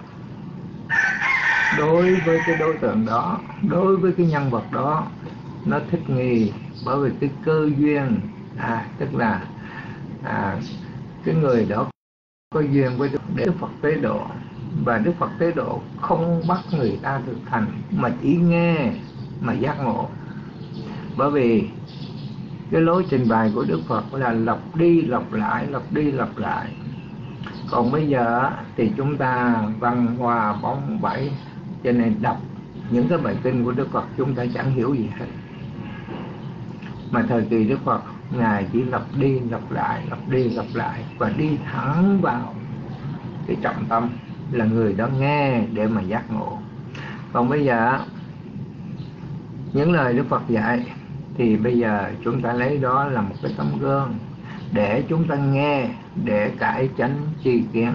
đối với cái đối tượng đó, đối với cái nhân vật đó, nó thích nghi bởi vì cái cơ duyên, à, tức là à, cái người đó có duyên với Đức, Đức Phật tế độ. Và Đức Phật tế độ không bắt người ta thực hành mà chỉ nghe mà giác ngộ. Bởi vì cái lối trình bày của Đức Phật là lặp đi lặp lại, lặp đi lặp lại. Còn bây giờ thì chúng ta văn hòa bóng bẩy, cho nên đọc những cái bài kinh của Đức Phật chúng ta chẳng hiểu gì hết. Mà thời kỳ Đức Phật, Ngài chỉ lặp đi lặp lại, lặp đi lặp lại và đi thẳng vào cái trọng tâm là người đó nghe để mà giác ngộ. Còn bây giờ những lời Đức Phật dạy thì bây giờ chúng ta lấy đó là một cái tấm gương để chúng ta nghe, để cải chánh tri kiến.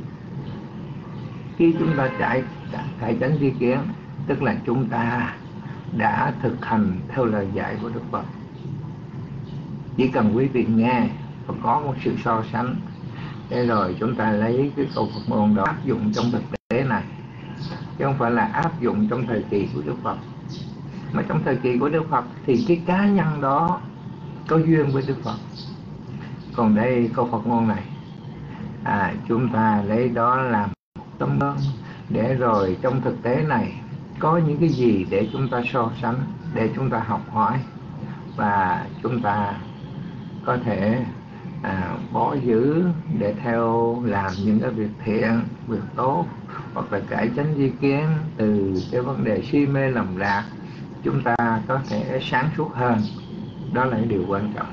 Khi chúng ta cải, cải chánh tri kiến tức là chúng ta đã thực hành theo lời dạy của Đức Phật. Chỉ cần quý vị nghe và có một sự so sánh, để rồi chúng ta lấy cái câu Phật ngôn đó áp dụng trong thực tế này, chứ không phải là áp dụng trong thời kỳ của Đức Phật. Mà trong thời kỳ của Đức Phật thì cái cá nhân đó có duyên với Đức Phật. Còn đây câu Phật ngôn này, à, chúng ta lấy đó làm tấm gương để rồi trong thực tế này có những cái gì để chúng ta so sánh, để chúng ta học hỏi và chúng ta có thể à, bỏ giữ để theo làm những cái việc thiện, việc tốt, hoặc là cải chánh tri kiến từ cái vấn đề si mê lầm lạc, chúng ta có thể sáng suốt hơn. Đó là điều quan trọng.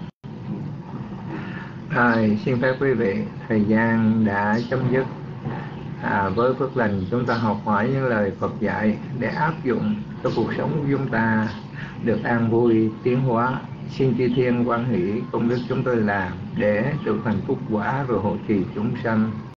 Rồi, xin phép quý vị, thời gian đã chấm dứt. À, với phước lành chúng ta học hỏi những lời Phật dạy để áp dụng cho cuộc sống của chúng ta được an vui, tiến hóa. Xin chư thiên hoan hỷ công đức chúng tôi làm để được thành phúc quả rồi hộ trì chúng sanh.